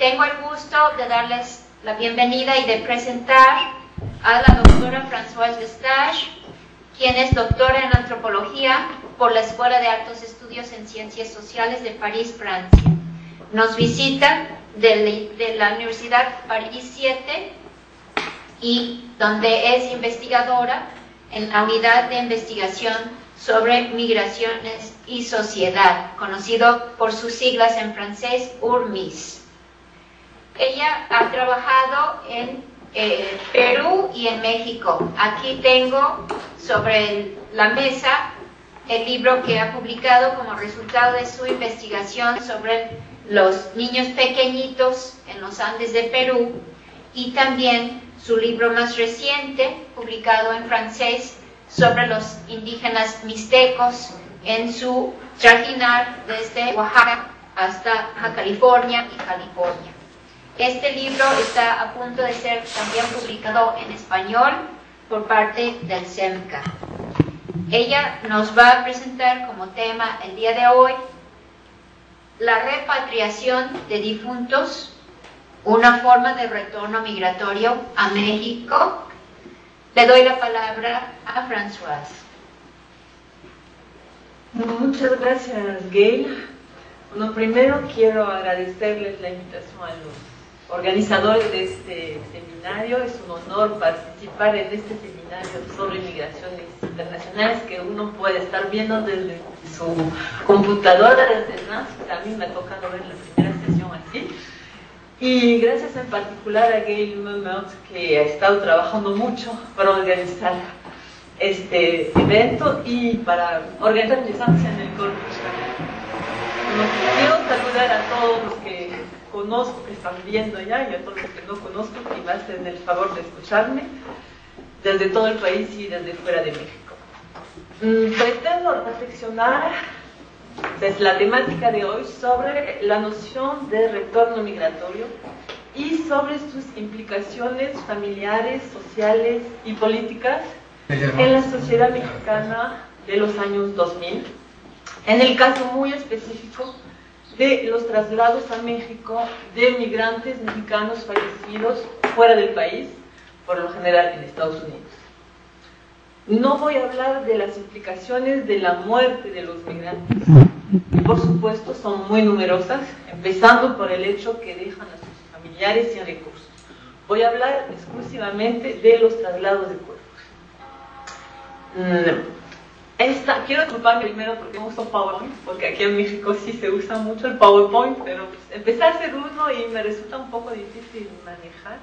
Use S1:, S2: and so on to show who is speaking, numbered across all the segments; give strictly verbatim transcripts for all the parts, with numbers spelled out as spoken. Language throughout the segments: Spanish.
S1: Tengo el gusto de darles la bienvenida y de presentar a la doctora Françoise Lestage, quien es doctora en antropología por la Escuela de Altos Estudios en Ciencias Sociales de París, Francia. Nos visita de, de la Universidad París siete y donde es investigadora en la unidad de investigación sobre migraciones y sociedad, conocido por sus siglas en francés U R M I S. Ella ha trabajado en eh, Perú y en México. Aquí tengo sobre el, la mesa el libro que ha publicado como resultado de su investigación sobre los niños pequeñitos en los Andes de Perú, y también su libro más reciente, publicado en francés, sobre los indígenas mixtecos en su trajinar desde Oaxaca hasta Baja California y California. Este libro está a punto de ser también publicado en español por parte del SEMCA. Ella nos va a presentar como tema el día de hoy la repatriación de difuntos, una forma de retorno migratorio a México. Le doy la palabra a Françoise.
S2: Muchas gracias, Gail. Bueno, primero quiero agradecerles la invitación a los organizadores de este seminario. Es un honor participar en este seminario sobre migraciones internacionales que uno puede estar viendo desde su computadora, desde Nancy. A mí me ha tocado ver la primera sesión así. Y gracias en particular a Gail Memmert, que ha estado trabajando mucho para organizar este evento y para organizar mis estancias en el corpus. Bueno, quiero saludar a todos los que conozco, que están viendo ya, y a todos los que no conozco, que me hacen el favor de escucharme desde todo el país y desde fuera de México. Mm, pretendo reflexionar desde la temática de hoy sobre la noción de retorno migratorio y sobre sus implicaciones familiares, sociales y políticas en la sociedad mexicana de los años dos mil, en el caso muy específico de los traslados a México de migrantes mexicanos fallecidos fuera del país, por lo general en Estados Unidos. No voy a hablar de las implicaciones de la muerte de los migrantes, que por supuesto son muy numerosas, empezando por el hecho que dejan a sus familiares sin recursos. Voy a hablar exclusivamente de los traslados de cuerpos. Esta, quiero disculparme primero porque no uso PowerPoint, porque aquí en México sí se usa mucho el PowerPoint, pero pues, empecé a hacer uno y me resulta un poco difícil manejar.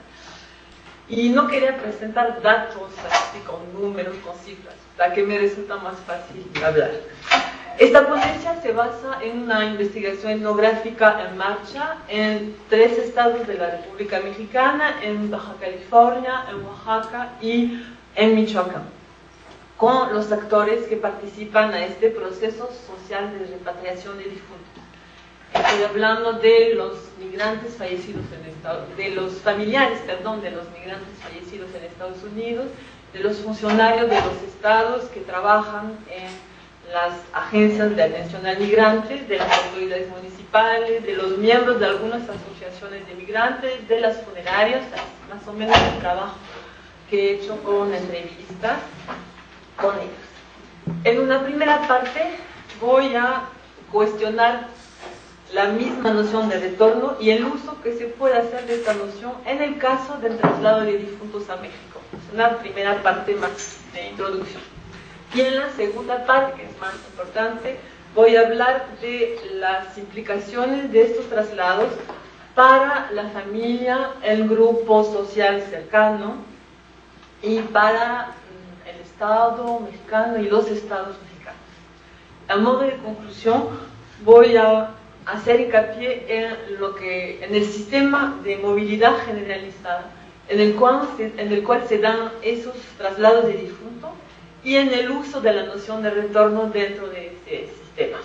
S2: Y no quería presentar datos así con números, con cifras, para que me resulta más fácil hablar. Esta ponencia se basa en una investigación etnográfica en marcha en tres estados de la República Mexicana, en Baja California, en Oaxaca y en Michoacán, con los actores que participan a este proceso social de repatriación de difuntos. Estoy hablando de los migrantes fallecidos en Estados Unidos, de los familiares, perdón, de los migrantes fallecidos en Estados Unidos, de los funcionarios de los estados que trabajan en las agencias de atención al migrante, de las autoridades municipales, de los miembros de algunas asociaciones de migrantes, de las funerarias, más o menos el trabajo que he hecho con entrevistas con ellos. En una primera parte voy a cuestionar la misma noción de retorno y el uso que se puede hacer de esta noción en el caso del traslado de difuntos a México. Es una primera parte más de introducción. Y en la segunda parte, que es más importante, voy a hablar de las implicaciones de estos traslados para la familia, el grupo social cercano y para el Estado mexicano y los estados mexicanos. A modo de conclusión, voy a hacer hincapié en, lo que, en el sistema de movilidad generalizada, en el, cual se, en el cual se dan esos traslados de difuntos y en el uso de la noción de retorno dentro de ese sistema.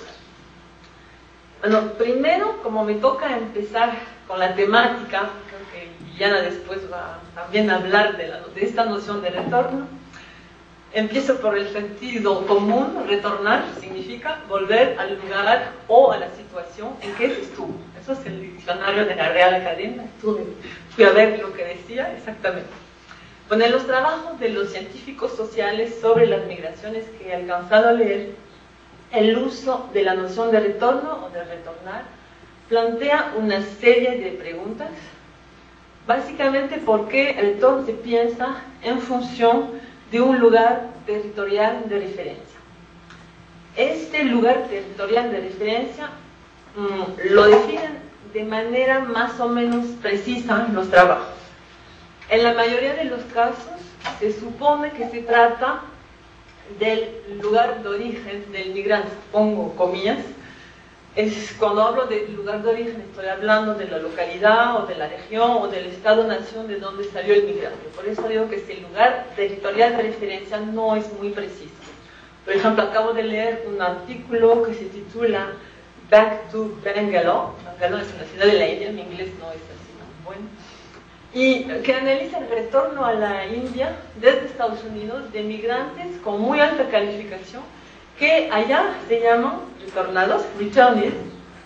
S2: Bueno, primero, como me toca empezar con la temática, creo que Liliana después va también a hablar de, la, de esta noción de retorno, Empiezo por el sentido común. Retornar significa volver al lugar o a la situación en que se estuvo. Eso es el diccionario de la Real Academia. Fui a ver lo que decía exactamente. Bueno, en los trabajos de los científicos sociales sobre las migraciones que he alcanzado a leer, el uso de la noción de retorno o de retornar plantea una serie de preguntas. Básicamente, ¿por qué el retorno se piensa en función de un lugar territorial de referencia? Este lugar territorial de referencia mmm, lo definen de manera más o menos precisa los trabajos. En la mayoría de los casos se supone que se trata del lugar de origen del migrante, pongo comillas. Es, cuando hablo del lugar de origen estoy hablando de la localidad o de la región o del estado-nación de donde salió el migrante. Por eso digo que este lugar territorial de referencia no es muy preciso. Por ejemplo, acabo de leer un artículo que se titula Back to Bangalore. Bangalore es una ciudad de la India, en inglés no es así, ¿no? Bueno. Y que analiza el retorno a la India desde Estados Unidos de migrantes con muy alta calificación que allá se llaman retornados, returnees.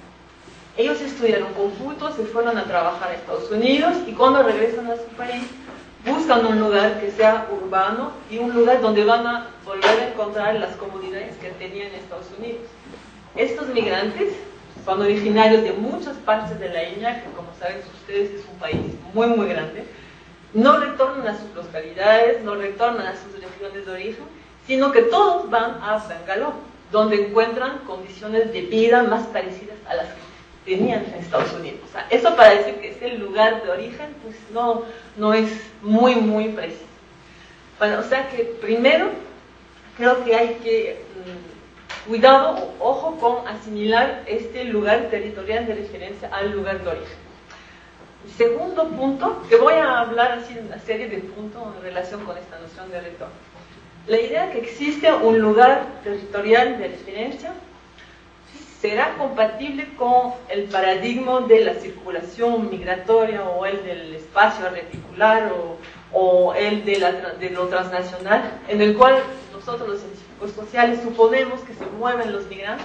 S2: Ellos estudiaron cómputo, se fueron a trabajar a Estados Unidos y cuando regresan a su país buscan un lugar que sea urbano y un lugar donde van a volver a encontrar las comunidades que tenían en Estados Unidos. Estos migrantes son originarios de muchas partes de la India, que como saben ustedes es un país muy muy grande. No retornan a sus localidades, no retornan a sus regiones de origen, sino que todos van a Bangalore, donde encuentran condiciones de vida más parecidas a las que tenían en Estados Unidos. O sea, eso para decir que es el lugar de origen, pues no, no es muy muy preciso. Bueno, o sea que primero creo que hay que mmm, cuidado o ojo con asimilar este lugar territorial de referencia al lugar de origen. Segundo punto, que voy a hablar así de una serie de puntos en relación con esta noción de retorno. La idea que existe un lugar territorial de referencia será compatible con el paradigma de la circulación migratoria o el del espacio reticular o, o el de, la, de lo transnacional, en el cual nosotros los científicos sociales suponemos que se mueven los migrantes.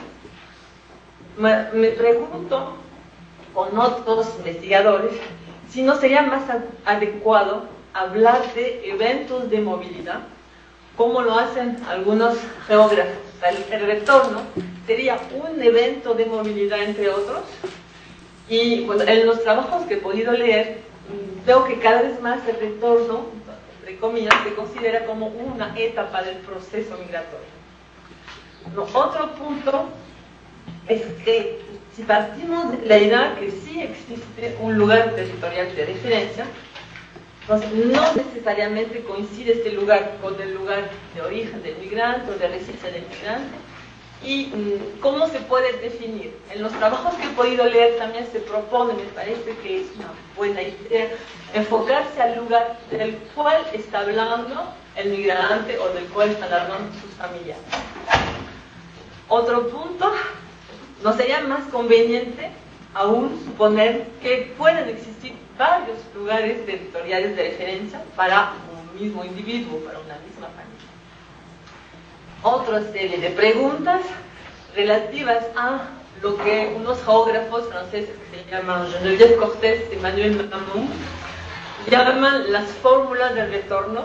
S2: Me, me pregunto con otros investigadores si no sería más adecuado hablar de eventos de movilidad, como lo hacen algunos geógrafos. El, el retorno sería un evento de movilidad entre otros, y bueno, en los trabajos que he podido leer veo que cada vez más el retorno, entre comillas, se considera como una etapa del proceso migratorio. No, otro punto es que si partimos de la idea que sí existe un lugar territorial de referencia, entonces no necesariamente coincide este lugar con el lugar de origen del migrante o de residencia del migrante. ¿Y cómo se puede definir? En los trabajos que he podido leer también se propone, me parece que es una buena idea, enfocarse al lugar del cual está hablando el migrante o del cual están hablando sus familiares. Otro punto, ¿no sería más conveniente aún suponer que pueden existir varios lugares territoriales de referencia para un mismo individuo, para una misma familia? Otra serie de preguntas relativas a lo que unos geógrafos franceses que se llaman Geneviève Cortés y Emmanuel Mamon llaman las fórmulas del retorno.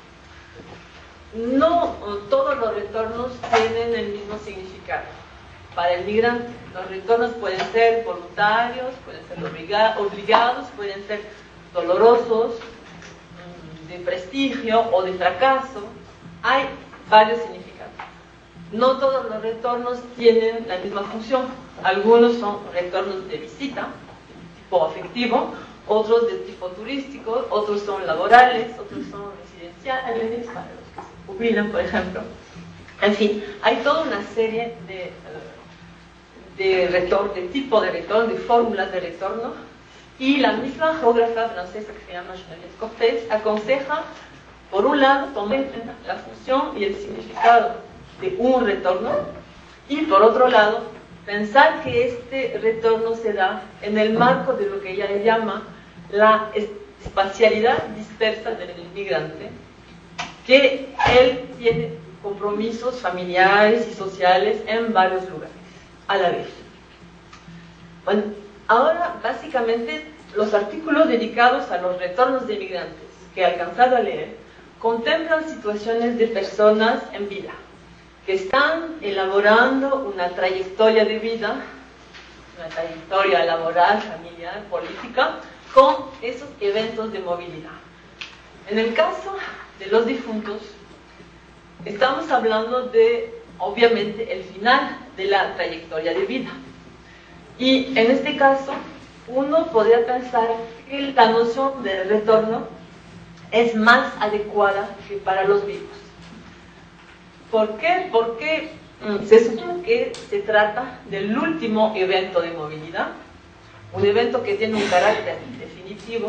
S2: No todos los retornos tienen el mismo significado para el migrante. Los retornos pueden ser voluntarios, pueden ser obliga obligados, pueden ser dolorosos, de prestigio o de fracaso. Hay varios significados. No todos los retornos tienen la misma función. Algunos son retornos de visita, de tipo afectivo, otros de tipo turístico, otros son laborales, otros son residenciales, para los que se jubilan, por ejemplo. En fin, hay toda una serie de, de, retorno, de tipo de retorno, de fórmulas de retorno, y la misma geógrafa francesa que se llama Geneviève Cortés aconseja, por un lado, tomar en cuenta la función y el significado de un retorno, y por otro lado, pensar que este retorno se da en el marco de lo que ella llama la espacialidad dispersa del inmigrante, que él tiene compromisos familiares y sociales en varios lugares a la vez. Bueno, ahora básicamente los artículos dedicados a los retornos de inmigrantes que he alcanzado a leer contemplan situaciones de personas en vida que están elaborando una trayectoria de vida, una trayectoria laboral, familiar, política, con esos eventos de movilidad. En el caso de los difuntos, estamos hablando de, obviamente, el final de la trayectoria de vida. Y en este caso, uno podría pensar que la noción de retorno es más adecuada que para los vivos. ¿Por qué? Porque mm, se supone que se trata del último evento de movilidad, un evento que tiene un carácter definitivo,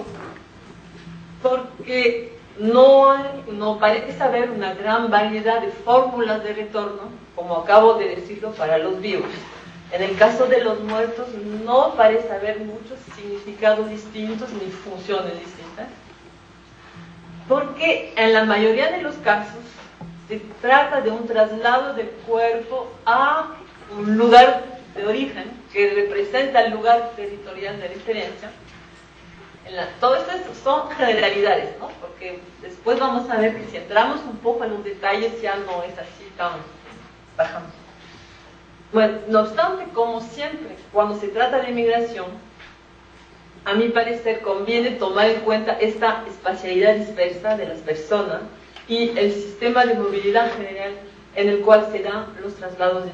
S2: porque no, hay, no parece haber una gran variedad de fórmulas de retorno, como acabo de decirlo, para los vivos. En el caso de los muertos no parece haber muchos significados distintos ni funciones distintas, porque en la mayoría de los casos se trata de un traslado del cuerpo a un lugar de origen que representa el lugar territorial de referencia. En la, todo esto son generalidades, ¿no? Porque después vamos a ver que si entramos un poco en los detalles ya no es así tan bajamos. Bueno, no obstante, como siempre, cuando se trata de inmigración, a mi parecer conviene tomar en cuenta esta espacialidad dispersa de las personas y el sistema de movilidad general en el cual se dan los traslados de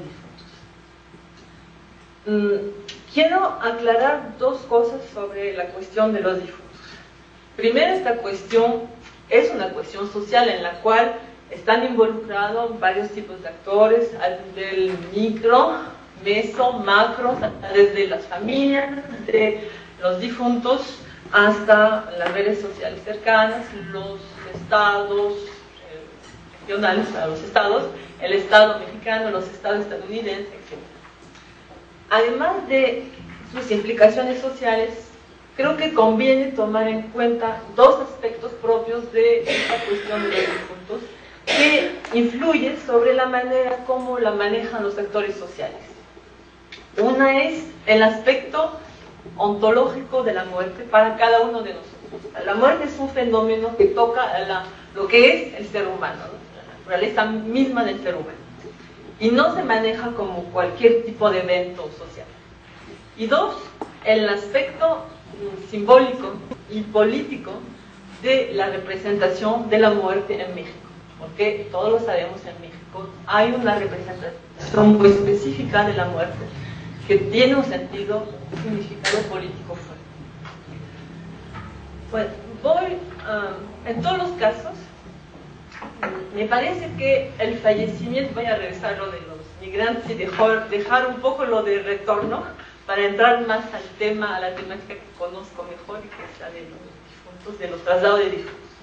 S2: difuntos. Mm, quiero aclarar dos cosas sobre la cuestión de los difuntos. Primero, esta cuestión es una cuestión social en la cual están involucrados varios tipos de actores, del micro, meso, macro, desde las familias, de los difuntos, hasta las redes sociales cercanas, los estados eh, regionales, para los estados, el estado mexicano, los estados estadounidenses, etcétera. Además de sus implicaciones sociales, creo que conviene tomar en cuenta dos aspectos propios de esta cuestión de los difuntos que influyen sobre la manera como la manejan los actores sociales. Una es el aspecto ontológico de la muerte para cada uno de nosotros. La muerte es un fenómeno que toca a la, lo que es el ser humano, ¿no? La naturaleza misma del ser humano. Y no se maneja como cualquier tipo de evento social. Y dos, el aspecto simbólico y político de la representación de la muerte en México. Porque todos lo sabemos, en México hay una representación muy específica de la muerte que tiene un sentido, un significado político fuerte. Bueno, voy, um, en todos los casos, me parece que el fallecimiento, voy a revisar lo de los migrantes y dejar, dejar un poco lo de retorno para entrar más al tema, a la temática que conozco mejor, y que es la de los difuntos, de los traslados de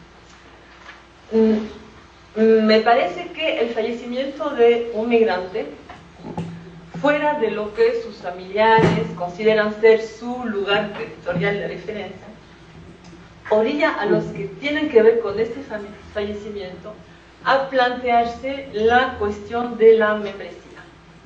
S2: difuntos. Mm, me parece que el fallecimiento de un migrante, fuera de lo que sus familiares consideran ser su lugar territorial de referencia, orilla a los que tienen que ver con este fallecimiento a plantearse la cuestión de la membresía,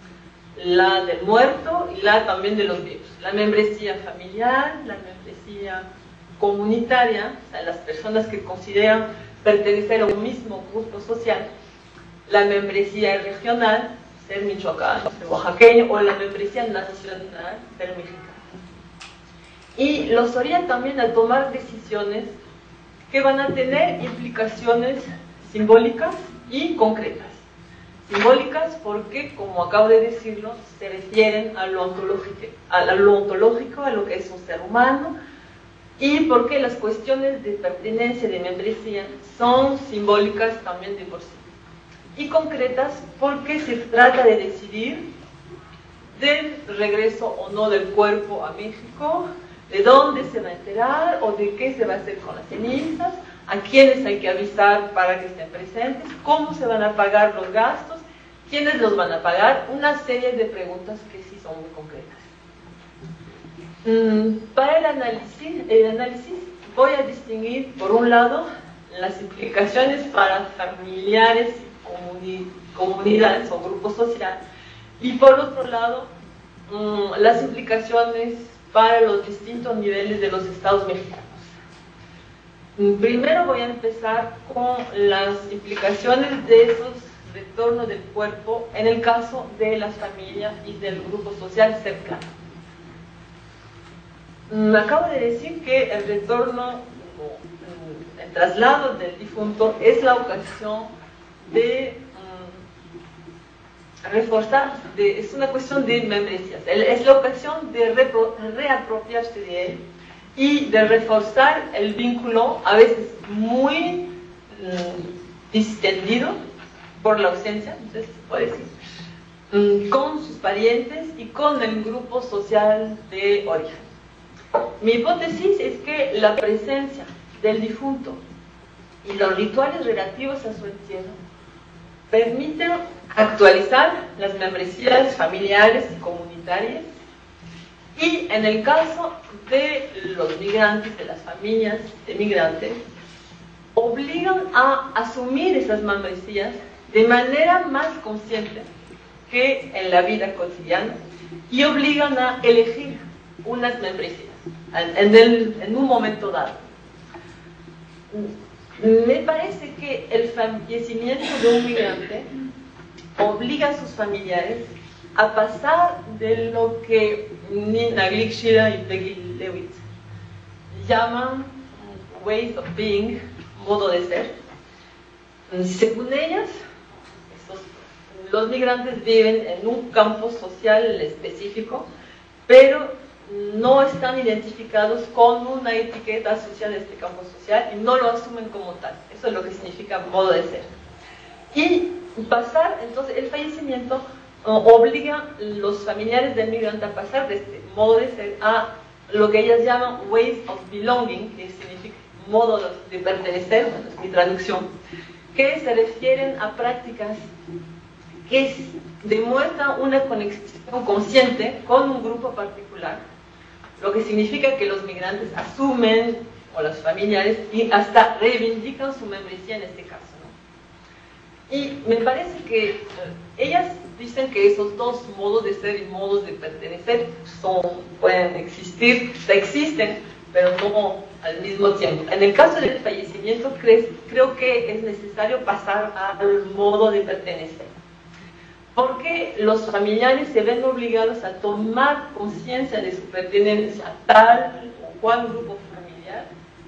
S2: la del muerto y la también de los vivos, la membresía familiar, la membresía comunitaria, o sea, las personas que consideran pertenecer a un mismo grupo social, la membresía regional, ser michoacano, ser oaxaqueño, o la membresía nacional, ser mexicano. Y los orillan también a tomar decisiones que van a tener implicaciones simbólicas y concretas. Simbólicas porque, como acabo de decirlo, se refieren a lo ontológico, a lo ontológico, a lo que es un ser humano, y porque las cuestiones de pertenencia, de membresía, son simbólicas también de por sí. Y concretas porque se trata de decidir del regreso o no del cuerpo a México, de dónde se va a enterar o de qué se va a hacer con las cenizas, a quiénes hay que avisar para que estén presentes, cómo se van a pagar los gastos, quiénes los van a pagar, una serie de preguntas que sí son muy concretas. Mm, para el análisis, el análisis voy a distinguir, por un lado, las implicaciones para familiares y comuni comunidades o grupos sociales, y por otro lado, mmm, las implicaciones para los distintos niveles de los estados mexicanos. Primero voy a empezar con las implicaciones de esos retornos del cuerpo en el caso de las familias y del grupo social cercano. Me acabo de decir que el retorno, el traslado del difunto es la ocasión de um, reforzar, de, es una cuestión de membresías, es la ocasión de repro, reapropiarse de él y de reforzar el vínculo, a veces muy um, distendido por la ausencia, entonces se puede decir, um, con sus parientes y con el grupo social de origen. Mi hipótesis es que la presencia del difunto y los rituales relativos a su entierro permiten actualizar las membresías familiares y comunitarias, y en el caso de los migrantes, de las familias de migrantes, obligan a asumir esas membresías de manera más consciente que en la vida cotidiana y obligan a elegir unas membresías en, el, en un momento dado. Me parece que el fallecimiento de un migrante obliga a sus familiares a pasar de lo que Nina Glickschieder y Peggy Lewitt llaman ways of being, modo de ser. Según ellas, estos, los migrantes viven en un campo social específico, pero no están identificados con una etiqueta social de este campo social y no lo asumen como tal. Eso es lo que significa modo de ser. Y pasar, entonces, el fallecimiento uh, obliga a los familiares del migrante a pasar de este modo de ser a lo que ellas llaman ways of belonging, que significa modo de pertenecer, bueno, es mi traducción, que se refieren a prácticas que es, demuestran una conexión consciente con un grupo particular, lo que significa que los migrantes asumen, o los familiares, y hasta reivindican su membresía en este caso, ¿no? Y me parece que eh, ellas dicen que esos dos modos de ser y modos de pertenecer son, pueden existir, existen, pero no al mismo tiempo. En el caso del fallecimiento, creo, creo que es necesario pasar al modo de pertenecer, porque los familiares se ven obligados a tomar conciencia de su pertenencia a tal o cual grupo familiar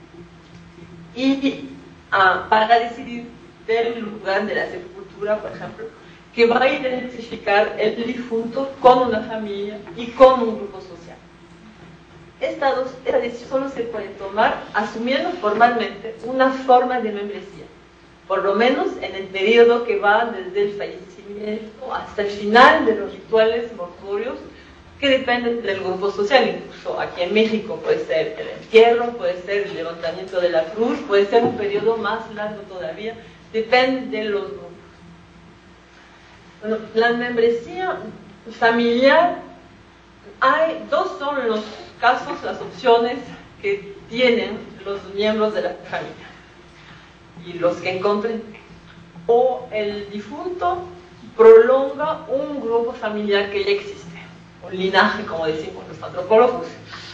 S2: y uh, para decidir del lugar de la sepultura, por ejemplo, que va a identificar el difunto con una familia y con un grupo social. Esta, dos, esta decisión solo se puede tomar asumiendo formalmente una forma de membresía, por lo menos en el periodo que va desde el fallecimiento hasta el final de los rituales mortuorios que dependen del grupo social. Incluso aquí en México puede ser el entierro, puede ser el levantamiento de la cruz, puede ser un periodo más largo todavía, depende de los grupos. Bueno, la membresía familiar, hay dos son los casos, las opciones que tienen los miembros de la familia y los que encuentren. O el difunto prolonga un grupo familiar que ya existe, un linaje, como decimos los antropólogos,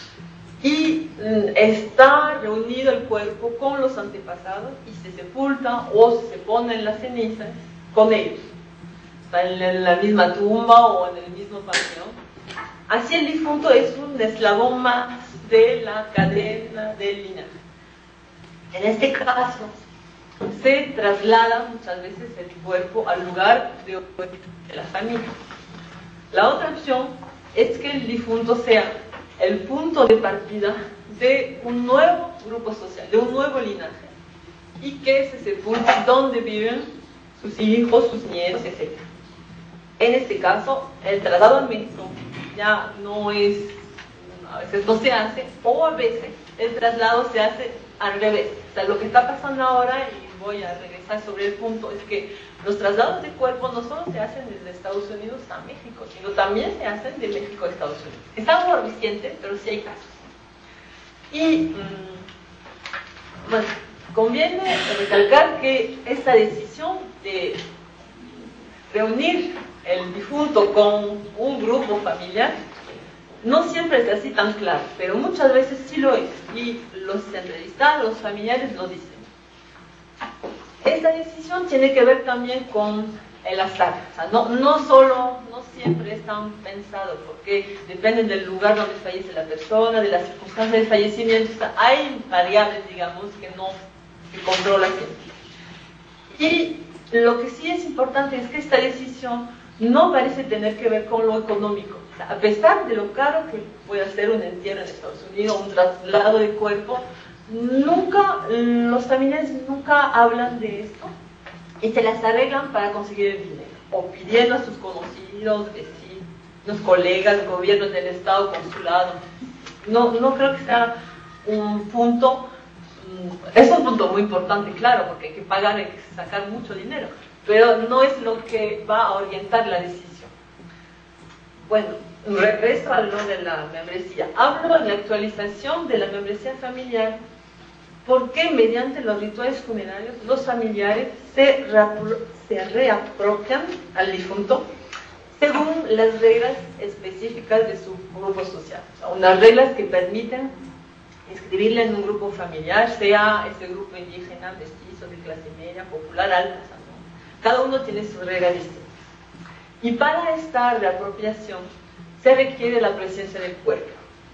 S2: y está reunido el cuerpo con los antepasados y se sepulta o se pone en las cenizas con ellos, está en la misma tumba o en el mismo panteón. Así el difunto es un eslabón más de la cadena del linaje. En este caso, se traslada muchas veces el cuerpo al lugar de origen de la familia. La otra opción es que el difunto sea el punto de partida de un nuevo grupo social, de un nuevo linaje, y que se sepulte donde viven sus hijos, sus nietos, etcétera. En este caso, el traslado al México ya no es, a veces no se hace, o a veces el traslado se hace al revés. O sea, lo que está pasando ahora, y voy a regresar sobre el punto, es que los traslados de cuerpo no solo se hacen desde Estados Unidos a México, sino también se hacen de México a Estados Unidos. Es algo reciente, pero sí hay casos. Y, mmm, bueno, Conviene recalcar que esta decisión de reunir el difunto con un grupo familiar no siempre es así tan claro, pero muchas veces sí lo es, y los entrevistados, los familiares lo dicen. Esta decisión tiene que ver también con el azar, o sea, no, no solo, no siempre están pensados, porque dependen del lugar donde fallece la persona, de las circunstancias del fallecimiento, o sea, hay variables, digamos, que no se controlan siempre. Y lo que sí es importante es que esta decisión no parece tener que ver con lo económico. O sea, a pesar de lo caro que puede ser un entierro en Estados Unidos, un traslado de cuerpo, nunca, los familiares nunca hablan de esto y se las arreglan para conseguir el dinero, o pidiendo a sus conocidos, vecinos, colegas, gobiernos del estado, consulado. No, no creo que sea un punto, es un punto muy importante, claro, porque hay que pagar, hay que sacar mucho dinero, pero no es lo que va a orientar la decisión. Bueno, regreso a lo de la membresía. Hablo de la actualización de la membresía familiar, porque mediante los rituales funerarios los familiares se, se reapropian al difunto según las reglas específicas de su grupo social. O sea, unas reglas que permiten inscribirle en un grupo familiar, sea ese grupo indígena, mestizo, de clase media, popular, alta. O sea, ¿no? Cada uno tiene sus reglas distintas. Y para esta reapropiación se requiere la presencia del cuerpo.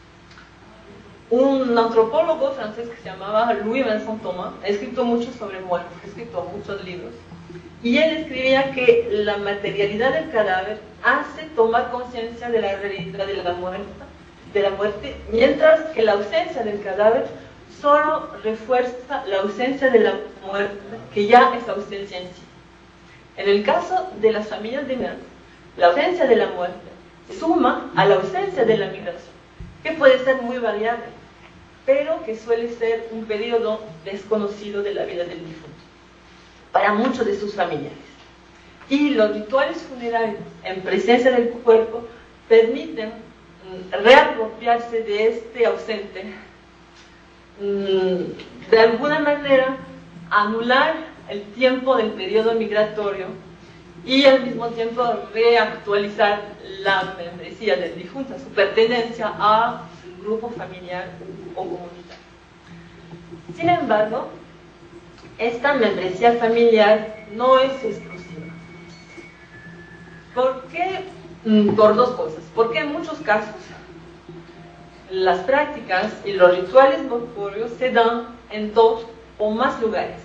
S2: Un antropólogo francés que se llamaba Louis Vincent Thomas ha escrito mucho sobre muertos, ha escrito muchos libros, y él escribía que la materialidad del cadáver hace tomar conciencia de la realidad de la muerte, de la muerte, mientras que la ausencia del cadáver solo refuerza la ausencia de la muerte, que ya es ausencia en sí. En el caso de las familias de migrantes, la ausencia de la muerte suma a la ausencia de la migración, que puede ser muy variable, pero que suele ser un periodo desconocido de la vida del difunto para muchos de sus familiares. Y los rituales funerarios en presencia del cuerpo permiten mm, reapropiarse de este ausente, mm, de alguna manera anular el tiempo del periodo migratorio y al mismo tiempo reactualizar la membresía del difunto, su pertenencia a su grupo familiar o comunitario. Sin embargo, esta membresía familiar no es exclusiva. ¿Por qué? Por dos cosas. Porque en muchos casos las prácticas y los rituales mortuorios se dan en dos o más lugares,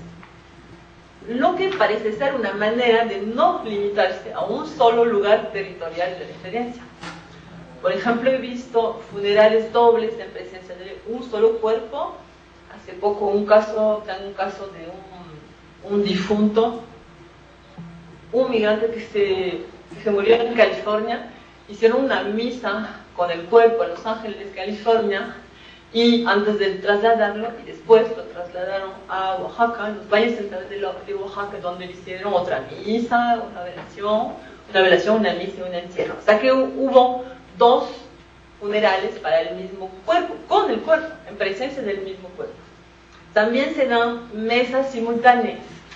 S2: lo que parece ser una manera de no limitarse a un solo lugar territorial de referencia. Por ejemplo, he visto funerales dobles en presencia de un solo cuerpo. Hace poco un caso, tengo un caso de un, un difunto, un migrante que se, que se murió en California. Hicieron una misa con el cuerpo en Los Ángeles, California, y antes de trasladarlo, y después lo trasladaron a Oaxaca, en los valles centrales de Oaxaca, donde le hicieron otra misa, una velación, una velación, una misa y un entierro. O sea que hubo dos funerales para el mismo cuerpo, con el cuerpo, en presencia del mismo cuerpo. También se dan mesas simultáneas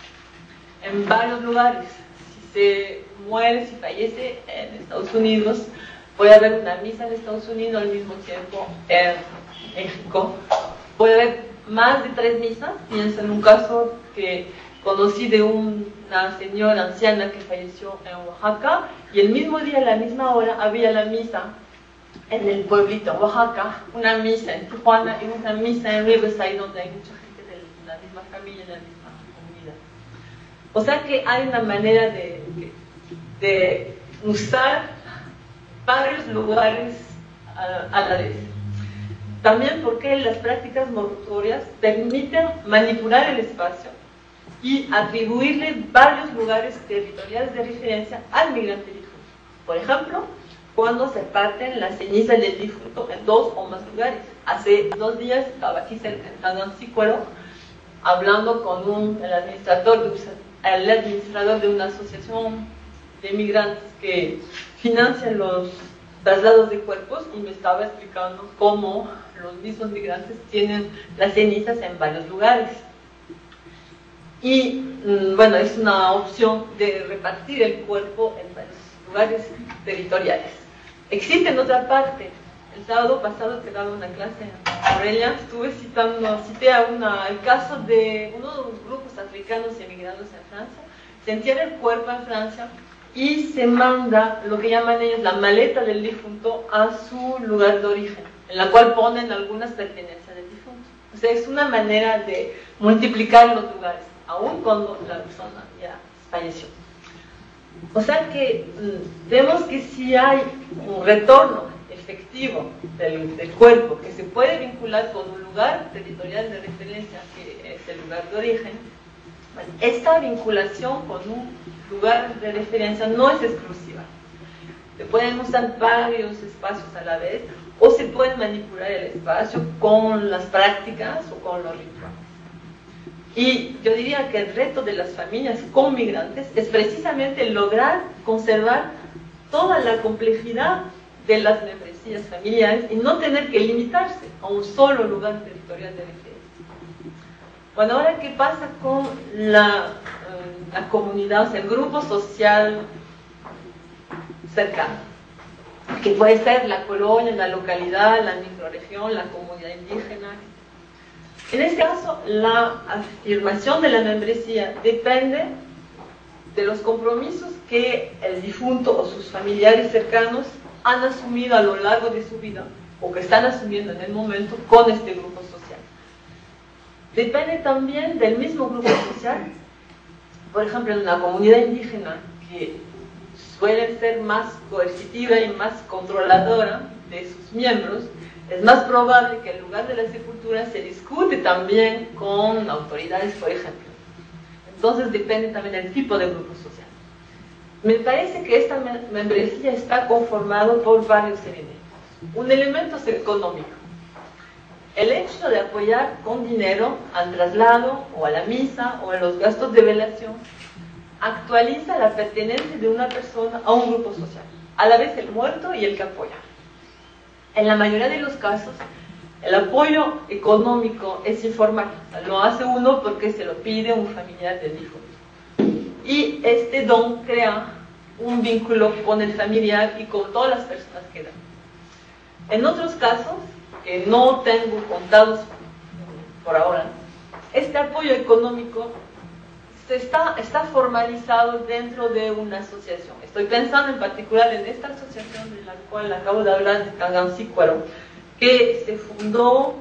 S2: en varios lugares. Si se muere, si fallece en Estados Unidos, puede haber una misa en Estados Unidos al mismo tiempo en México. Puede haber más de tres misas. Pienso en un caso que conocí de una señora anciana que falleció en Oaxaca, y el mismo día, a la misma hora, había la misa en el pueblito Oaxaca, una misa en Tijuana y una misa en Riverside, donde hay mucha gente de la misma familia, de la misma comunidad. O sea que hay una manera de, de usar varios lugares a, a la vez. También porque las prácticas mortuorias permiten manipular el espacio y atribuirle varios lugares territoriales de referencia al migrante difunto. Por ejemplo, cuando se parten las cenizas del difunto en dos o más lugares. Hace dos días estaba aquí cerca en Tangancícuaro hablando con un, el, administrador de, el administrador de una asociación de migrantes que financian los traslados de cuerpos, y me estaba explicando cómo los mismos migrantes tienen las cenizas en varios lugares. y mm, bueno, es una opción de repartir el cuerpo en varios lugares territoriales. Existe en otra parte. El sábado pasado te daba una clase en Morelia, estuve citando, cité a una, el caso de uno de los grupos africanos emigrados en Francia. Se entierra el cuerpo en Francia y se manda lo que llaman ellos la maleta del difunto a su lugar de origen, en la cual ponen algunas pertenencias del difunto. O sea, es una manera de multiplicar los lugares, aun cuando la persona ya falleció. O sea que mmm, vemos que si hay un retorno efectivo del, del cuerpo que se puede vincular con un lugar territorial de referencia, que es el lugar de origen, bueno, esta vinculación con un lugar de referencia no es exclusiva. Se pueden usar varios espacios a la vez o se puede manipular el espacio con las prácticas o con los rituales. Y yo diría que el reto de las familias con migrantes es precisamente lograr conservar toda la complejidad de las membresías familiares y no tener que limitarse a un solo lugar territorial de referencia. Bueno, ahora, ¿qué pasa con la, eh, la comunidad, o sea, el grupo social cercano? Que puede ser la colonia, la localidad, la microrregión, la comunidad indígena. En este caso, la afirmación de la membresía depende de los compromisos que el difunto o sus familiares cercanos han asumido a lo largo de su vida o que están asumiendo en el momento con este grupo social. Depende también del mismo grupo social. Por ejemplo, en una comunidad indígena que suele ser más coercitiva y más controladora de sus miembros, es más probable que en lugar de la sepultura se discute también con autoridades, por ejemplo. Entonces depende también del tipo de grupo social. Me parece que esta membresía está conformado por varios elementos. Un elemento es económico. El hecho de apoyar con dinero al traslado o a la misa o a los gastos de velación actualiza la pertenencia de una persona a un grupo social, a la vez el muerto y el que apoya. En la mayoría de los casos, el apoyo económico es informal, o sea, lo hace uno porque se lo pide un familiar del difunto. Y este don crea un vínculo con el familiar y con todas las personas que dan. En otros casos, que no tengo contados por ahora, este apoyo económico se está, está formalizado dentro de una asociación. Estoy pensando en particular en esta asociación de la cual acabo de hablar, de Kangansícuaro, que se fundó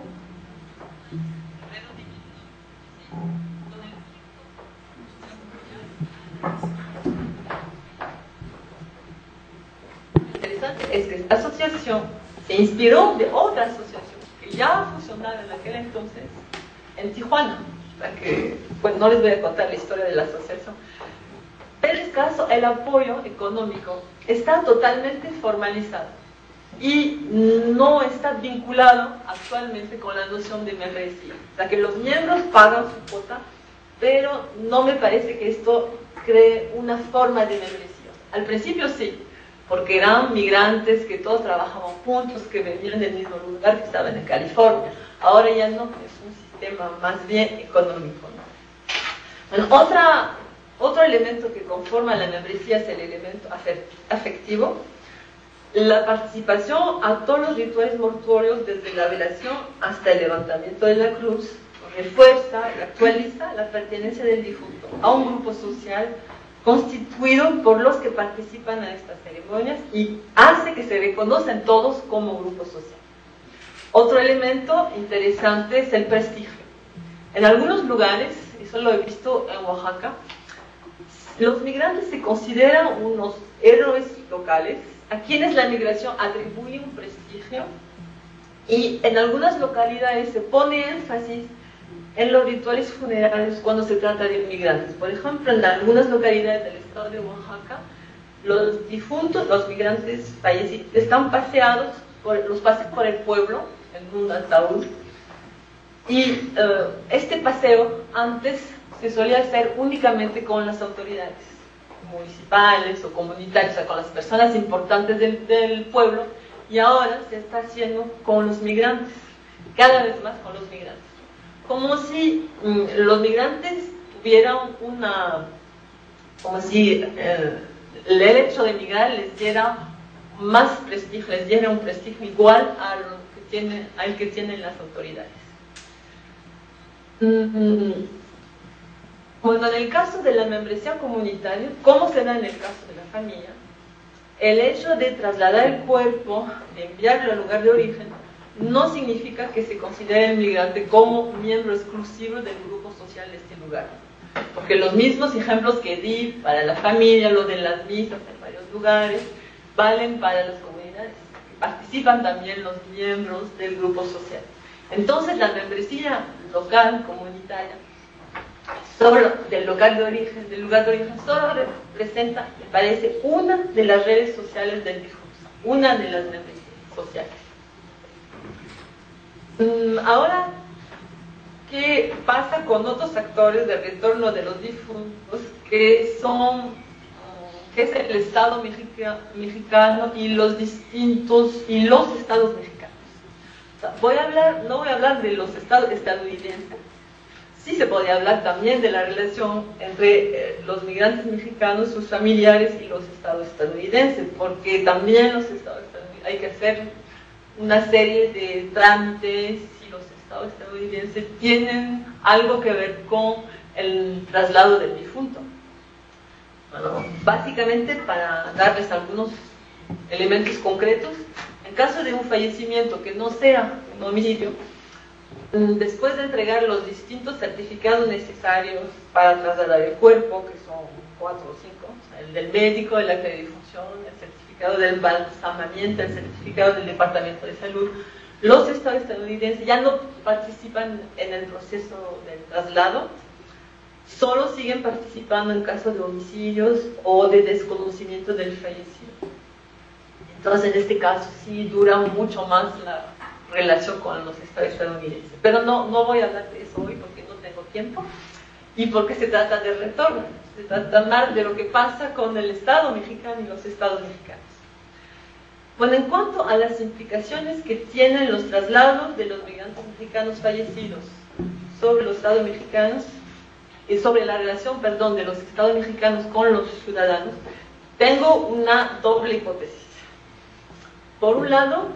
S2: interesante es que esta asociación se inspiró de otra asociación que ya funcionaba en aquel entonces en Tijuana, para que, bueno, no les voy a contar la historia de la asociación. En este caso, el apoyo económico está totalmente formalizado y no está vinculado actualmente con la noción de membresía. O sea, que los miembros pagan su cuota, pero no me parece que esto cree una forma de membresía. Al principio sí, porque eran migrantes que todos trabajaban juntos, que venían del mismo lugar, que estaban en California. Ahora ya no, es un sistema más bien económico, ¿no? Bueno, otra, otro elemento que conforma la membresía es el elemento afectivo. La participación a todos los rituales mortuorios, desde la velación hasta el levantamiento de la cruz, refuerza y actualiza la pertenencia del difunto a un grupo social constituido por los que participan a estas ceremonias y hace que se reconocen todos como grupo social. Otro elemento interesante es el prestigio. En algunos lugares, eso lo he visto en Oaxaca, los migrantes se consideran unos héroes locales a quienes la migración atribuye un prestigio, y en algunas localidades se pone énfasis en los rituales funerarios cuando se trata de migrantes. Por ejemplo, en algunas localidades del estado de Oaxaca, los difuntos, los migrantes fallecidos, están paseados, por, los pasean por el pueblo en un ataúd, y uh, este paseo antes se solía hacer únicamente con las autoridades municipales o comunitarias, o sea, con las personas importantes del, del pueblo, y ahora se está haciendo con los migrantes, cada vez más con los migrantes. Como si mm, los migrantes hubiera una, como si eh, el hecho de emigrar les diera más prestigio, les diera un prestigio igual a lo que tiene, al que tienen las autoridades. Mm, bueno, en el caso de la membresía comunitaria, ¿cómo se da en el caso de la familia? El hecho de trasladar el cuerpo, de enviarlo al lugar de origen, no significa que se considere el migrante como miembro exclusivo del grupo social de este lugar. Porque los mismos ejemplos que di para la familia, lo de las misas en varios lugares, valen para las comunidades. Participan también los miembros del grupo social. Entonces, la membresía local, comunitaria, solo del local de origen, del lugar de origen, solo representa, me parece, una de las redes sociales del difunto, una de las membresías sociales. Ahora, ¿qué pasa con otros actores de retorno de los difuntos que son, que es el Estado mexica, mexicano y los distintos, y los estados mexicanos? O sea, voy a hablar, no voy a hablar de los estados estadounidenses. Sí se podría hablar también de la relación entre eh, los migrantes mexicanos, sus familiares y los estados estadounidenses, porque también los estados estadounidenses hay que hacer una serie de trámites y los estados estadounidenses tienen algo que ver con el traslado del difunto. Bueno, básicamente, para darles algunos elementos concretos, en caso de un fallecimiento que no sea un homicidio, después de entregar los distintos certificados necesarios para trasladar el cuerpo, que son cuatro o cinco, o sea, el del médico, el acta de difunción, el certificado del embalsamamiento, el certificado del Departamento de Salud, los estados estadounidenses ya no participan en el proceso del traslado, solo siguen participando en caso de homicidios o de desconocimiento del fallecido. Entonces, en este caso sí dura mucho más la relación con los estados estadounidenses. Pero no, no voy a hablar de eso hoy porque no tengo tiempo y porque se trata de retorno, se trata más de lo que pasa con el Estado mexicano y los estados mexicanos. Bueno, en cuanto a las implicaciones que tienen los traslados de los migrantes mexicanos fallecidos sobre los estados mexicanos y sobre la relación, perdón, de los estados mexicanos con los ciudadanos, tengo una doble hipótesis. Por un lado,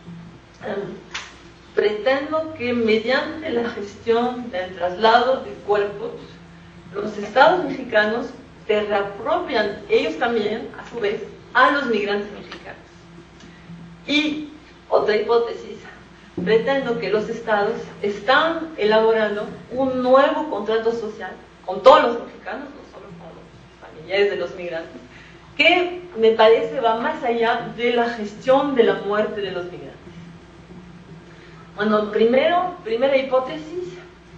S2: pretendo que mediante la gestión del traslado de cuerpos, los estados mexicanos se reapropian ellos también, a su vez, a los migrantes mexicanos. Y otra hipótesis, pretendo que los estados están elaborando un nuevo contrato social con todos los mexicanos, no solo con los familiares de los migrantes, que me parece va más allá de la gestión de la muerte de los migrantes. Bueno, primero, primera hipótesis,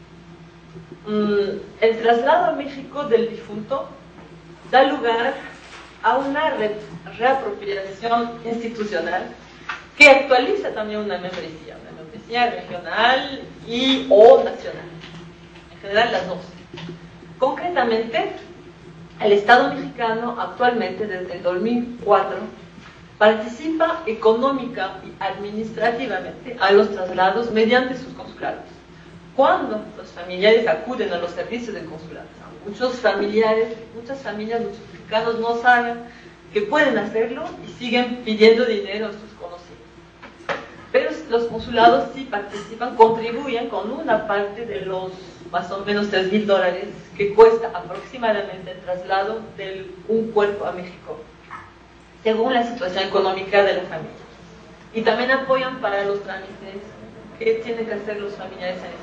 S2: el traslado a México del difunto da lugar a una re reapropiación institucional que actualiza también una membresía, una membresía regional y o nacional, en general las dos. Concretamente, el Estado mexicano actualmente, desde el dos mil cuatro, participa económica y administrativamente a los traslados mediante sus consulados. Cuando los familiares acuden a los servicios del consulado, muchos familiares, muchas familias, muchos mexicanos no saben que pueden hacerlo y siguen pidiendo dinero a sus conocidos. Pero los consulados sí participan, contribuyen con una parte de los más o menos tres mil dólares que cuesta aproximadamente el traslado de un cuerpo a México, según la situación económica de la familia. Y también apoyan para los trámites que tienen que hacer los familiares en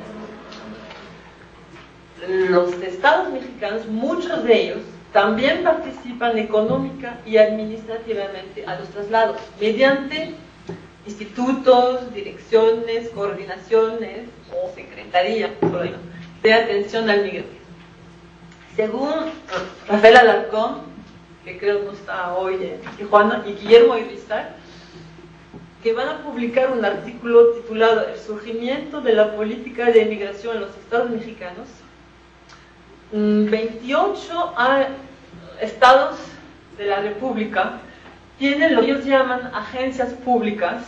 S2: Estados Unidos. Los estados mexicanos, muchos de ellos, también participan económica y administrativamente a los traslados, mediante institutos, direcciones, coordinaciones o secretaría de atención al migrante. Según Rafael Alarcón, que creo no está hoy en Tijuana, y Guillermo Irizar, que van a publicar un artículo titulado El surgimiento de la política de migración en los estados mexicanos, veintiocho estados de la República tienen lo que ellos llaman agencias públicas,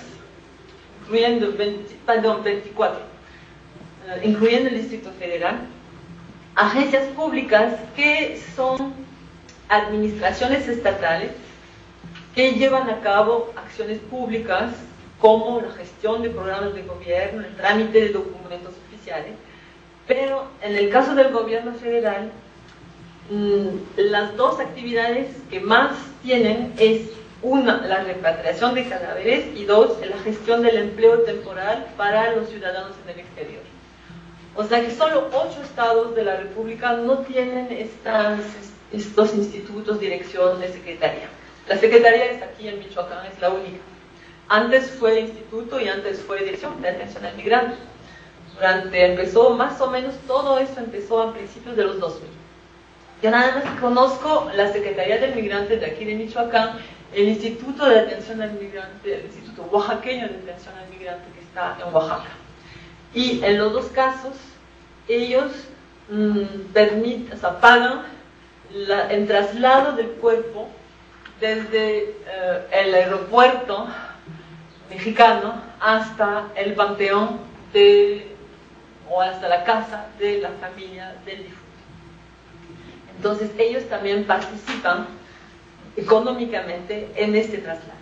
S2: incluyendo veinte, perdón, veinticuatro, incluyendo el Distrito Federal, agencias públicas que son administraciones estatales que llevan a cabo acciones públicas como la gestión de programas de gobierno, el trámite de documentos oficiales, pero en el caso del gobierno federal, las dos actividades que más tienen es una, la repatriación de cadáveres, y dos, la gestión del empleo temporal para los ciudadanos en el exterior. O sea que solo ocho estados de la República no tienen estas, estos institutos, direcciones, secretaría. La secretaría es aquí en Michoacán, es la única. Antes fue instituto y antes fue dirección de atención al migrante. Durante, empezó más o menos, todo esto empezó a principios de los dos mil. Yo nada más conozco la Secretaría del Migrante de aquí de Michoacán, el Instituto de Atención al Migrante, el Instituto Oaxaqueño de Atención al Migrante que está en Oaxaca. Y en los dos casos, ellos mmm, permiten, o sea, pagan la, el traslado del cuerpo desde eh, el aeropuerto mexicano hasta el panteón de, o hasta la casa de la familia del difunto. Entonces ellos también participan económicamente en este traslado.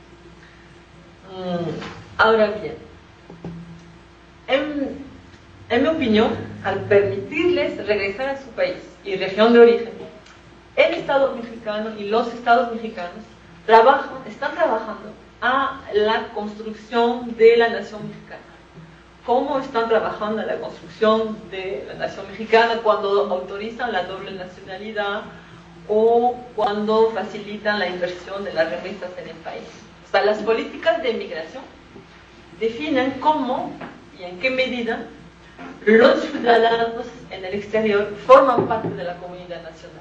S2: Mm, ahora bien, en, en mi opinión, al permitirles regresar a su país y región de origen, el Estado mexicano y los estados mexicanos trabajan, están trabajando a la construcción de la nación mexicana. ¿Cómo están trabajando en la construcción de la nación mexicana cuando autorizan la doble nacionalidad o cuando facilitan la inversión de las remesas en el país? O sea, las políticas de inmigración definen cómo y en qué medida los ciudadanos en el exterior forman parte de la comunidad nacional.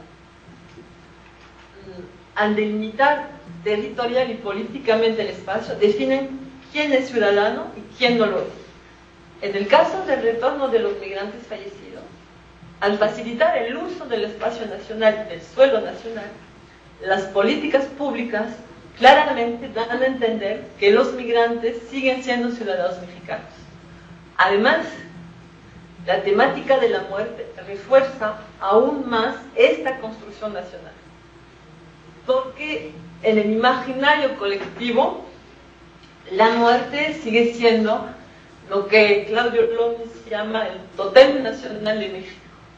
S2: Al delimitar territorial y políticamente el espacio, definen quién es ciudadano y quién no lo es. En el caso del retorno de los migrantes fallecidos, al facilitar el uso del espacio nacional, del suelo nacional, las políticas públicas claramente dan a entender que los migrantes siguen siendo ciudadanos mexicanos. Además, la temática de la muerte refuerza aún más esta construcción nacional, porque en el imaginario colectivo la muerte sigue siendo lo que Claudio Lonis llama el tótem nacional de México.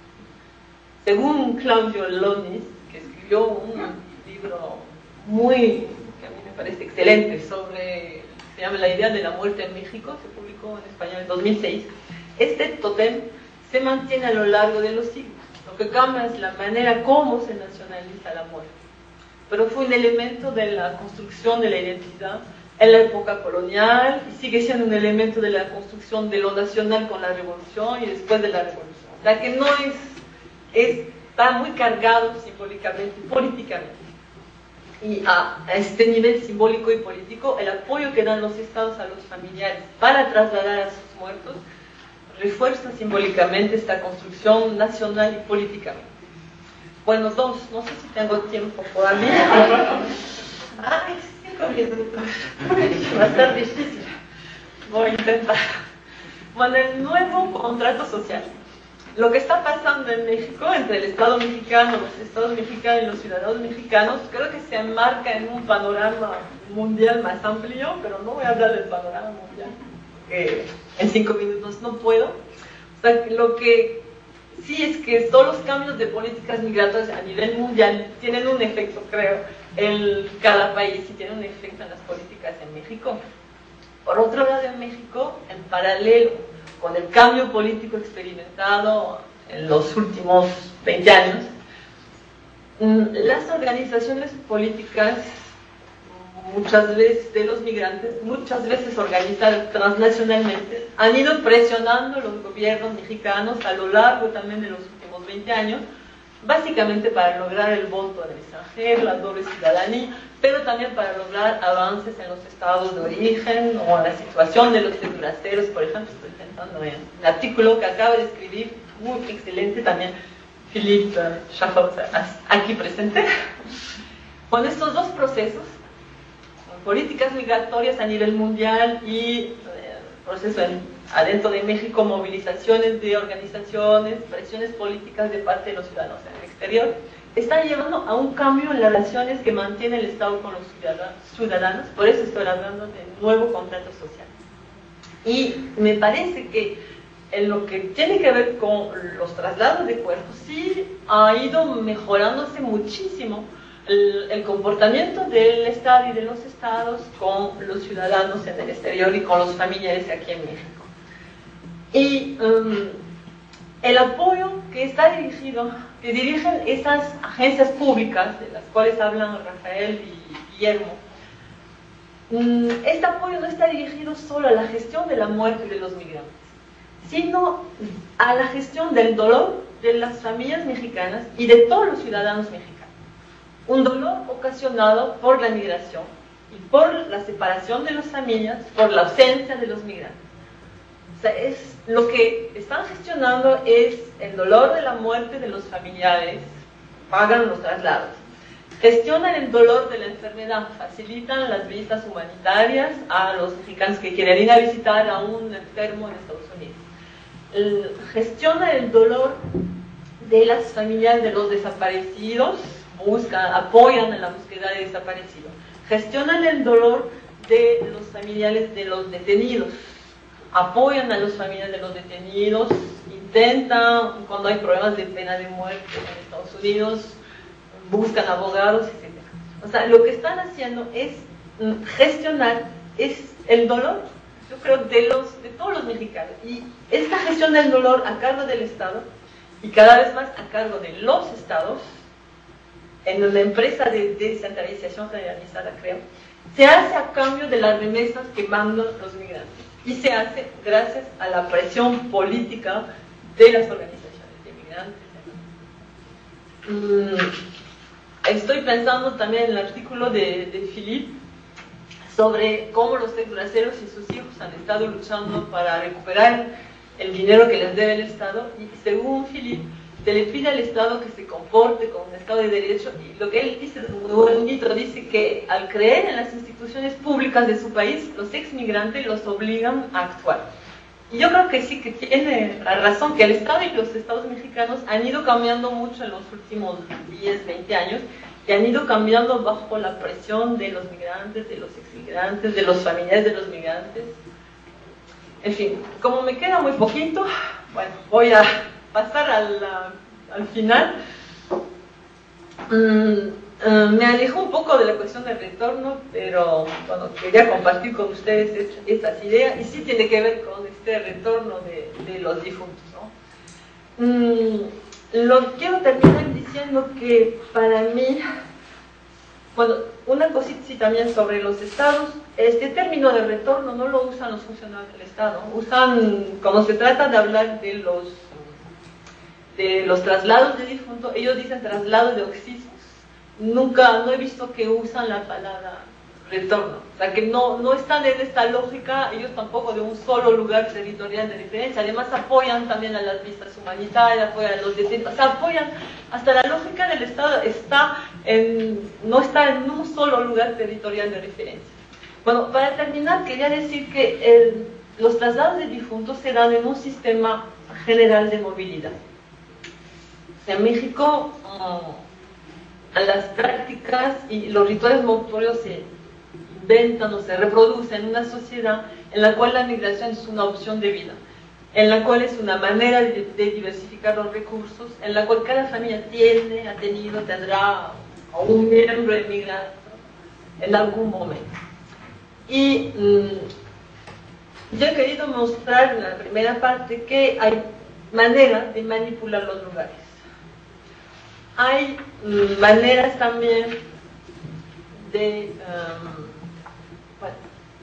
S2: Según Claudio Lonis, que escribió un libro muy, que a mí me parece excelente, sobre, se llama La idea de la muerte en México, se publicó en español en dos mil seis, este tótem se mantiene a lo largo de los siglos. Lo que cambia es la manera como se nacionaliza la muerte. Pero fue un elemento de la construcción de la identidad en la época colonial y sigue siendo un elemento de la construcción de lo nacional con la revolución y después de la revolución. O sea que no es, es está muy cargado simbólicamente y políticamente. Y a este nivel simbólico y político, el apoyo que dan los estados a los familiares para trasladar a sus muertos refuerza simbólicamente esta construcción nacional y políticamente. Bueno, dos, no sé si tengo tiempo por mí. Ay, cinco minutos. Va a estar difícil. Voy a intentar. Bueno, el nuevo contrato social. Lo que está pasando en México, entre el Estado mexicano, los estados mexicanos y los ciudadanos mexicanos, creo que se enmarca en un panorama mundial más amplio, pero no voy a hablar del panorama mundial, porque en cinco minutos no puedo. O sea, lo que sí es que todos los cambios de políticas migratorias a nivel mundial tienen un efecto, creo, en cada país y tienen un efecto en las políticas en México. Por otro lado, en México, en paralelo con el cambio político experimentado en los últimos veinte años, las organizaciones políticas, muchas veces de los migrantes, muchas veces organizadas transnacionalmente, han ido presionando a los gobiernos mexicanos a lo largo también de los últimos veinte años, básicamente para lograr el voto del extranjero, la doble ciudadanía, pero también para lograr avances en los estados de origen o en la situación de los extranjeros. Por ejemplo, estoy pensando en un artículo que acaba de escribir, muy excelente también, Philippe Schaffhauser, aquí presente. Con estos dos procesos, políticas migratorias a nivel mundial y eh, proceso en adentro de México, movilizaciones de organizaciones, presiones políticas de parte de los ciudadanos en el exterior, están llevando a un cambio en las relaciones que mantiene el Estado con los ciudadanos. Por eso estoy hablando de nuevo contrato social. Y me parece que en lo que tiene que ver con los traslados de cuerpos, sí ha ido mejorándose muchísimo el, el comportamiento del Estado y de los Estados con los ciudadanos en el exterior y con los familiares aquí en México. Y um, el apoyo que está dirigido, que dirigen esas agencias públicas, de las cuales hablan Rafael y Guillermo, um, este apoyo no está dirigido solo a la gestión de la muerte de los migrantes, sino a la gestión del dolor de las familias mexicanas y de todos los ciudadanos mexicanos. Un dolor ocasionado por la migración y por la separación de las familias, por la ausencia de los migrantes. O sea, es, lo que están gestionando es el dolor de la muerte de los familiares, pagan los traslados. Gestionan el dolor de la enfermedad, facilitan las visas humanitarias a los mexicanos que quieren ir a visitar a un enfermo en Estados Unidos. El, gestiona el dolor de las familias de los desaparecidos, buscan, apoyan en la búsqueda de desaparecidos. Gestionan el dolor de los familiares de los detenidos, apoyan a los familiares de los detenidos, intentan, cuando hay problemas de pena de muerte en Estados Unidos, buscan abogados, etcétera. O sea, lo que están haciendo es gestionar es el dolor, yo creo, de, los, de todos los mexicanos. Y esta gestión del dolor a cargo del Estado, y cada vez más a cargo de los Estados, en una empresa de descentralización generalizada, creo, se hace a cambio de las remesas que mandan los migrantes. Y se hace gracias a la presión política de las organizaciones de migrantes. Mm, estoy pensando también en el artículo de, de Philippe sobre cómo los ex braceros y sus hijos han estado luchando para recuperar el dinero que les debe el Estado, y según Philippe, se le pide al Estado que se comporte como un Estado de Derecho, y lo que él dice es muy bonito, dice que al creer en las instituciones públicas de su país, los exmigrantes los obligan a actuar. Y yo creo que sí, que tiene la razón, que el Estado y los Estados mexicanos han ido cambiando mucho en los últimos diez, veinte años, y han ido cambiando bajo la presión de los migrantes, de los exmigrantes, de los familiares de los migrantes. En fin, como me queda muy poquito, bueno, voy a pasar al, al final. Mm, uh, me alejo un poco de la cuestión del retorno, pero bueno, quería compartir con ustedes estas ideas, y sí tiene que ver con este retorno de, de los difuntos, ¿no? Mm, lo quiero terminar diciendo que para mí, bueno, una cosita sí también sobre los estados. Este término de retorno no lo usan los funcionarios del Estado, usan, cuando se trata de hablar de los de los traslados de difuntos, ellos dicen traslados de oxismos. Nunca, no he visto que usan la palabra retorno, o sea que no, no están en esta lógica, ellos tampoco, de un solo lugar territorial de referencia. Además apoyan también a las visas humanitarias, apoyan a los detenidos, o sea, apoyan, hasta la lógica del Estado está en, no está en un solo lugar territorial de referencia. Bueno, para terminar, quería decir que el, los traslados de difuntos se dan en un sistema general de movilidad. En México, uh, las prácticas y los rituales mortuorios se inventan o se reproducen en una sociedad en la cual la migración es una opción de vida, en la cual es una manera de, de diversificar los recursos, en la cual cada familia tiene, ha tenido, tendrá a un miembro emigrado en algún momento. Y um, yo he querido mostrar en la primera parte que hay maneras de manipular los lugares. Hay um, maneras también de, um, bueno,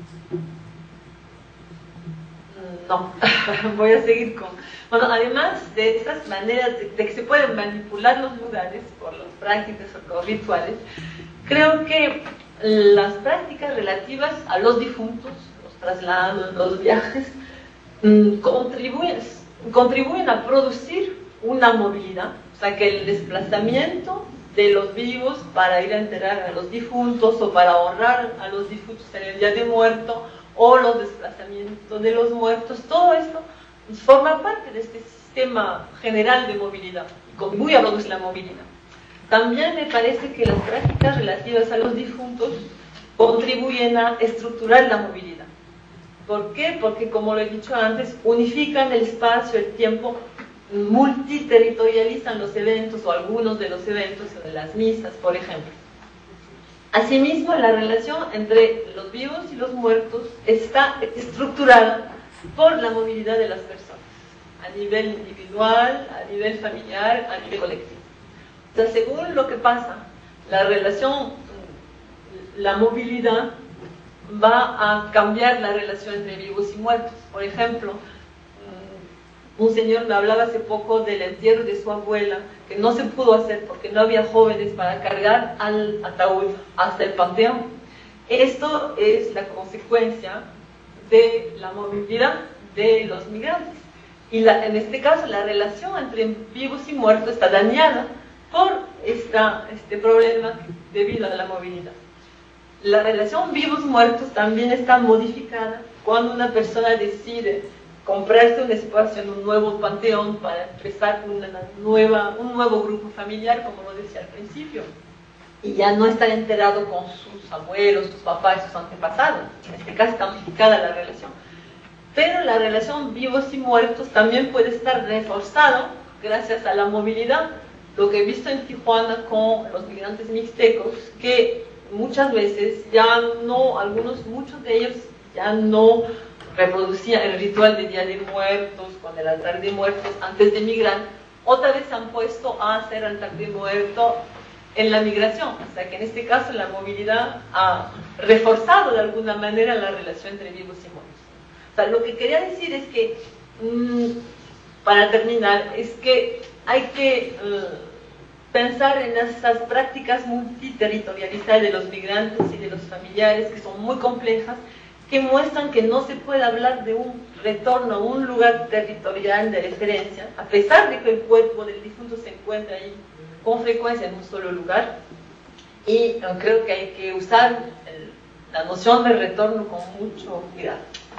S2: no, voy a seguir con, bueno, además de estas maneras de, de que se pueden manipular los lugares por las prácticas o rituales, creo que las prácticas relativas a los difuntos, los traslados, los viajes, um, contribuyen, contribuyen a producir una movilidad. O sea, que el desplazamiento de los vivos para ir a enterrar a los difuntos, o para honrar a los difuntos en el día de muerto, o los desplazamientos de los muertos, todo esto forma parte de este sistema general de movilidad y contribuye a producir la movilidad. También me parece que las prácticas relativas a los difuntos contribuyen a estructurar la movilidad. ¿Por qué? Porque, como lo he dicho antes, unifican el espacio, el tiempo, multiterritorializan los eventos o algunos de los eventos o de las misas, por ejemplo. Asimismo, la relación entre los vivos y los muertos está estructurada por la movilidad de las personas, a nivel individual, a nivel familiar, a nivel colectivo. O sea, según lo que pasa, la relación, la movilidad va a cambiar la relación entre vivos y muertos. Por ejemplo, un señor me hablaba hace poco del entierro de su abuela, que no se pudo hacer porque no había jóvenes para cargar al ataúd hasta el panteón. Esto es la consecuencia de la movilidad de los migrantes. Y la, en este caso, la relación entre vivos y muertos está dañada por esta, este problema debido a la movilidad. La relación vivos-muertos también está modificada cuando una persona decide comprarse un espacio en un nuevo panteón para empezar una nueva, un nuevo grupo familiar, como lo decía al principio, y ya no estar enterado con sus abuelos, sus papás, sus antepasados. En este caso está modificada la relación. Pero la relación vivos y muertos también puede estar reforzada gracias a la movilidad. Lo que he visto en Tijuana con los migrantes mixtecos, que muchas veces ya no, algunos, muchos de ellos ya no reproducían el ritual de Día de Muertos, con el altar de muertos antes de migrar, otra vez se han puesto a hacer altar de muerto en la migración. O sea que en este caso la movilidad ha reforzado de alguna manera la relación entre vivos y muertos. O sea, lo que quería decir es que, mmm, para terminar, es que hay que uh, pensar en esas prácticas multiterritorializadas de los migrantes y de los familiares, que son muy complejas, que muestran que no se puede hablar de un retorno a un lugar territorial de referencia, a pesar de que el cuerpo del difunto se encuentra ahí con frecuencia en un solo lugar. Y uh, creo que hay que usar el, la noción de retorno con mucho cuidado.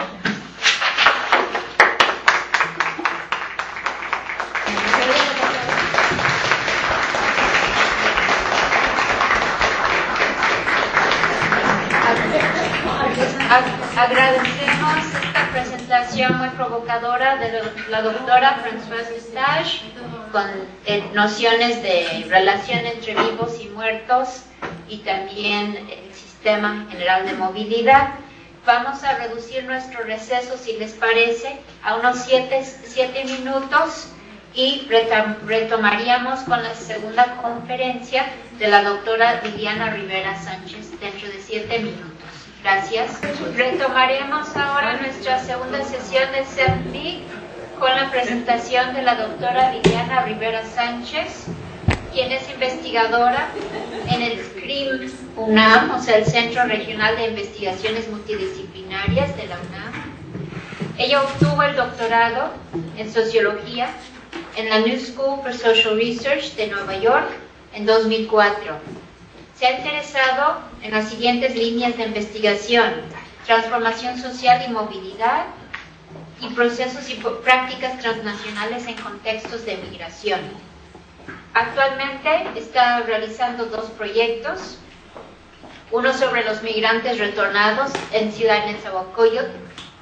S1: Agradecemos esta presentación muy provocadora de la doctora Françoise Lestage, con eh, nociones de relación entre vivos y muertos y también el sistema general de movilidad. Vamos a reducir nuestro receso, si les parece, a unos siete, siete minutos y retomaríamos con la segunda conferencia de la doctora Liliana Rivera Sánchez dentro de siete minutos. Gracias. Retomaremos ahora nuestra segunda sesión de C E P L I C con la presentación de la doctora Liliana Rivera Sánchez, quien es investigadora en el C R I M UNAM, o sea, el Centro Regional de Investigaciones Multidisciplinarias de la UNAM. Ella obtuvo el doctorado en Sociología en la New School for Social Research de Nueva York en dos mil cuatro. Se ha interesado en las siguientes líneas de investigación: transformación social y movilidad, y procesos y prácticas transnacionales en contextos de migración. Actualmente está realizando dos proyectos, uno sobre los migrantes retornados en Ciudad Nezahualcóyotl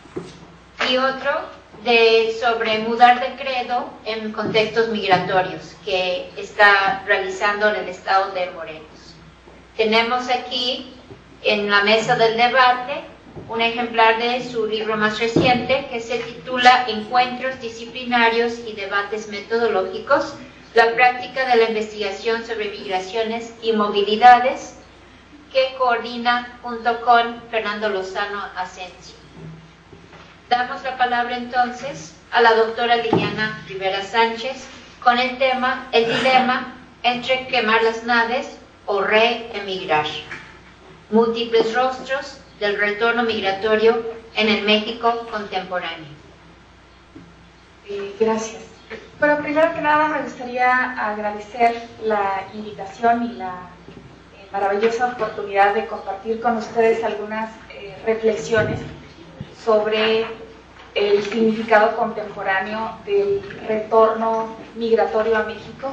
S1: y otro de, sobre mudar de credo en contextos migratorios, que está realizando en el estado de Morelos. Tenemos aquí en la mesa del debate un ejemplar de su libro más reciente, que se titula Encuentros disciplinarios y debates metodológicos, la práctica de la investigación sobre migraciones y movilidades, que coordina junto con Fernando Lozano Asensio. Damos la palabra entonces a la doctora Liliana Rivera Sánchez con el tema, el dilema entre quemar las naves o reemigrar. Múltiples rostros del retorno migratorio en el México contemporáneo.
S3: Eh, gracias. Bueno, primero que nada me gustaría agradecer la invitación y la eh, maravillosa oportunidad de compartir con ustedes algunas eh, reflexiones sobre el significado contemporáneo del retorno migratorio a México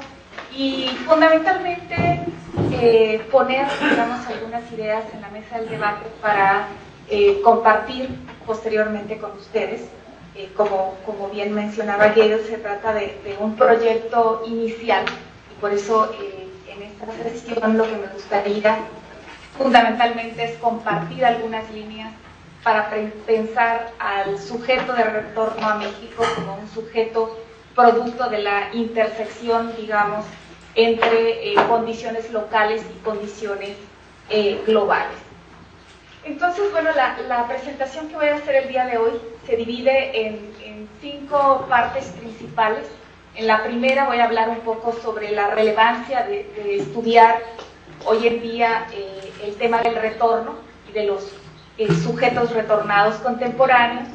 S3: y fundamentalmente eh, poner, digamos, algunas ideas en la mesa del debate para eh, compartir posteriormente con ustedes. Eh, como, como bien mencionaba Gail, se trata de, de un proyecto inicial y por eso eh, en esta sesión lo que me gustaría fundamentalmente es compartir algunas líneas para pensar al sujeto de retorno a México como un sujeto producto de la intersección, digamos, entre eh, condiciones locales y condiciones eh, globales. Entonces, bueno, la, la presentación que voy a hacer el día de hoy se divide en, en cinco partes principales. En la primera voy a hablar un poco sobre la relevancia de, de estudiar hoy en día eh, el tema del retorno y de los eh, sujetos retornados contemporáneos.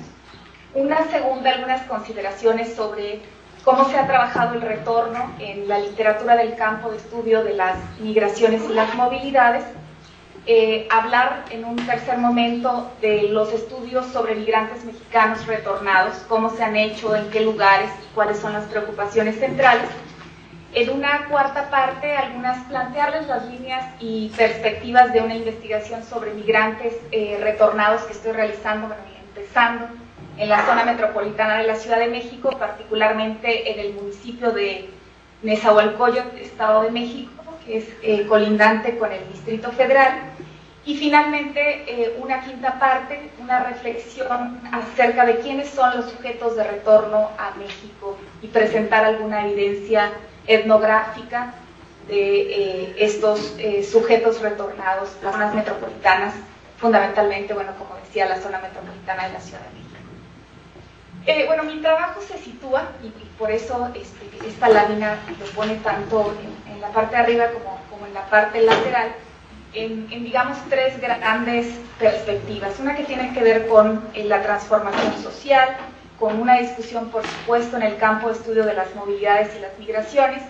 S3: Una segunda, algunas consideraciones sobre cómo se ha trabajado el retorno en la literatura del campo de estudio de las migraciones y las movilidades. Eh, hablar en un tercer momento de los estudios sobre migrantes mexicanos retornados, cómo se han hecho, en qué lugares, cuáles son las preocupaciones centrales. En una cuarta parte, algunas plantearles las líneas y perspectivas de una investigación sobre migrantes eh, retornados que estoy realizando, bueno, empezando en la zona metropolitana de la Ciudad de México, particularmente en el municipio de Nezahualcóyotl, Estado de México, que es eh, colindante con el Distrito Federal, y finalmente eh, una quinta parte, una reflexión acerca de quiénes son los sujetos de retorno a México y presentar alguna evidencia etnográfica de eh, estos eh, sujetos retornados, las zonas metropolitanas, fundamentalmente, bueno, como decía, la zona metropolitana de la Ciudad de México. Eh, bueno, mi trabajo se sitúa, y, y por eso este, esta lámina lo pone tanto en, en la parte de arriba como, como en la parte lateral, en, en, digamos, tres grandes perspectivas. Una que tiene que ver con eh, la transformación social, con una discusión, por supuesto, en el campo de estudio de las movilidades y las migraciones,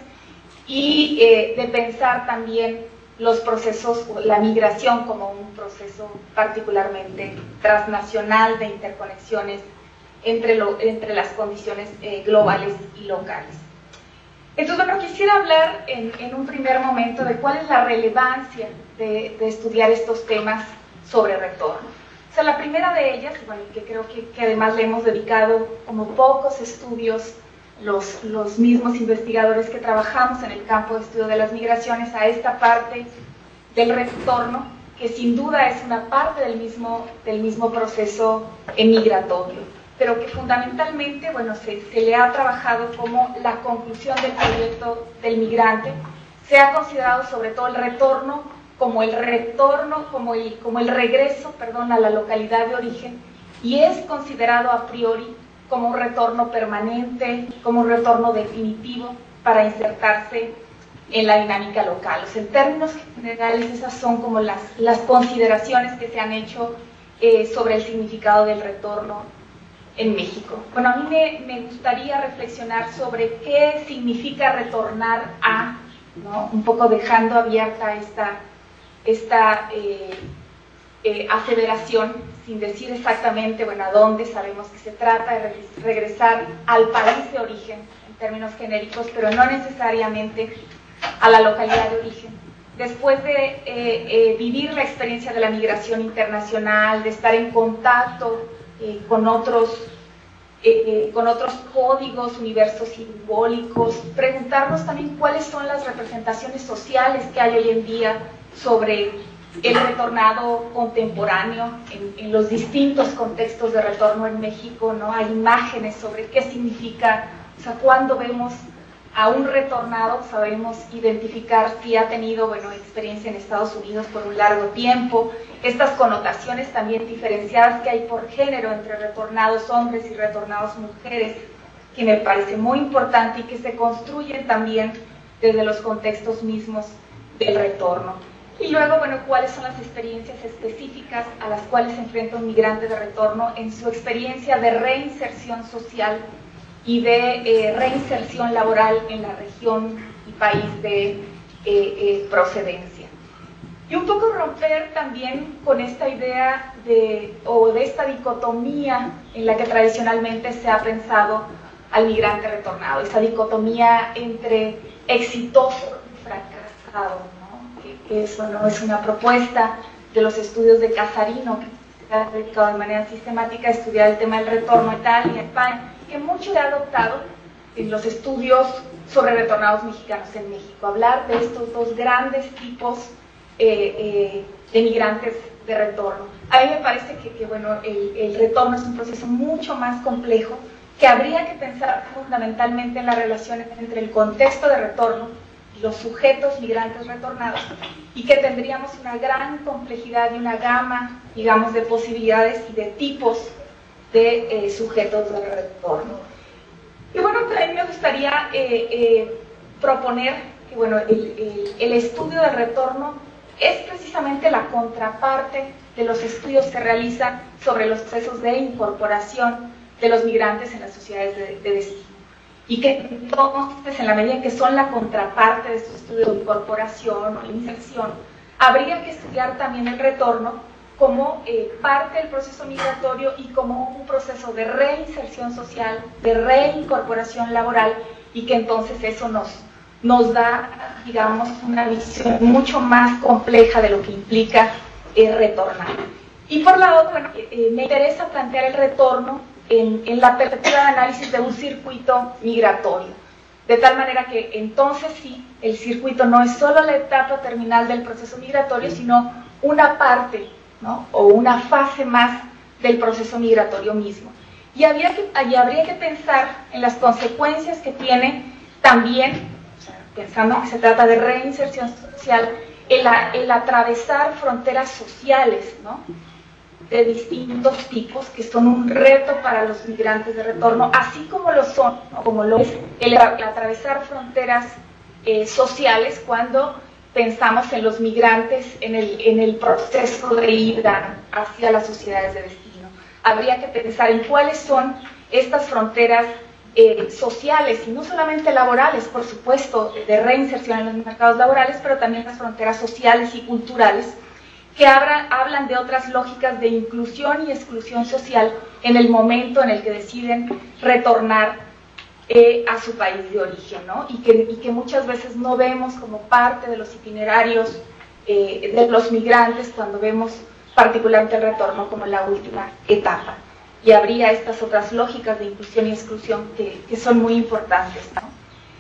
S3: y eh, de pensar también los procesos, la migración como un proceso particularmente transnacional de interconexiones Entre, lo, entre las condiciones eh, globales y locales. Entonces, bueno, quisiera hablar en, en un primer momento de cuál es la relevancia de, de estudiar estos temas sobre retorno. O sea, la primera de ellas, bueno, que creo que, que además le hemos dedicado como pocos estudios los, los mismos investigadores que trabajamos en el campo de estudio de las migraciones a esta parte del retorno, que sin duda es una parte del mismo, del mismo proceso migratorio, pero que fundamentalmente, bueno, se, se le ha trabajado como la conclusión del proyecto del migrante. Se ha considerado sobre todo el retorno como el retorno, como el, como el regreso, perdón, a la localidad de origen, y es considerado a priori como un retorno permanente, como un retorno definitivo para insertarse en la dinámica local. O sea, en términos generales, esas son como las, las consideraciones que se han hecho eh, sobre el significado del retorno en México. Bueno, a mí me, me gustaría reflexionar sobre qué significa retornar a, ¿no? Un poco dejando abierta esta, esta eh, eh, aseveración, sin decir exactamente, bueno, a dónde. Sabemos que se trata de regresar al país de origen, en términos genéricos, pero no necesariamente a la localidad de origen. Después de eh, eh, vivir la experiencia de la migración internacional, de estar en contacto Eh, con, otros, eh, eh, con otros códigos, universos simbólicos, preguntarnos también cuáles son las representaciones sociales que hay hoy en día sobre el retornado contemporáneo en, en los distintos contextos de retorno en México, ¿no? Hay imágenes sobre qué significa, o sea, cuando vemos a un retornado sabemos identificar si ha tenido, bueno, experiencia en Estados Unidos por un largo tiempo, estas connotaciones también diferenciadas que hay por género entre retornados hombres y retornados mujeres, que me parece muy importante y que se construyen también desde los contextos mismos del retorno. Y luego, bueno, cuáles son las experiencias específicas a las cuales se enfrenta un migrante de retorno en su experiencia de reinserción social y de eh, reinserción laboral en la región y país de eh, eh, procedencia. y un poco romper también con esta idea de, o de esta dicotomía en la que tradicionalmente se ha pensado al migrante retornado, esa dicotomía entre exitoso y fracasado, ¿no? que, que eso no es una propuesta de los estudios de Casarino, que se ha dedicado de manera sistemática a estudiar el tema del retorno a Italia y a España, que mucho se ha adoptado en los estudios sobre retornados mexicanos en México, hablar de estos dos grandes tipos eh, eh, de migrantes de retorno. A mí me parece que, que bueno, el, el retorno es un proceso mucho más complejo, que habría que pensar fundamentalmente en las relaciones entre el contexto de retorno y los sujetos migrantes retornados, y que tendríamos una gran complejidad y una gama, digamos, de posibilidades y de tipos de eh, sujetos de retorno. Y bueno, también me gustaría eh, eh, proponer que bueno, el, el, el estudio del retorno es precisamente la contraparte de los estudios que realizan sobre los procesos de incorporación de los migrantes en las sociedades de, de destino. Y que entonces, en la medida en que son la contraparte de estos estudios de incorporación o inserción, habría que estudiar también el retorno como eh, parte del proceso migratorio y como un proceso de reinserción social, de reincorporación laboral, y que entonces eso nos, nos da, digamos, una visión mucho más compleja de lo que implica eh, retornar. Y por la otra, bueno, eh, me interesa plantear el retorno en, en la perspectiva de análisis de un circuito migratorio, de tal manera que entonces sí, el circuito no es solo la etapa terminal del proceso migratorio, sino una parte, ¿no? O una fase más del proceso migratorio mismo. Y, había que, y habría que pensar en las consecuencias que tiene también, o sea, pensando que se trata de reinserción social, el, el atravesar fronteras sociales, ¿no? De distintos tipos, que son un reto para los migrantes de retorno, así como lo son, ¿no? Como lo es el, el atravesar fronteras eh, sociales cuando pensamos en los migrantes en el, en el proceso de ida hacia las sociedades de destino. Habría que pensar en cuáles son estas fronteras eh, sociales, y no solamente laborales, por supuesto, de reinserción en los mercados laborales, pero también las fronteras sociales y culturales, que habla, hablan de otras lógicas de inclusión y exclusión social en el momento en el que deciden retornar eh, a su país de origen, ¿no? Y que, y que muchas veces no vemos como parte de los itinerarios eh, de los migrantes cuando vemos particularmente el retorno como la última etapa. Y habría estas otras lógicas de inclusión y exclusión que, que son muy importantes, ¿no?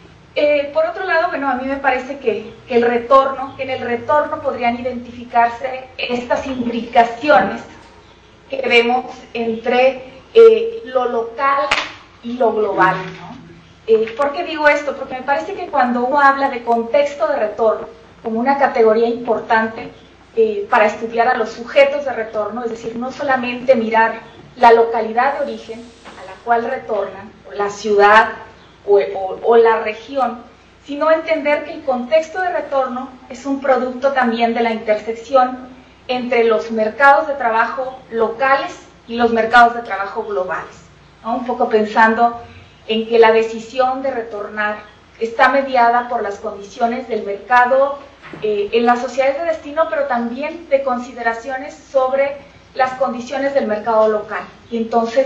S3: Eh, por otro lado, bueno, a mí me parece que, que el retorno, que en el retorno podrían identificarse estas imbricaciones que vemos entre eh, lo local y lo global, ¿no? Eh, ¿Por qué digo esto? Porque me parece que cuando uno habla de contexto de retorno como una categoría importante eh, para estudiar a los sujetos de retorno, es decir, no solamente mirar la localidad de origen a la cual retornan, o la ciudad, O, o, o la región, sino entender que el contexto de retorno es un producto también de la intersección entre los mercados de trabajo locales y los mercados de trabajo globales, ¿no? Un poco pensando en que la decisión de retornar está mediada por las condiciones del mercado eh, en las sociedades de destino, pero también de consideraciones sobre las condiciones del mercado local. Y entonces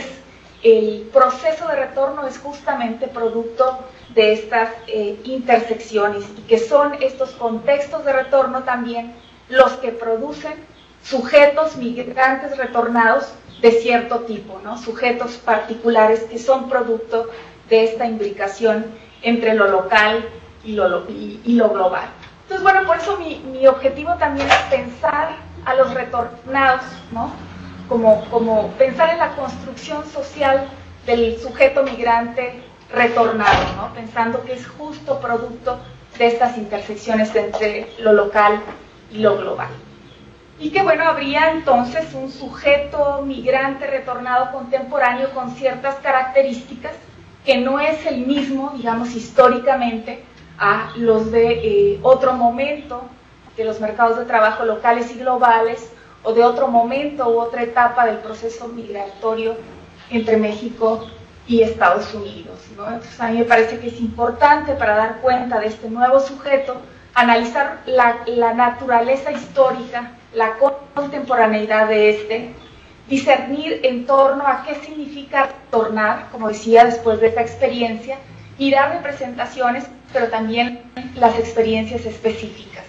S3: el proceso de retorno es justamente producto de estas eh, intersecciones, y que son estos contextos de retorno también los que producen sujetos migrantes retornados de cierto tipo, ¿no? Sujetos particulares que son producto de esta imbricación entre lo local y lo, y, y lo global. Entonces, bueno, por eso mi, mi objetivo también es pensar a los retornados, ¿no? Como, como pensar en la construcción social del sujeto migrante retornado, ¿no? Pensando que es justo producto de estas intersecciones entre lo local y lo global. Y que, bueno, habría entonces un sujeto migrante retornado contemporáneo con ciertas características que no es el mismo, digamos, históricamente a los de eh, otro momento de los mercados de trabajo locales y globales, o de otro momento u otra etapa del proceso migratorio entre México y Estados Unidos, ¿no? Entonces a mí me parece que es importante, para dar cuenta de este nuevo sujeto, analizar la, la naturaleza histórica, la contemporaneidad de este, discernir en torno a qué significa retornar, como decía, después de esta experiencia, mirar representaciones, pero también las experiencias específicas.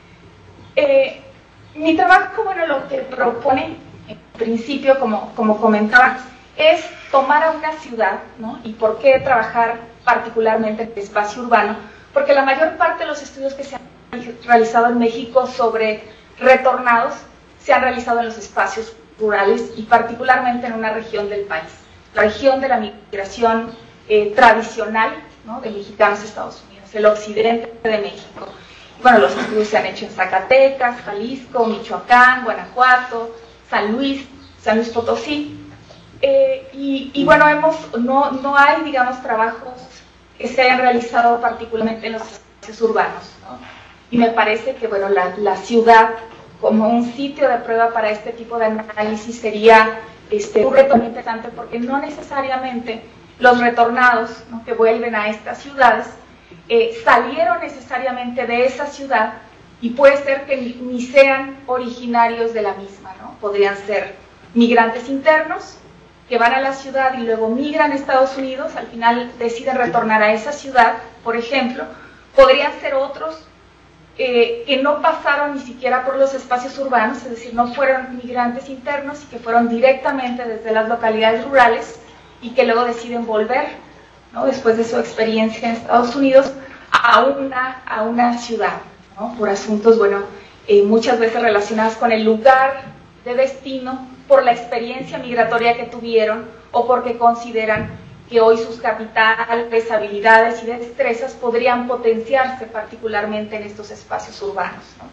S3: Eh, mi trabajo, bueno, lo que propone, en principio, como, como comentaba, es tomar a una ciudad, ¿no? ¿Y por qué trabajar particularmente en el espacio urbano? Porque la mayor parte de los estudios que se han realizado en México sobre retornados se han realizado en los espacios rurales y particularmente en una región del país, la región de la migración eh, tradicional, ¿no? De mexicanos a Estados Unidos, el occidente de México. Bueno, los estudios se han hecho en Zacatecas, Jalisco, Michoacán, Guanajuato, San Luis, San Luis Potosí. Eh, y, y bueno, hemos, no, no hay, digamos, trabajos que se hayan realizado particularmente en los espacios urbanos, ¿no? Y me parece que, bueno, la, la ciudad como un sitio de prueba para este tipo de análisis sería este, un reto muy interesante, porque no necesariamente los retornados, ¿no? que vuelven a estas ciudades eh, salieron necesariamente de esa ciudad, y puede ser que ni, ni sean originarios de la misma, ¿no? Podrían ser migrantes internos que van a la ciudad y luego migran a Estados Unidos, al final deciden retornar a esa ciudad, por ejemplo. Podrían ser otros eh, que no pasaron ni siquiera por los espacios urbanos, es decir, no fueron migrantes internos y que fueron directamente desde las localidades rurales y que luego deciden volver, ¿no? Después de su experiencia en Estados Unidos, a una, a una ciudad, ¿no? Por asuntos, bueno, eh, muchas veces relacionados con el lugar de destino, por la experiencia migratoria que tuvieron o porque consideran que hoy sus capitales, habilidades y destrezas podrían potenciarse particularmente en estos espacios urbanos, ¿no?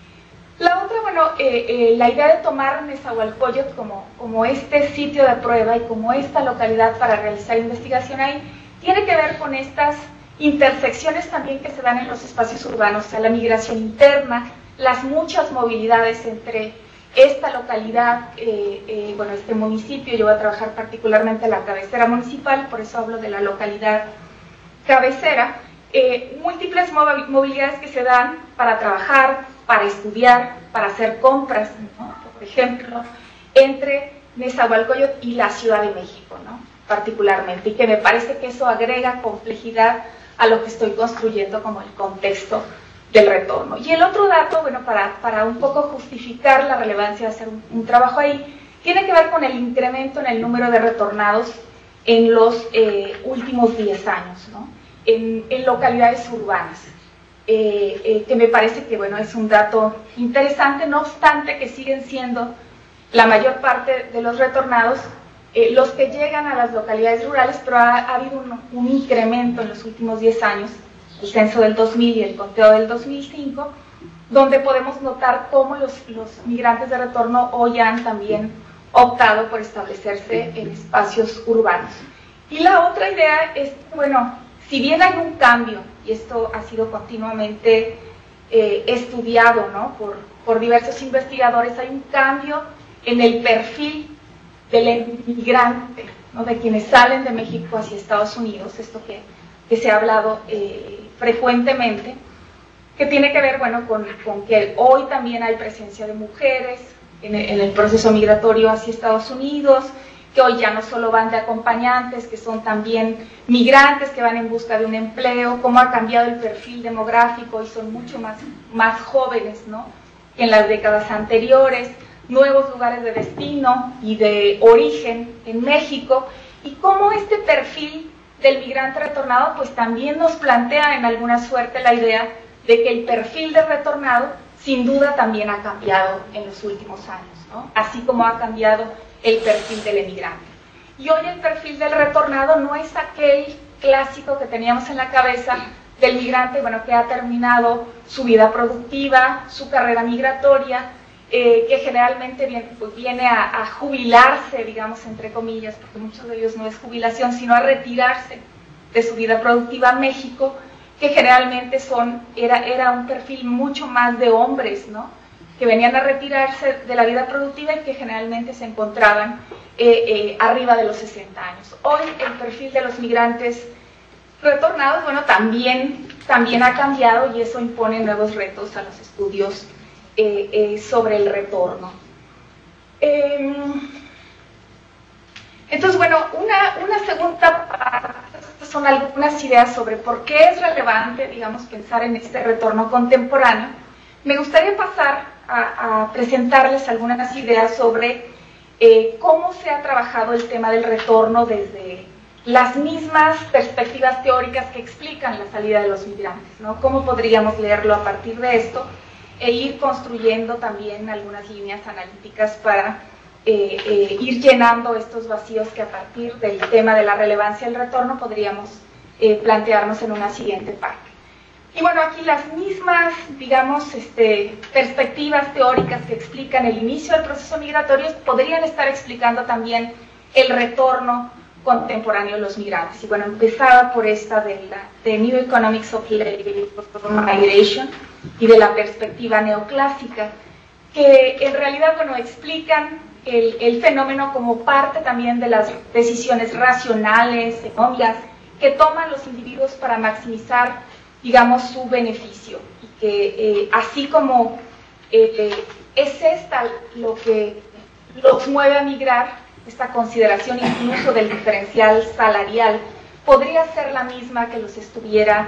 S3: La otra, bueno, eh, eh, la idea de tomar Nezahualcóyotl como, como este sitio de prueba y como esta localidad para realizar investigación ahí, tiene que ver con estas intersecciones también que se dan en los espacios urbanos, o sea, la migración interna, las muchas movilidades entre esta localidad, eh, eh, bueno, este municipio. Yo voy a trabajar particularmente en la cabecera municipal, por eso hablo de la localidad cabecera, eh, múltiples movilidades que se dan para trabajar, para estudiar, para hacer compras, ¿no? Por ejemplo, entre Nezahualcóyotl y la Ciudad de México, ¿no? Particularmente, y que me parece que eso agrega complejidad a lo que estoy construyendo como el contexto del retorno. Y el otro dato, bueno, para, para un poco justificar la relevancia de hacer un, un trabajo ahí, tiene que ver con el incremento en el número de retornados en los eh, últimos diez años, ¿no? En, en localidades urbanas, eh, eh, que me parece que, bueno, es un dato interesante, no obstante que siguen siendo la mayor parte de los retornados eh, los que llegan a las localidades rurales, pero ha, ha habido un, un incremento en los últimos diez años, el censo del dos mil y el conteo del dos mil cinco, donde podemos notar cómo los, los migrantes de retorno hoy han también optado por establecerse en espacios urbanos. Y la otra idea es, bueno, si bien hay un cambio, y esto ha sido continuamente eh, estudiado, ¿no? por, por diversos investigadores, hay un cambio en el perfil del inmigrante, ¿no? De quienes salen de México hacia Estados Unidos, esto que, que se ha hablado eh, frecuentemente, que tiene que ver, bueno, con, con que hoy también hay presencia de mujeres en el, en el proceso migratorio hacia Estados Unidos, que hoy ya no solo van de acompañantes, que son también migrantes que van en busca de un empleo, cómo ha cambiado el perfil demográfico y son mucho más, más jóvenes, ¿no? que en las décadas anteriores, nuevos lugares de destino y de origen en México, y cómo este perfil del migrante retornado pues también nos plantea en alguna suerte la idea de que el perfil del retornado sin duda también ha cambiado en los últimos años, ¿no? Así como ha cambiado el perfil del emigrante. Y hoy el perfil del retornado no es aquel clásico que teníamos en la cabeza del migrante, bueno, que ha terminado su vida productiva, su carrera migratoria, eh, que generalmente viene, pues viene a, a jubilarse, digamos, entre comillas, porque muchos de ellos no es jubilación, sino a retirarse de su vida productiva a México, que generalmente son, era, era un perfil mucho más de hombres, ¿no? que venían a retirarse de la vida productiva y que generalmente se encontraban eh, eh, arriba de los sesenta años. Hoy el perfil de los migrantes retornados, bueno, también, también ha cambiado y eso impone nuevos retos a los estudios eh, eh, sobre el retorno. Eh, entonces, bueno, una, una segunda parte son algunas ideas sobre por qué es relevante, digamos, pensar en este retorno contemporáneo. Me gustaría pasar a, a presentarles algunas ideas sobre eh, cómo se ha trabajado el tema del retorno desde las mismas perspectivas teóricas que explican la salida de los migrantes, ¿no? Cómo podríamos leerlo a partir de esto e ir construyendo también algunas líneas analíticas para eh, eh, ir llenando estos vacíos que a partir del tema de la relevancia del retorno podríamos eh, plantearnos en una siguiente parte. Y bueno, aquí las mismas, digamos, este, perspectivas teóricas que explican el inicio del proceso migratorio podrían estar explicando también el retorno contemporáneo de los migrantes. Y bueno, empezaba por esta de la de New Economics of Migration y de la perspectiva neoclásica, que en realidad, bueno, explican el, el fenómeno como parte también de las decisiones racionales, económicas, que toman los individuos para maximizar, digamos, su beneficio. Y que eh, así como eh, es esta lo que los mueve a migrar, esta consideración incluso del diferencial salarial, podría ser la misma que los estuviera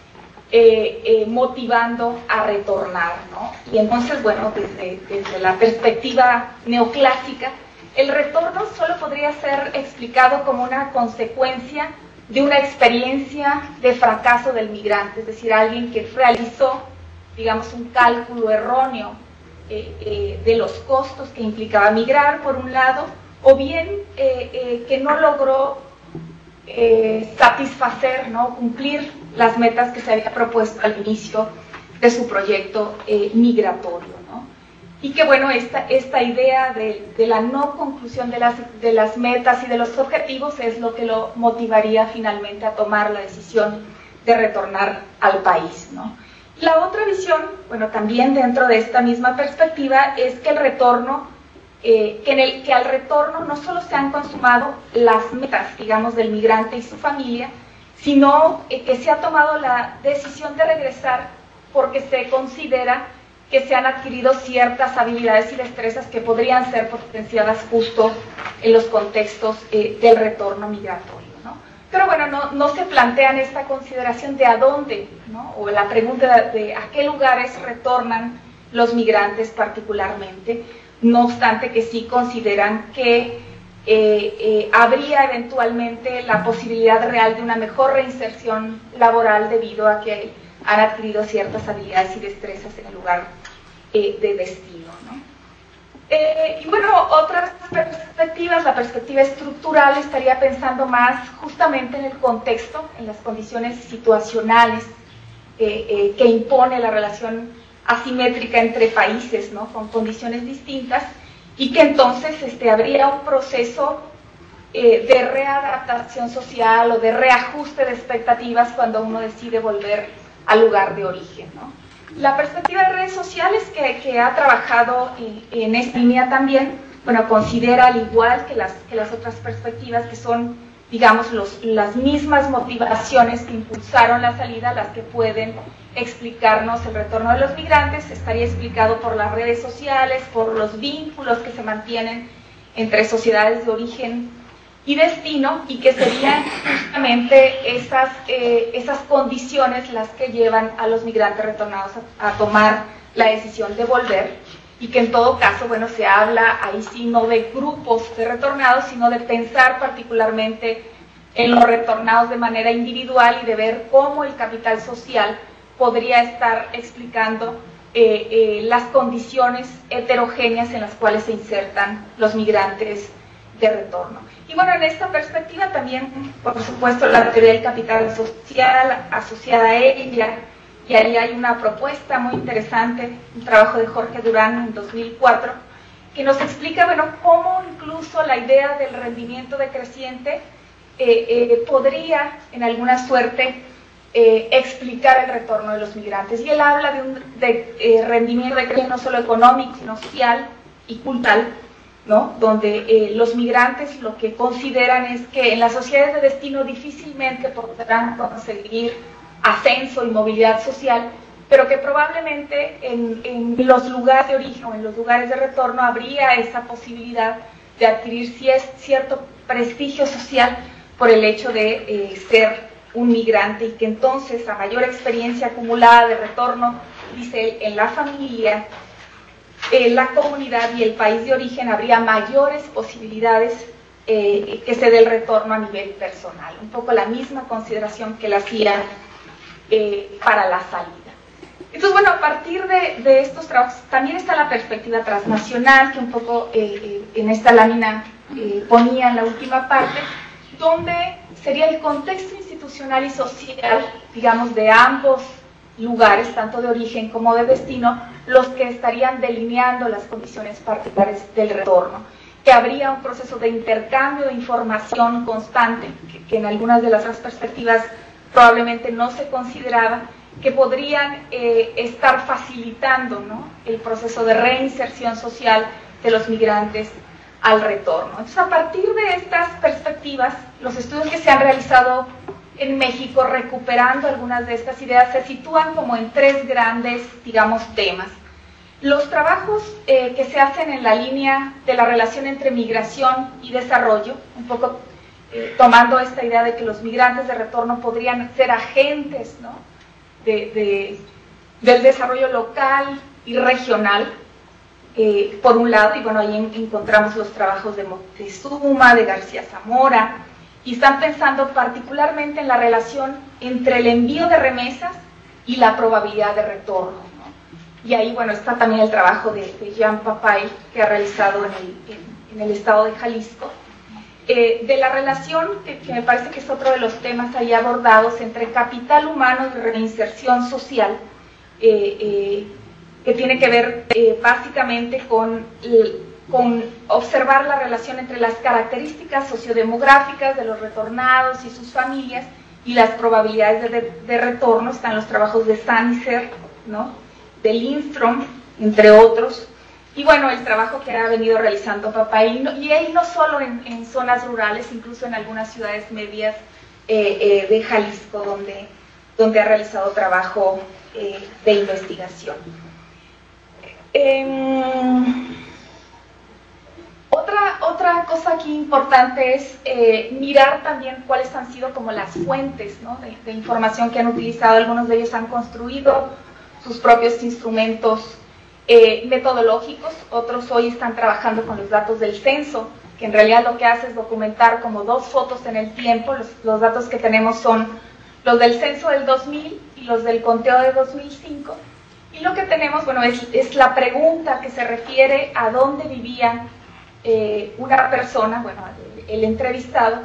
S3: eh, eh, motivando a retornar, ¿no? Y entonces, bueno, desde, desde la perspectiva neoclásica, el retorno solo podría ser explicado como una consecuencia de una experiencia de fracaso del migrante, es decir, alguien que realizó, digamos, un cálculo erróneo eh, eh, de los costos que implicaba migrar, por un lado, o bien eh, eh, que no logró eh, satisfacer, ¿no? cumplir las metas que se había propuesto al inicio de su proyecto eh, migratorio, ¿no? Y que, bueno, esta, esta idea de, de la no conclusión de las, de las metas y de los objetivos es lo que lo motivaría finalmente a tomar la decisión de retornar al país, ¿no? La otra visión, bueno, también dentro de esta misma perspectiva, es que el retorno Eh, que, en el, que al retorno no solo se han consumado las metas, digamos, del migrante y su familia, sino eh, que se ha tomado la decisión de regresar porque se considera que se han adquirido ciertas habilidades y destrezas que podrían ser potenciadas justo en los contextos eh, del retorno migratorio, ¿no? Pero bueno, no, no se plantean esta consideración de a dónde, ¿no? O la pregunta de, de a qué lugares retornan los migrantes particularmente. No obstante que sí consideran que eh, eh, habría eventualmente la posibilidad real de una mejor reinserción laboral debido a que han adquirido ciertas habilidades y destrezas en el lugar eh, de destino, ¿no? Eh, y bueno, otras perspectivas, la perspectiva estructural estaría pensando más justamente en el contexto, en las condiciones situacionales eh, eh, que impone la relación asimétrica entre países, ¿no? Con condiciones distintas, y que entonces este, habría un proceso eh, de readaptación social o de reajuste de expectativas cuando uno decide volver al lugar de origen, ¿no? La perspectiva de redes sociales que, que ha trabajado en, en esta línea también, bueno, considera al igual que las, que las otras perspectivas que son, digamos, los, las mismas motivaciones que impulsaron la salida, las que pueden explicarnos el retorno de los migrantes, estaría explicado por las redes sociales, por los vínculos que se mantienen entre sociedades de origen y destino, y que serían justamente esas, eh, esas condiciones las que llevan a los migrantes retornados a, a tomar la decisión de volver, y que en todo caso, bueno, se habla ahí sí no de grupos de retornados, sino de pensar particularmente en los retornados de manera individual y de ver cómo el capital social podría estar explicando eh, eh, las condiciones heterogéneas en las cuales se insertan los migrantes de retorno. Y bueno, en esta perspectiva también, por supuesto, la teoría del capital social asociada a ella, y ahí hay una propuesta muy interesante, un trabajo de Jorge Durán en dos mil cuatro, que nos explica, bueno, cómo incluso la idea del rendimiento decreciente eh, eh, podría, en alguna suerte, Eh, explicar el retorno de los migrantes. Y él habla de un de, eh, rendimiento de no solo económico, sino social y cultural, ¿no? Donde eh, los migrantes lo que consideran es que en las sociedades de destino difícilmente podrán conseguir ascenso y movilidad social, pero que probablemente en, en los lugares de origen o en los lugares de retorno habría esa posibilidad de adquirir cierto prestigio social por el hecho de eh, ser un migrante, y que entonces a mayor experiencia acumulada de retorno, dice él, en la familia, en la comunidad y el país de origen, habría mayores posibilidades eh, que se dé el retorno a nivel personal. Un poco la misma consideración que él hacía eh, para la salida. Entonces, bueno, a partir de, de estos trabajos también está la perspectiva transnacional, que un poco eh, eh, en esta lámina eh, ponía en la última parte, donde sería el contexto institucional y social, digamos, de ambos lugares, tanto de origen como de destino, los que estarían delineando las condiciones particulares del retorno, que habría un proceso de intercambio de información constante, que, que en algunas de las otras perspectivas probablemente no se consideraba, que podrían eh, estar facilitando, ¿no?, el proceso de reinserción social de los migrantes al retorno. Entonces, a partir de estas perspectivas, los estudios que se han realizado en México, recuperando algunas de estas ideas, se sitúan como en tres grandes, digamos, temas. Los trabajos eh, que se hacen en la línea de la relación entre migración y desarrollo, un poco eh, tomando esta idea de que los migrantes de retorno podrían ser agentes, ¿no?, de, de, del desarrollo local y regional, eh, por un lado, y bueno, ahí en, encontramos los trabajos de Moctezuma, de García Zamora, y están pensando particularmente en la relación entre el envío de remesas y la probabilidad de retorno, ¿no? Y ahí, bueno, está también el trabajo de, de Jean Papay, que ha realizado en el, en, en el estado de Jalisco, eh, de la relación, que, que me parece que es otro de los temas ahí abordados, entre capital humano y reinserción social, eh, eh, que tiene que ver eh, básicamente con... El, con observar la relación entre las características sociodemográficas de los retornados y sus familias y las probabilidades de, de, de retorno. Están los trabajos de Sanicer, ¿no?, de Lindström, entre otros, y bueno, el trabajo que ha venido realizando Papay, y, no, y él no solo en, en zonas rurales, incluso en algunas ciudades medias eh, eh, de Jalisco, donde, donde ha realizado trabajo eh, de investigación. Eh, Otra, otra cosa aquí importante es eh, mirar también cuáles han sido como las fuentes, ¿no?, de, de información que han utilizado. Algunos de ellos han construido sus propios instrumentos eh, metodológicos, otros hoy están trabajando con los datos del censo, que en realidad lo que hace es documentar como dos fotos en el tiempo. Los, los datos que tenemos son los del censo del dos mil y los del conteo de dos mil cinco, y lo que tenemos, bueno, es, es la pregunta que se refiere a dónde vivían Eh, una persona, bueno, el, el entrevistado,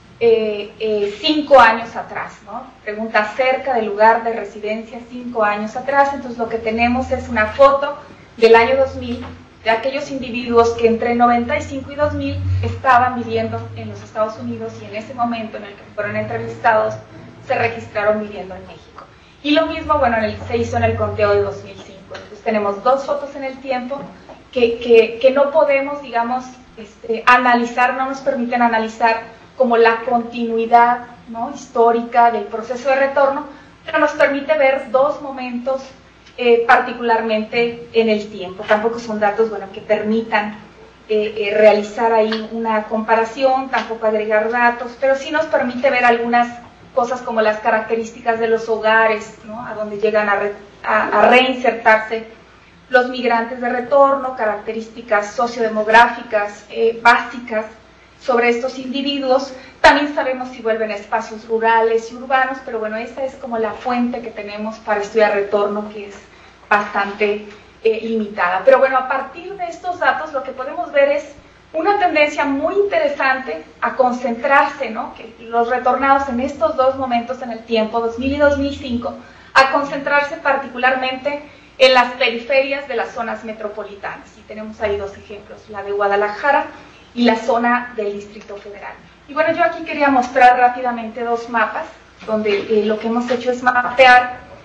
S3: eh, eh, cinco años atrás, ¿no? Pregunta acerca del lugar de residencia cinco años atrás. Entonces lo que tenemos es una foto del año dos mil de aquellos individuos que entre noventa y cinco y dos mil estaban viviendo en los Estados Unidos, y en ese momento en el que fueron entrevistados se registraron viviendo en México. Y lo mismo, bueno, en el, se hizo en el conteo de dos mil cinco. Entonces tenemos dos fotos en el tiempo Que, que, que no podemos, digamos, este, analizar, no nos permiten analizar como la continuidad, ¿no?, histórica del proceso de retorno, pero nos permite ver dos momentos eh, particularmente en el tiempo. Tampoco son datos, bueno, que permitan eh, eh, realizar ahí una comparación, tampoco agregar datos, pero sí nos permite ver algunas cosas como las características de los hogares, ¿no?, a donde llegan a, re, a, a reinsertarse los migrantes de retorno, características sociodemográficas eh, básicas sobre estos individuos. También sabemos si vuelven a espacios rurales y urbanos, pero bueno, esa es como la fuente que tenemos para estudiar retorno, que es bastante eh, limitada. Pero bueno, a partir de estos datos lo que podemos ver es una tendencia muy interesante a concentrarse, ¿no?, que los retornados en estos dos momentos en el tiempo, dos mil y dos mil cinco, a concentrarse particularmente en las periferias de las zonas metropolitanas. Y tenemos ahí dos ejemplos, la de Guadalajara y la zona del Distrito Federal. Y bueno, yo aquí quería mostrar rápidamente dos mapas, donde eh, lo que hemos hecho es mapear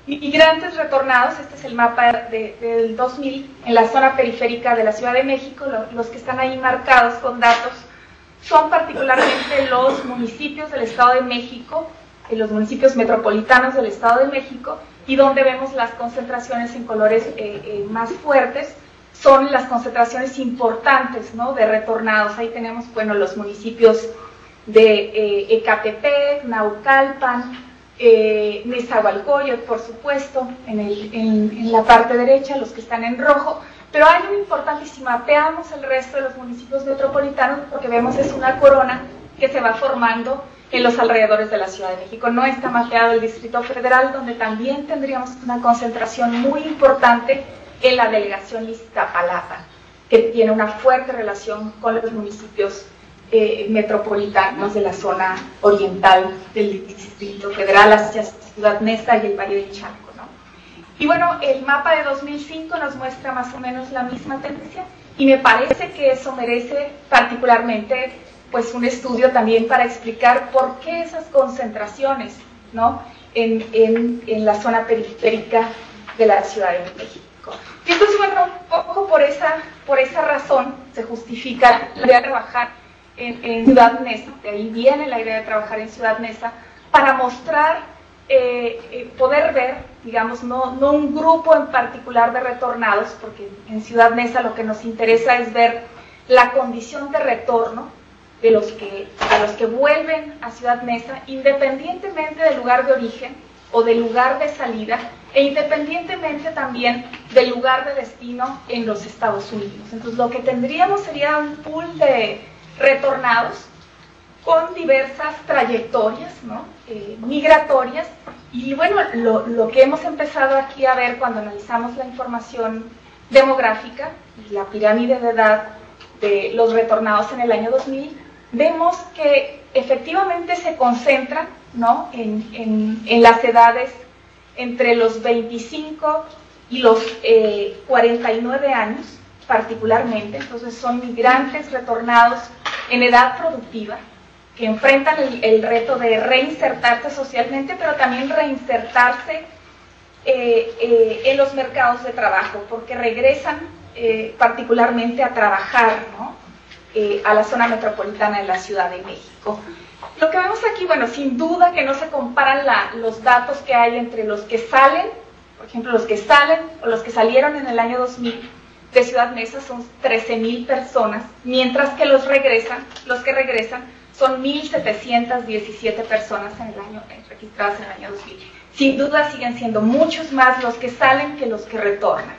S3: migrantes retornados, este es el mapa de, del dos mil, en la zona periférica de la Ciudad de México, lo, los que están ahí marcados con datos son particularmente los municipios del Estado de México, eh, los municipios metropolitanos del Estado de México, y donde vemos las concentraciones en colores eh, eh, más fuertes, son las concentraciones importantes, ¿no?, de retornados. Ahí tenemos, bueno, los municipios de eh, Ecatepec, Naucalpan, eh, Nezahualcóyotl, por supuesto, en, el, en, en la parte derecha, los que están en rojo, pero hay un importante, si mapeamos el resto de los municipios metropolitanos, porque vemos es una corona que se va formando en los alrededores de la Ciudad de México. No está mapeado el Distrito Federal, donde también tendríamos una concentración muy importante en la delegación Iztapalapa, que tiene una fuerte relación con los municipios eh, metropolitanos de la zona oriental del Distrito Federal hacia Ciudad Neza y el Valle del Chalco, ¿no? Y bueno, el mapa de dos mil cinco nos muestra más o menos la misma tendencia, y me parece que eso merece particularmente pues un estudio también para explicar por qué esas concentraciones, ¿no?, en, en, en la zona periférica de la Ciudad de México. Y entonces, bueno, un poco por esa, por esa razón se justifica la idea de trabajar en, en Ciudad Neza, de ahí viene la idea de trabajar en Ciudad Neza, para mostrar, eh, eh, poder ver, digamos, no, no un grupo en particular de retornados, porque en Ciudad Neza lo que nos interesa es ver la condición de retorno de los que, de los que vuelven a Ciudad Neza, independientemente del lugar de origen o del lugar de salida, e independientemente también del lugar de destino en los Estados Unidos. Entonces, lo que tendríamos sería un pool de retornados con diversas trayectorias, ¿no?, eh, migratorias, y bueno, lo, lo que hemos empezado aquí a ver cuando analizamos la información demográfica y la pirámide de edad de los retornados en el año dos mil, vemos que efectivamente se concentran, ¿no?, en, en, en las edades entre los veinticinco y los eh, cuarenta y nueve años particularmente. Entonces son migrantes retornados en edad productiva que enfrentan el, el reto de reinsertarse socialmente, pero también reinsertarse eh, eh, en los mercados de trabajo, porque regresan eh, particularmente a trabajar, ¿no?, eh, a la zona metropolitana de la Ciudad de México. Lo que vemos aquí, bueno, sin duda que no se comparan la, los datos que hay entre los que salen, por ejemplo, los que salen o los que salieron en el año dos mil de Ciudad Neza son trece mil personas, mientras que los regresan, los que regresan son mil setecientas diecisiete personas en el año, registradas en el año dos mil. Sin duda siguen siendo muchos más los que salen que los que retornan.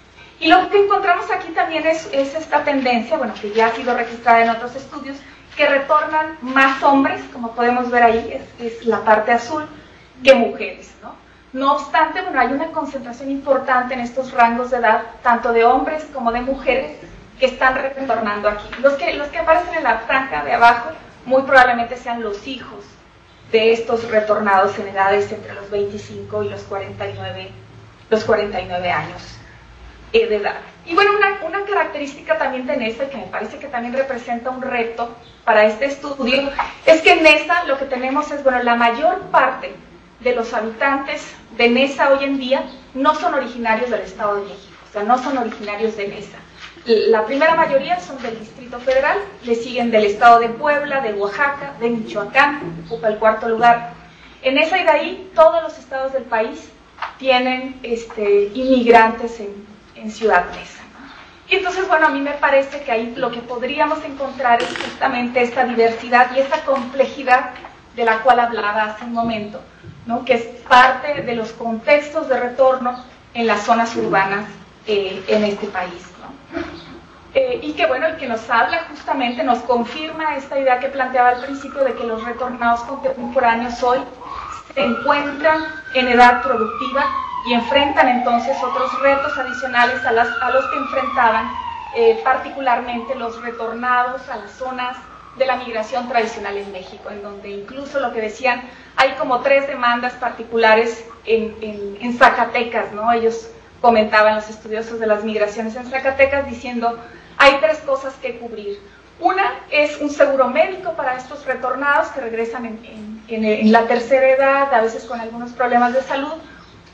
S3: Y lo que encontramos aquí también es, es esta tendencia, bueno, que ya ha sido registrada en otros estudios, que retornan más hombres, como podemos ver ahí, es, es la parte azul, que mujeres, ¿no? No obstante, bueno, hay una concentración importante en estos rangos de edad, tanto de hombres como de mujeres, que están retornando aquí. Los que, los que aparecen en la franja de abajo, muy probablemente sean los hijos de estos retornados en edades entre los veinticinco y los cuarenta y nueve, los cuarenta y nueve años eh, de edad. Y bueno, una, una característica también de Neza, que me parece que también representa un reto para este estudio, es que en Neza lo que tenemos es, bueno, la mayor parte de los habitantes de Neza hoy en día no son originarios del Estado de México, o sea, no son originarios de Neza. La primera mayoría son del Distrito Federal, le siguen del Estado de Puebla, de Oaxaca, de Michoacán, ocupa el cuarto lugar. En Neza y de ahí, todos los estados del país tienen este, inmigrantes en, en Ciudad Neza. Y entonces, bueno, a mí me parece que ahí lo que podríamos encontrar es justamente esta diversidad y esta complejidad de la cual hablaba hace un momento, ¿no?, que es parte de los contextos de retorno en las zonas urbanas eh, en este país, ¿no? Eh, y que, bueno, el que nos habla justamente nos confirma esta idea que planteaba al principio de que los retornados contemporáneos hoy se encuentran en edad productiva y enfrentan entonces otros retos adicionales a, las, a los que enfrentaban eh, particularmente los retornados a las zonas de la migración tradicional en México, en donde incluso lo que decían, hay como tres demandas particulares en, en, en Zacatecas, ¿no? Ellos comentaban, los estudiosos de las migraciones en Zacatecas, diciendo, hay tres cosas que cubrir. Una es un seguro médico para estos retornados que regresan en, en, en, en la tercera edad, a veces con algunos problemas de salud.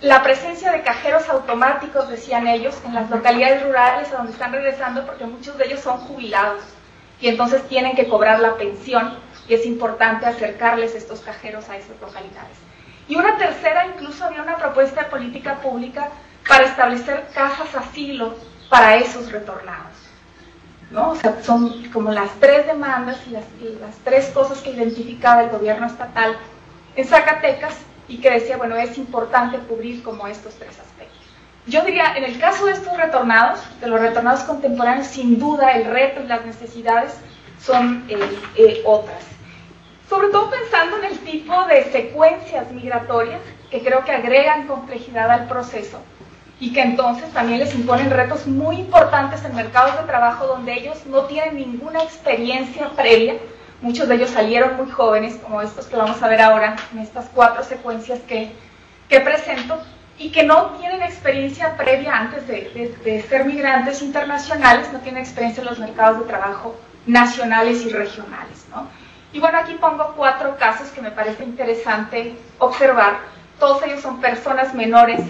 S3: la presencia de cajeros automáticos, decían ellos, en las localidades rurales a donde están regresando, porque muchos de ellos son jubilados y entonces tienen que cobrar la pensión y es importante acercarles estos cajeros a esas localidades. Y una tercera, incluso había una propuesta de política pública para establecer casas asilo para esos retornados, ¿no? O sea, son como las tres demandas y las, y las tres cosas que identificaba el gobierno estatal en Zacatecas y que decía, bueno, es importante cubrir como estos tres aspectos. Yo diría, en el caso de estos retornados, de los retornados contemporáneos, sin duda el reto y las necesidades son eh, eh, otras. Sobre todo pensando en el tipo de secuencias migratorias que creo que agregan complejidad al proceso y que entonces también les imponen retos muy importantes en mercados de trabajo donde ellos no tienen ninguna experiencia previa. Muchos de ellos salieron muy jóvenes, como estos que vamos a ver ahora, en estas cuatro secuencias que, que presento, y que no tienen experiencia previa antes de, de, de ser migrantes internacionales, no tienen experiencia en los mercados de trabajo nacionales y regionales, ¿no? Y bueno, aquí pongo cuatro casos que me parece interesante observar. Todos ellos son personas menores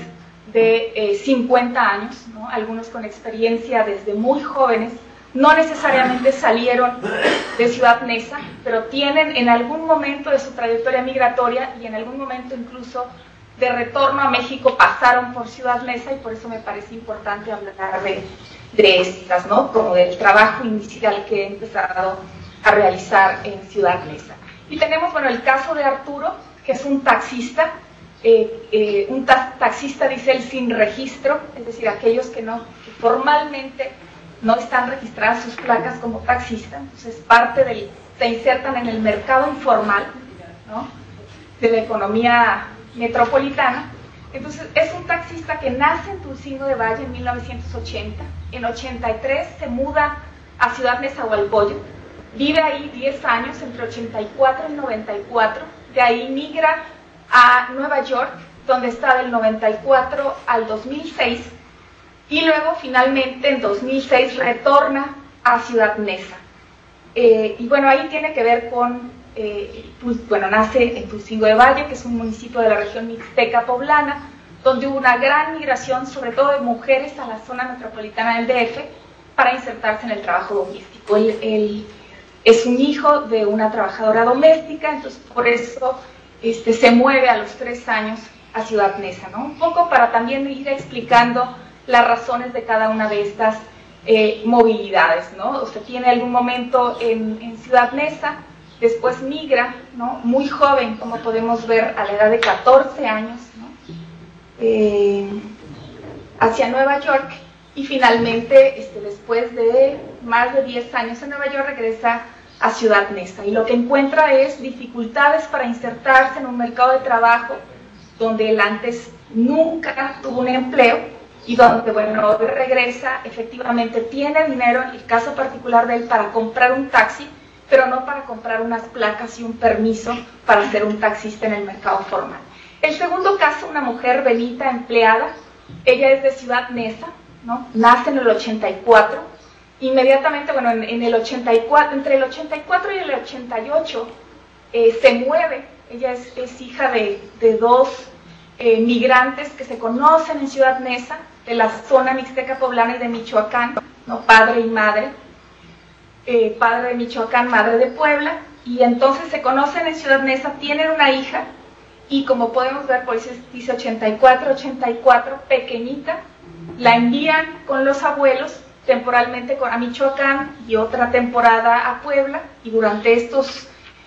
S3: de eh, cincuenta años, ¿no? Algunos con experiencia desde muy jóvenes, no necesariamente salieron de Ciudad Neza, pero tienen en algún momento de su trayectoria migratoria y en algún momento incluso de retorno a México pasaron por Ciudad Neza y por eso me parece importante hablar de, de estas, ¿no? Como del trabajo inicial que he empezado a realizar en Ciudad Neza. Y tenemos, bueno, el caso de Arturo, que es un taxista, eh, eh, un ta taxista, dice él, sin registro, es decir, aquellos que no, que formalmente no están registradas sus placas como taxista, entonces parte del, se insertan en el mercado informal, ¿no? De la economía metropolitana. Entonces es un taxista que nace en Tulcingo de Valle en mil novecientos ochenta, en ochenta y tres se muda a Ciudad Nezahualcóyotl, vive ahí diez años, entre ochenta y cuatro y noventa y cuatro, de ahí migra a Nueva York, donde está del noventa y cuatro al dos mil seis, y luego finalmente en dos mil seis retorna a Ciudad Neza. Eh, y bueno, ahí tiene que ver con, eh, pues, bueno, nace en Tulcingo de Valle, que es un municipio de la región mixteca poblana, donde hubo una gran migración, sobre todo de mujeres, a la zona metropolitana del D F, para insertarse en el trabajo doméstico. Él, él es un hijo de una trabajadora doméstica, entonces por eso este, se mueve a los tres años a Ciudad Neza, ¿no? Un poco para también ir explicando las razones de cada una de estas eh, movilidades, ¿no? O sea, tiene algún momento en, en Ciudad Neza, después migra, ¿no? Muy joven, como podemos ver, a la edad de catorce años, ¿no? eh, hacia Nueva York, y finalmente, este, después de más de diez años en Nueva York, regresa a Ciudad Neza, y lo que encuentra es dificultades para insertarse en un mercado de trabajo donde él antes nunca tuvo un empleo, y donde, bueno, regresa, efectivamente tiene dinero, en el caso particular de él, para comprar un taxi, pero no para comprar unas placas y un permiso para ser un taxista en el mercado formal. El segundo caso, una mujer, Benita, empleada, ella es de Ciudad Neza, ¿no? Nace en el ochenta y cuatro, inmediatamente, bueno, en, en el ochenta y cuatro, entre el ochenta y cuatro y el ochenta y ocho, eh, se mueve, ella es, es hija de, de dos eh, migrantes que se conocen en Ciudad Neza, de la zona mixteca poblana y de Michoacán, ¿no? Padre y madre, eh, padre de Michoacán, madre de Puebla, y entonces se conocen en Ciudad Neza, tienen una hija, y como podemos ver, por eso dice ochenta y cuatro, ochenta y cuatro, pequeñita, la envían con los abuelos temporalmente a Michoacán y otra temporada a Puebla, y durante estos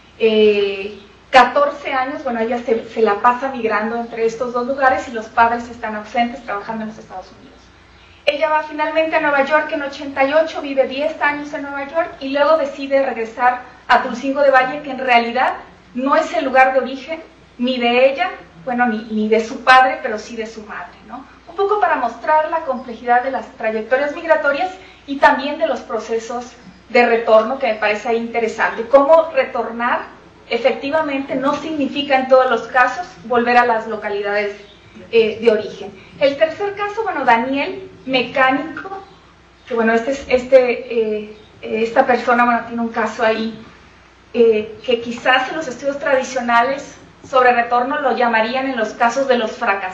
S3: eh, catorce años, bueno, ella se, se la pasa migrando entre estos dos lugares y los padres están ausentes trabajando en los Estados Unidos. Ella va finalmente a Nueva York en ochenta y ocho, vive diez años en Nueva York y luego decide regresar a Tulcingo de Valle, que en realidad no es el lugar de origen ni de ella, bueno, ni, ni de su padre, pero sí de su madre, ¿no? Un poco para mostrar la complejidad de las trayectorias migratorias y también de los procesos de retorno, que me parece ahí interesante. Cómo retornar efectivamente no significa en todos los casos volver a las localidades eh, de origen. El tercer caso, bueno, Daniel, mecánico, que bueno, este, este, eh, esta persona, bueno, tiene un caso ahí eh, que quizás en los estudios tradicionales sobre retorno lo llamarían en los casos de los fracasados.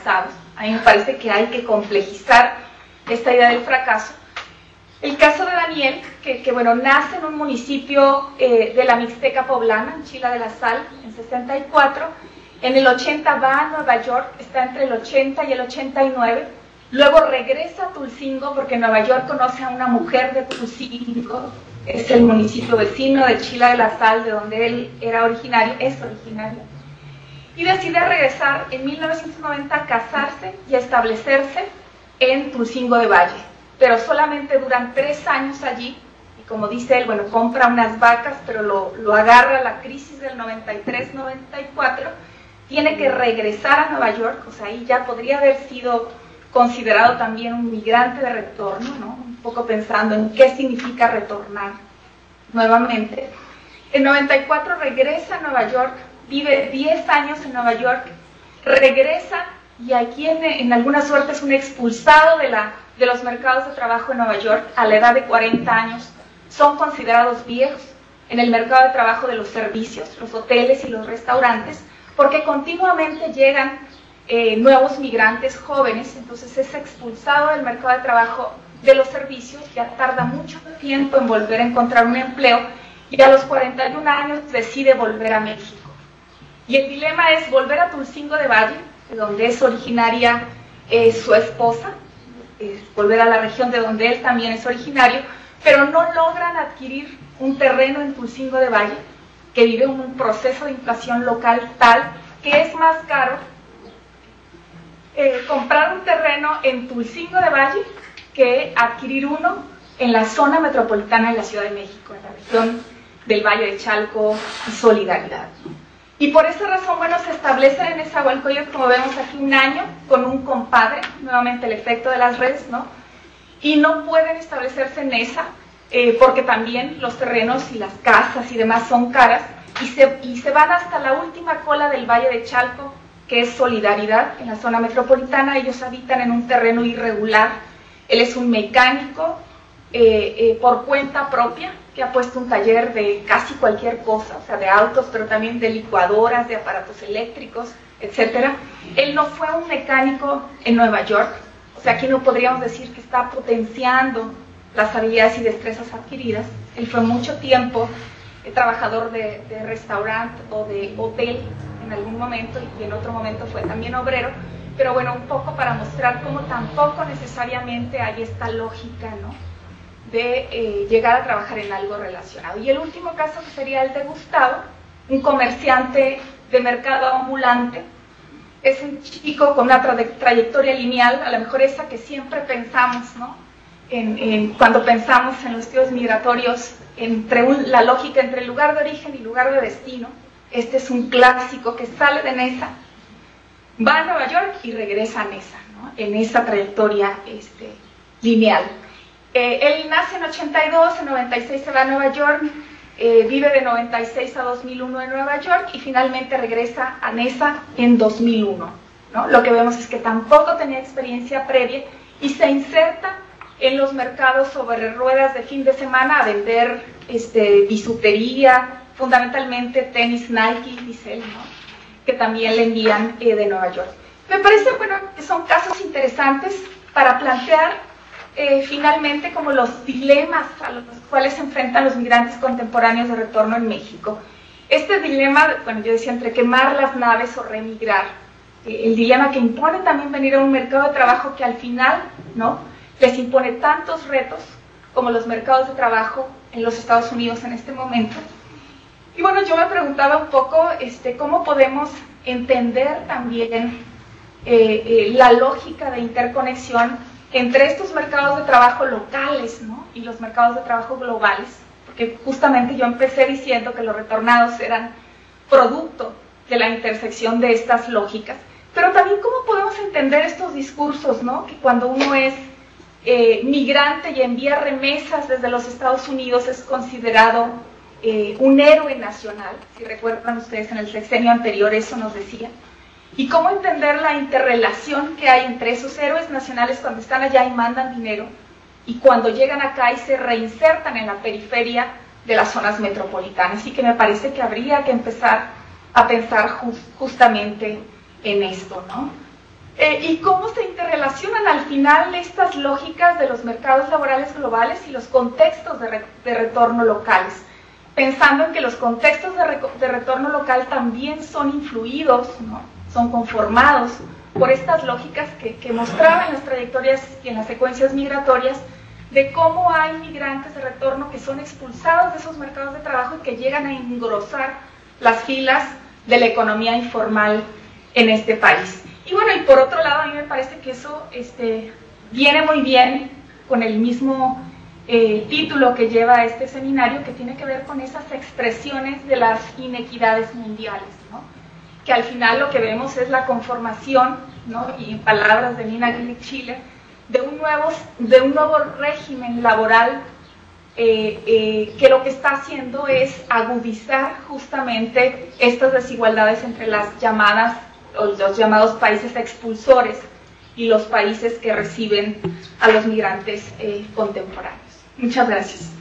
S3: A mí me parece que hay que complejizar esta idea del fracaso. El caso de Daniel, que, que bueno, nace en un municipio eh, de la Mixteca poblana, en Chila de la Sal, en sesenta y cuatro. En el ochenta va a Nueva York, está entre el ochenta y el ochenta y nueve. Luego regresa a Tulcingo porque en Nueva York conoce a una mujer de Tulcingo. Es el municipio vecino de Chila de la Sal, de donde él era originario, es originario. Y decide regresar en mil novecientos noventa a casarse y a establecerse en Tulcingo de Valle. Pero solamente duran tres años allí, y como dice él, bueno, compra unas vacas, pero lo, lo agarra la crisis del noventa y tres noventa y cuatro, tiene que regresar a Nueva York, o sea, ahí ya podría haber sido considerado también un migrante de retorno, ¿no? Un poco pensando en qué significa retornar nuevamente. En noventa y cuatro regresa a Nueva York, vive diez años en Nueva York, regresa y aquí en, en alguna suerte es un expulsado de, la, de los mercados de trabajo en Nueva York a la edad de cuarenta años. Son considerados viejos en el mercado de trabajo de los servicios, los hoteles y los restaurantes, porque continuamente llegan eh, nuevos migrantes jóvenes, entonces es expulsado del mercado de trabajo de los servicios, ya tarda mucho tiempo en volver a encontrar un empleo y a los cuarenta y un años decide volver a México. Y el dilema es volver a Tulcingo de Valle, de donde es originaria eh, su esposa, es volver a la región de donde él también es originario, pero no logran adquirir un terreno en Tulcingo de Valle, que vive un proceso de inflación local tal que es más caro eh, comprar un terreno en Tulcingo de Valle que adquirir uno en la zona metropolitana de la Ciudad de México, en la región del Valle de Chalco y Solidaridad. Y por esa razón, bueno, se establecen en Nezahualcóyotl, como vemos aquí, un año con un compadre, nuevamente el efecto de las redes, ¿no? Y no pueden establecerse en esa, eh, porque también los terrenos y las casas y demás son caras, y se, y se van hasta la última cola del Valle de Chalco, que es Solidaridad, en la zona metropolitana. Ellos habitan en un terreno irregular. Él es un mecánico eh, eh, por cuenta propia, que ha puesto un taller de casi cualquier cosa, o sea, de autos, pero también de licuadoras, de aparatos eléctricos, etcétera. Él no fue un mecánico en Nueva York, o sea, aquí no podríamos decir que está potenciando las habilidades y destrezas adquiridas. Él fue mucho tiempo eh, trabajador de, de restaurante o de hotel en algún momento, y en otro momento fue también obrero, pero bueno, un poco para mostrar cómo tampoco necesariamente hay esta lógica, ¿no?, de eh, llegar a trabajar en algo relacionado. Y el último caso que sería el de Gustavo, un comerciante de mercado ambulante. Es un chico con una tra trayectoria lineal, a lo mejor esa que siempre pensamos, ¿no?, en, en, cuando pensamos en los estudios migratorios, entre un, la lógica entre el lugar de origen y lugar de destino. Este es un clásico que sale de Neza, va a Nueva York y regresa a Neza, ¿no?, en esa trayectoria este, lineal. Eh, él nace en ochenta y dos, en noventa y seis se va a Nueva York, eh, vive de noventa y seis a dos mil uno en Nueva York y finalmente regresa a Neza en dos mil uno, ¿no? Lo que vemos es que tampoco tenía experiencia previa y se inserta en los mercados sobre ruedas de fin de semana a vender este, bisutería, fundamentalmente tenis Nike, dice él, ¿no?, que también le envían eh, de Nueva York. Me parece, bueno, que son casos interesantes para plantear Eh, finalmente como los dilemas a los cuales se enfrentan los migrantes contemporáneos de retorno en México. Este dilema, bueno, yo decía, entre quemar las naves o remigrar, eh, el dilema que impone también venir a un mercado de trabajo que al final, ¿no?, les impone tantos retos como los mercados de trabajo en los Estados Unidos en este momento. Y bueno, yo me preguntaba un poco este, cómo podemos entender también eh, eh, la lógica de interconexión entre estos mercados de trabajo locales, ¿no?, y los mercados de trabajo globales, porque justamente yo empecé diciendo que los retornados eran producto de la intersección de estas lógicas, pero también cómo podemos entender estos discursos, ¿no?, que cuando uno es eh, migrante y envía remesas desde los Estados Unidos es considerado eh, un héroe nacional. Si recuerdan ustedes, en el sexenio anterior eso nos decía. Y cómo entender la interrelación que hay entre esos héroes nacionales cuando están allá y mandan dinero, y cuando llegan acá y se reinsertan en la periferia de las zonas metropolitanas. Y que me parece que habría que empezar a pensar just, justamente en esto, ¿no? Eh, y cómo se interrelacionan al final estas lógicas de los mercados laborales globales y los contextos de, re, de retorno locales, pensando en que los contextos de, re, de retorno local también son influidos, ¿no? Son conformados por estas lógicas que, que mostraba en las trayectorias y en las secuencias migratorias, de cómo hay migrantes de retorno que son expulsados de esos mercados de trabajo y que llegan a engrosar las filas de la economía informal en este país. Y bueno, y por otro lado, a mí me parece que eso este, viene muy bien con el mismo eh, título que lleva este seminario, que tiene que ver con esas expresiones de las inequidades mundiales, ¿no? Que al final lo que vemos es la conformación, ¿no? Y en palabras de Nina Gillig-Schiller, de un nuevo, de un nuevo régimen laboral eh, eh, que lo que está haciendo es agudizar justamente estas desigualdades entre las llamadas los llamados países expulsores y los países que reciben a los migrantes eh, contemporáneos. Muchas gracias.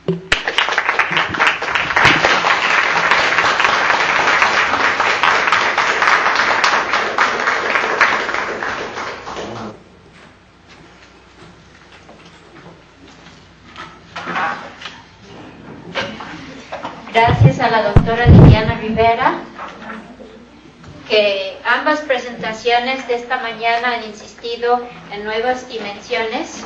S1: Gracias a la doctora Liliana Rivera, que ambas presentaciones de esta mañana han insistido en nuevas dimensiones.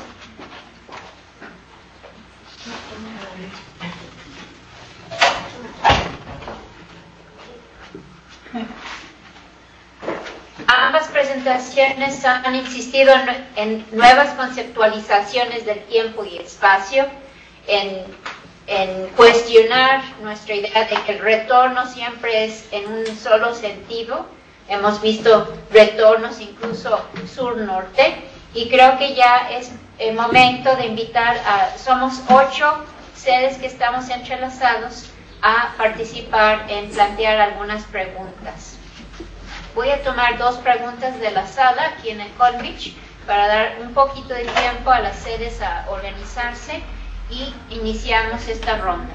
S1: Ambas presentaciones han insistido en nuevas conceptualizaciones del tiempo y espacio, en, en cuestionar nuestra idea de que el retorno siempre es en un solo sentido. Hemos visto retornos incluso sur-norte, y creo que ya es el momento de invitar a, somos ocho sedes que estamos entrelazados, a participar en plantear algunas preguntas. Voy a tomar dos preguntas de la sala aquí en el Colmich para dar un poquito de tiempo a las sedes a organizarse, y iniciamos esta ronda.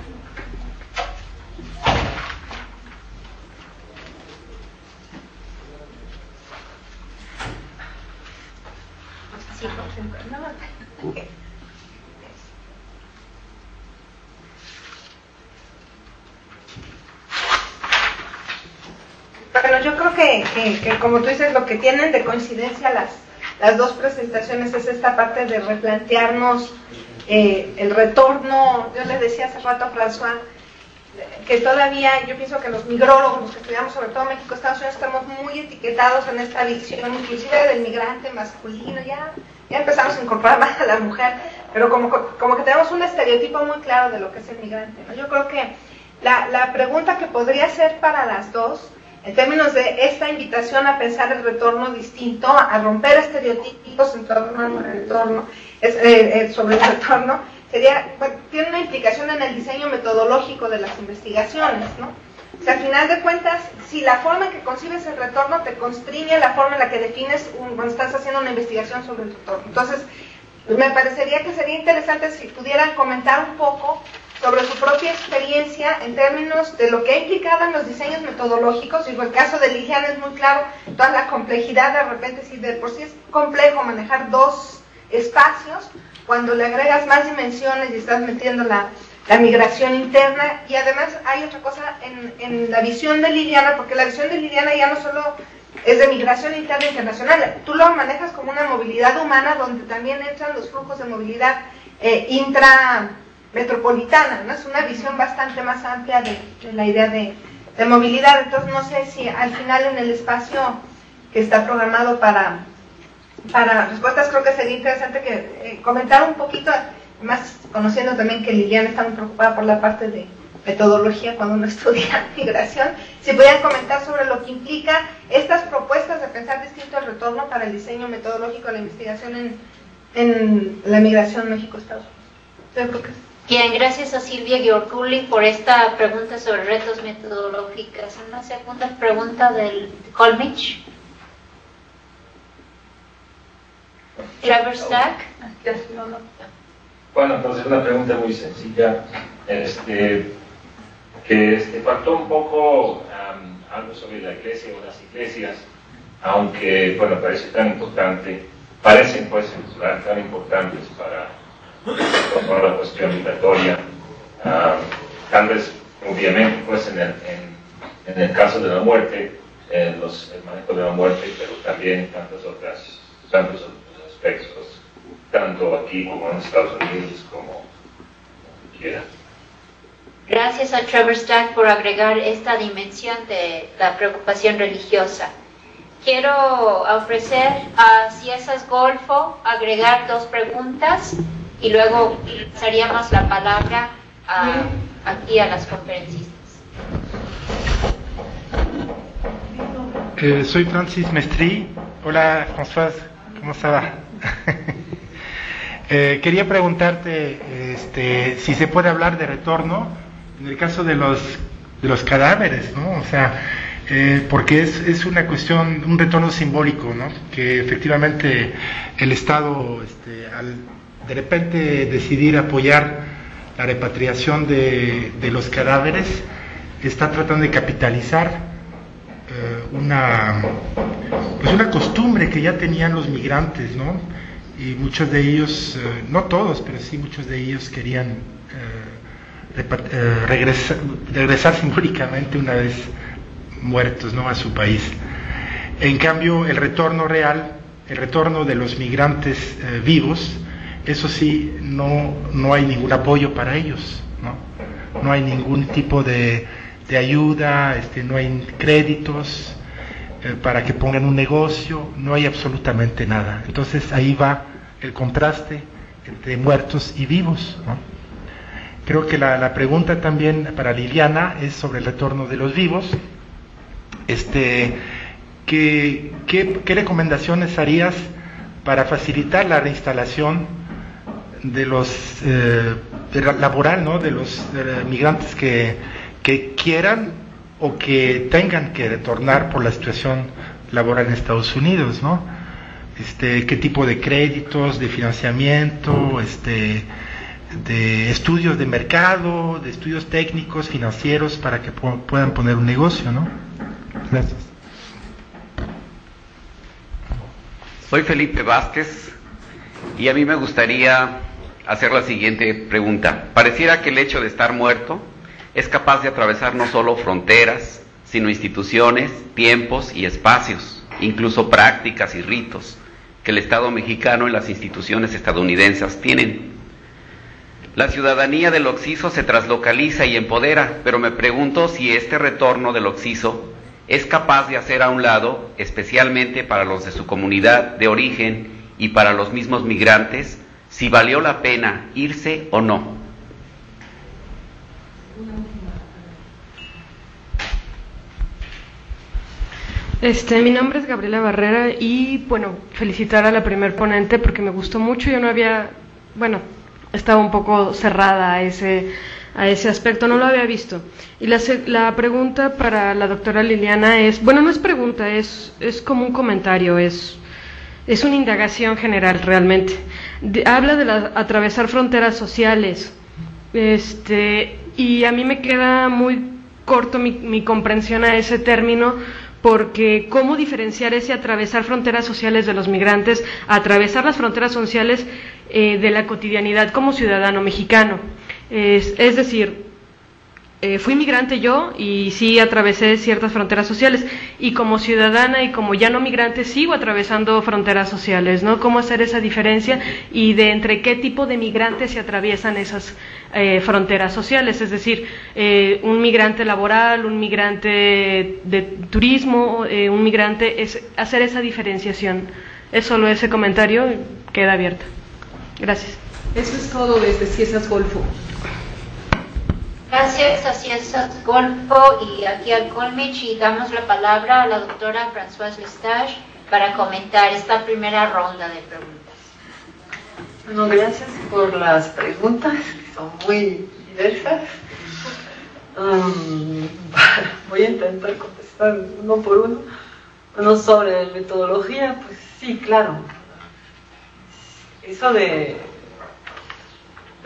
S4: Bueno, yo creo que, que, que como tú dices, lo que tienen de coincidencia las, las dos presentaciones es esta parte de replantearnos eh, el retorno. Yo les decía hace rato a François que todavía yo pienso que los migrólogos, los que estudiamos sobre todo México, Estados Unidos, estamos muy etiquetados en esta visión, inclusive del migrante masculino. Ya, ya empezamos a incorporar más a la mujer, pero como, como que tenemos un estereotipo muy claro de lo que es el migrante, ¿no? Yo creo que la, la pregunta que podría ser para las dos, en términos de esta invitación a pensar el retorno distinto, a romper estereotipos en torno al retorno, es, eh, eh, sobre el retorno, sería, bueno, tiene una implicación en el diseño metodológico de las investigaciones, ¿no? O sea, al final de cuentas, si la forma en que concibes el retorno te constriñe la forma en la que defines un, cuando estás haciendo una investigación sobre el retorno. Entonces, me parecería que sería interesante si pudieran comentar un poco sobre su propia experiencia en términos de lo que ha implicado en los diseños metodológicos. Y en el caso de Liliana es muy claro toda la complejidad, de repente, si de por sí es complejo manejar dos espacios, cuando le agregas más dimensiones y estás metiendo la, la migración interna. Y además hay otra cosa en, en la visión de Liliana, porque la visión de Liliana ya no solo es de migración interna e internacional, tú lo manejas como una movilidad humana donde también entran los flujos de movilidad eh, intrametropolitana, ¿no? Es una visión bastante más amplia de, de la idea de, de movilidad. Entonces no sé si al final en el espacio que está programado para para respuestas, creo que sería interesante que eh, comentar un poquito, más conociendo también que Liliana está muy preocupada por la parte de metodología cuando uno estudia migración, si pudieran comentar sobre lo que implica estas propuestas de pensar distinto el retorno para el diseño metodológico de la investigación en, en la migración México-Estados Unidos. Creo que...
S1: Bien, gracias a Silvia Giorguli por esta pregunta sobre retos metodológicos. Una segunda pregunta del Colmich. Trevor Stack.
S5: Bueno, entonces una pregunta muy sencilla, este, que este, faltó un poco um, algo sobre la iglesia o las iglesias, aunque, bueno, parece tan importante, parecen pues tan importantes para, para la cuestión migratoria. Uh, tal vez, obviamente, pues en el, en, en el caso de la muerte, eh, los, el manejo de la muerte, pero también tantos otras, tantos otros aspectos, tanto aquí como en Estados Unidos, como, como quiera.
S1: Gracias a Trevor Stack por agregar esta dimensión de la preocupación religiosa. Quiero ofrecer a Ciesas Golfo agregar dos preguntas y luego pasaríamos la palabra a, aquí a las conferencistas.
S6: Eh, soy Francis Mestri. Hola, Françoise, ¿cómo se va? eh, quería preguntarte este, si se puede hablar de retorno en el caso de los, de los cadáveres, ¿no? O sea, eh, porque es, es una cuestión, un retorno simbólico, ¿no? Que efectivamente el Estado, este, al de repente decidir apoyar la repatriación de, de los cadáveres, está tratando de capitalizar eh, una, pues una costumbre que ya tenían los migrantes, ¿no? Y muchos de ellos, eh, no todos, pero sí muchos de ellos querían eh, eh, regresar, regresar simbólicamente una vez muertos, ¿no?, a su país. En cambio, el retorno real, el retorno de los migrantes eh, vivos, eso sí, no, no hay ningún apoyo para ellos, ¿no? No hay ningún tipo de, de ayuda, este, no hay créditos eh, para que pongan un negocio, no hay absolutamente nada. Entonces ahí va el contraste entre muertos y vivos, ¿no? Creo que la, la pregunta también para Liliana es sobre el retorno de los vivos. Este, ¿qué, qué, qué recomendaciones harías para facilitar la reinstalación de los eh, de la, laboral, ¿no?, de los eh, migrantes que, que quieran o que tengan que retornar por la situación laboral en Estados Unidos, ¿no? Este, qué tipo de créditos, de financiamiento, este, de estudios de mercado, de estudios técnicos, financieros, para que pu- puedan poner un negocio, ¿no? Gracias.
S7: Soy Felipe Vázquez y a mí me gustaría hacer la siguiente pregunta. Pareciera que el hecho de estar muerto es capaz de atravesar no solo fronteras, sino instituciones, tiempos y espacios, incluso prácticas y ritos que el Estado mexicano y las instituciones estadounidenses tienen. La ciudadanía del Oxiso se traslocaliza y empodera, pero me pregunto si este retorno del Oxiso es capaz de hacer a un lado, especialmente para los de su comunidad de origen y para los mismos migrantes, si valió la pena irse o no.
S8: Este, mi nombre es Gabriela Barrera y, bueno, felicitar a la primer ponente porque me gustó mucho. Yo no había, bueno, estaba un poco cerrada a ese, a ese aspecto, no lo había visto. Y la, la pregunta para la doctora Liliana es, bueno, no es pregunta, es, es como un comentario, es, es una indagación general realmente. De, habla de la, atravesar fronteras sociales, este, y a mí me queda muy corto mi, mi comprensión a ese término, porque cómo diferenciar ese atravesar fronteras sociales de los migrantes, atravesar las fronteras sociales eh, de la cotidianidad como ciudadano mexicano. Es, es decir, eh, fui migrante yo y sí atravesé ciertas fronteras sociales, y como ciudadana y como ya no migrante sigo atravesando fronteras sociales, ¿no? ¿Cómo hacer esa diferencia y de entre qué tipo de migrantes se atraviesan esas eh, fronteras sociales? Es decir, eh, un migrante laboral, un migrante de turismo, eh, un migrante, es hacer esa diferenciación. Es solo ese comentario, queda abierto. Gracias.
S9: Eso es todo desde Ciesas Golfo.
S1: Gracias a Ciesas Golfo y aquí al Colmich, y damos la palabra a la doctora Françoise Lestage para comentar esta primera ronda de preguntas.
S2: Bueno, gracias por las preguntas, que son muy diversas. Um, voy a intentar contestar uno por uno. Bueno, sobre metodología, pues sí, claro. Eso de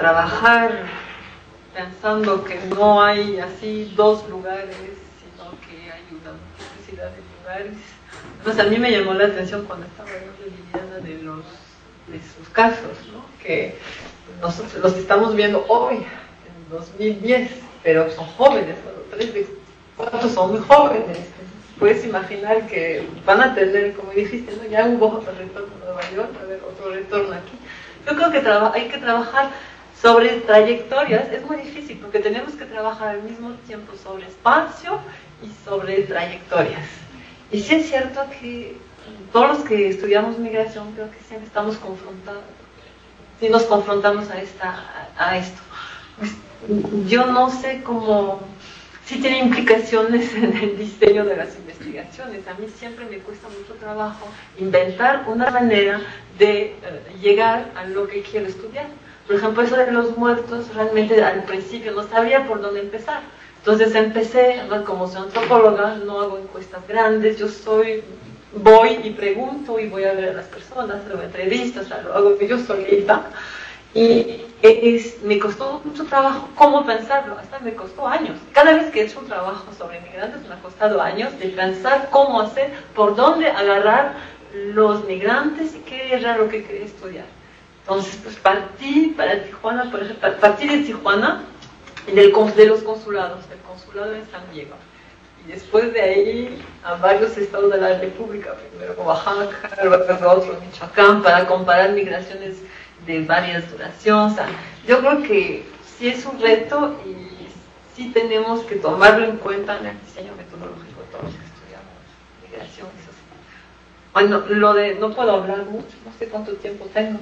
S2: trabajar pensando que no hay así dos lugares, sino que que hay una necesidad de lugares. Pues a mí me llamó la atención cuando estaba hablando Liliana de, los, de sus casos, ¿no? Que nosotros los estamos viendo hoy, en dos mil diez, pero son jóvenes, bueno, tres de cuatro son muy jóvenes. Puedes imaginar que van a tener, como dijiste, ¿no? Ya hubo otro retorno a Nueva York, a ver, otro retorno aquí. Yo creo que hay que trabajar sobre trayectorias. Es muy difícil porque tenemos que trabajar al mismo tiempo sobre espacio y sobre trayectorias. Y sí es cierto que todos los que estudiamos migración creo que siempre estamos confrontados, si nos confrontamos a, esta, a esto. Pues, yo no sé cómo, si tiene implicaciones en el diseño de las investigaciones. A mí siempre me cuesta mucho trabajo inventar una manera de uh, llegar a lo que quiero estudiar. Por ejemplo, eso de los muertos, realmente al principio no sabía por dónde empezar. Entonces empecé, como soy antropóloga, no hago encuestas grandes, yo soy, voy y pregunto y voy a ver a las personas, hago entrevistas, lo hago yo solita. Y es, me costó mucho trabajo cómo pensarlo, hasta me costó años. Cada vez que he hecho un trabajo sobre migrantes me ha costado años de pensar cómo hacer, por dónde agarrar los migrantes y qué era lo que quería estudiar. Entonces, pues partí para Tijuana, por ejemplo, partí de Tijuana, del, de los consulados, del consulado en San Diego. Y después de ahí a varios estados de la República, primero Oaxaca, luego otro Michoacán, para comparar migraciones de varias duraciones. O sea, yo creo que sí es un reto y sí tenemos que tomarlo en cuenta en el diseño metodológico de todos los que estudiamos migración. Eso sí. Bueno, lo de, no puedo hablar mucho, no sé cuánto tiempo tengo.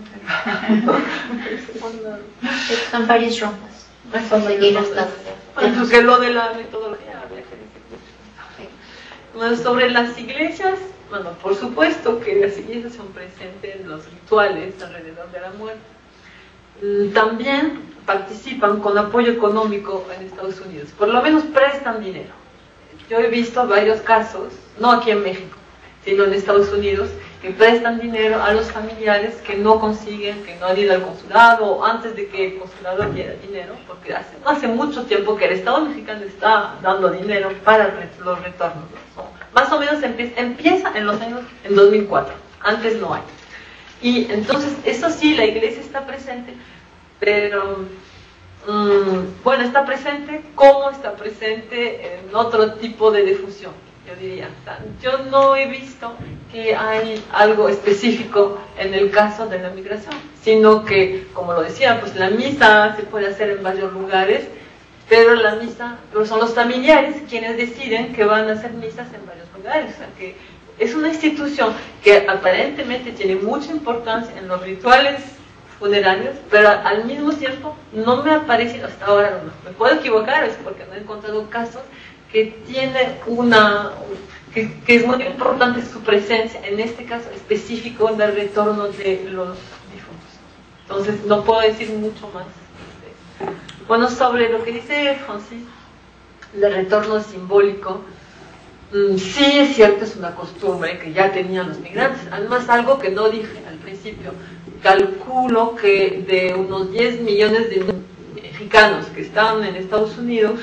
S1: Son varias rondas.
S2: Bueno, que lo de la metodología habría que decir. Bueno, sobre las iglesias, bueno, por supuesto que las iglesias son presentes en los rituales alrededor de la muerte. También participan con apoyo económico en Estados Unidos, por lo menos prestan dinero. Yo he visto varios casos, no aquí en México, sino en Estados Unidos, que prestan dinero a los familiares que no consiguen, que no han ido al consulado, o antes de que el consulado diera dinero, porque hace, hace mucho tiempo que el Estado mexicano está dando dinero para los retornos. ¿No? Más o menos empieza, empieza en los años, en dos mil cuatro, antes no hay. Y entonces, eso sí, la iglesia está presente, pero, mmm, bueno, está presente, ¿cómo está presente en otro tipo de difusión? Yo diría, yo no he visto que hay algo específico en el caso de la migración, sino que, como lo decía, pues la misa se puede hacer en varios lugares, pero la misa, pero son los familiares quienes deciden que van a hacer misas en varios lugares. O sea, que es una institución que aparentemente tiene mucha importancia en los rituales funerarios, pero al mismo tiempo no me aparece hasta ahora, no, me puedo equivocar, es porque no he encontrado casos que tiene una, que, que es muy importante su presencia, en este caso específico en el retorno de los difuntos. Entonces no puedo decir mucho más. Bueno, sobre lo que dice Francis, del retorno simbólico, sí es cierto, es una costumbre que ya tenían los migrantes. Además, algo que no dije al principio, calculo que de unos diez millones de mexicanos que están en Estados Unidos,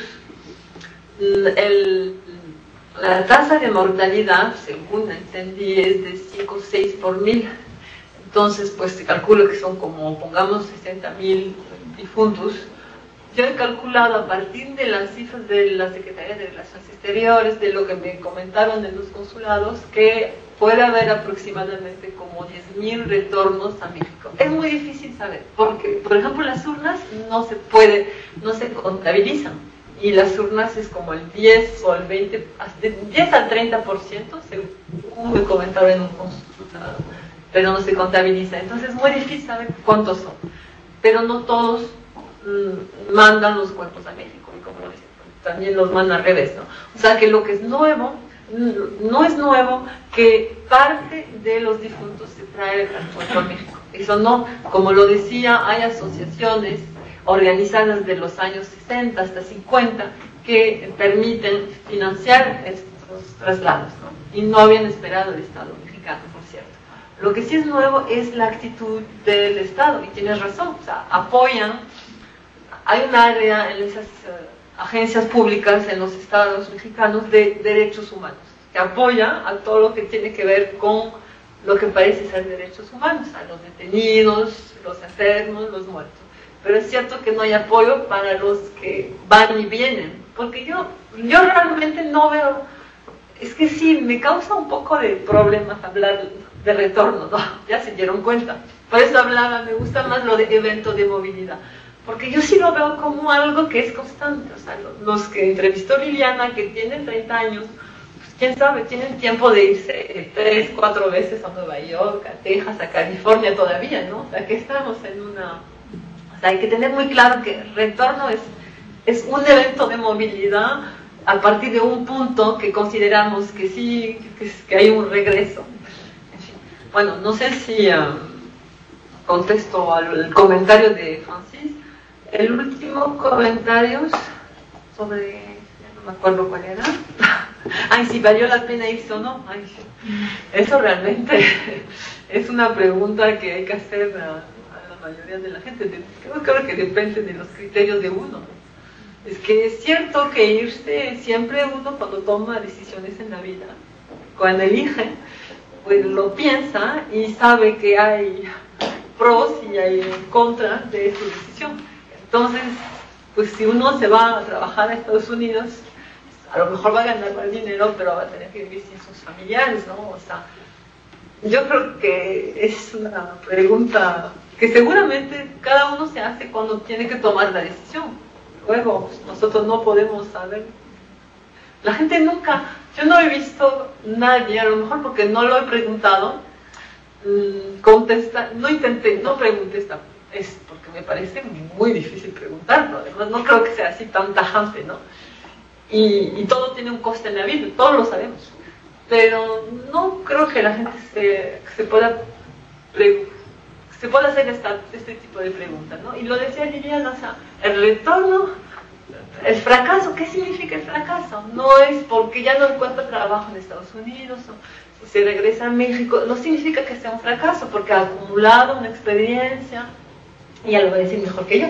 S2: El, la tasa de mortalidad, según entendí, es de cinco o seis por mil. Entonces, pues se calcula que son como, pongamos, sesenta mil difuntos. Yo he calculado a partir de las cifras de la Secretaría de Relaciones Exteriores, de lo que me comentaron en los consulados, que puede haber aproximadamente como diez mil retornos a México. Es muy difícil saber, porque, por ejemplo, las urnas no se puede, no se contabilizan. Y las urnas es como el diez o el veinte, de diez al treinta por ciento, según me comentaron en un consultado, pero no se contabiliza. Entonces es muy difícil saber cuántos son. Pero no todos mmm, mandan los cuerpos a México, y como decía, también los mandan al revés, ¿no? O sea que lo que es nuevo, no es nuevo que parte de los difuntos se trae al cuerpo a México. Eso no, como lo decía, hay asociaciones organizadas de los años sesenta hasta cincuenta que permiten financiar estos traslados, ¿no? Y no habían esperado el Estado mexicano, por cierto. Lo que sí es nuevo es la actitud del Estado, y tienes razón, o sea, apoyan, hay un área en esas agencias públicas en los estados mexicanos de derechos humanos, que apoya a todo lo que tiene que ver con lo que parece ser derechos humanos, a los detenidos, los enfermos, los muertos. Pero es cierto que no hay apoyo para los que van y vienen, porque yo, yo realmente no veo, es que sí, me causa un poco de problemas hablar de retorno, ¿no? Ya se dieron cuenta. Por eso hablaba, me gusta más lo de evento de movilidad, porque yo sí lo veo como algo que es constante. O sea, los que entrevistó Liliana, que tienen treinta años, pues quién sabe, tienen tiempo de irse tres, cuatro veces a Nueva York, a Texas, a California todavía, ¿no? O sea, que estamos en una... O sea, hay que tener muy claro que retorno es, es un evento de movilidad a partir de un punto que consideramos que sí, que, que hay un regreso. En fin. Bueno, no sé si um, contesto al comentario de Francis. El último comentario sobre, no me acuerdo cuál era. Ay, si valió la pena irse o no. Ay, eso realmente es una pregunta que hay que hacer a, a la mayoría de la gente. Creo, creo que depende de los criterios de uno. Es que es cierto que irse siempre uno cuando toma decisiones en la vida, cuando elige, pues lo piensa y sabe que hay pros y hay contras de su decisión. Entonces, pues si uno se va a trabajar a Estados Unidos, a lo mejor va a ganar más dinero, pero va a tener que vivir sin sus familiares, ¿no? O sea, yo creo que es una pregunta que seguramente cada uno se hace cuando tiene que tomar la decisión. Luego, pues, nosotros no podemos saber. La gente nunca, yo no he visto nadie, a lo mejor porque no lo he preguntado, mmm, contesta, no intenté, no pregunté esta, es porque me parece muy difícil preguntarlo, además no creo que sea así tan tajante, ¿no? Y, y todo tiene un coste en la vida, todos lo sabemos, pero no creo que la gente se, se pueda preguntar. Se puede hacer esta, este tipo de preguntas, ¿no? Y lo decía Liliana, o sea, el retorno, el fracaso, ¿qué significa el fracaso? No es porque ya no encuentra trabajo en Estados Unidos o si se regresa a México, no significa que sea un fracaso, porque ha acumulado una experiencia, y ya lo voy a decir mejor que yo,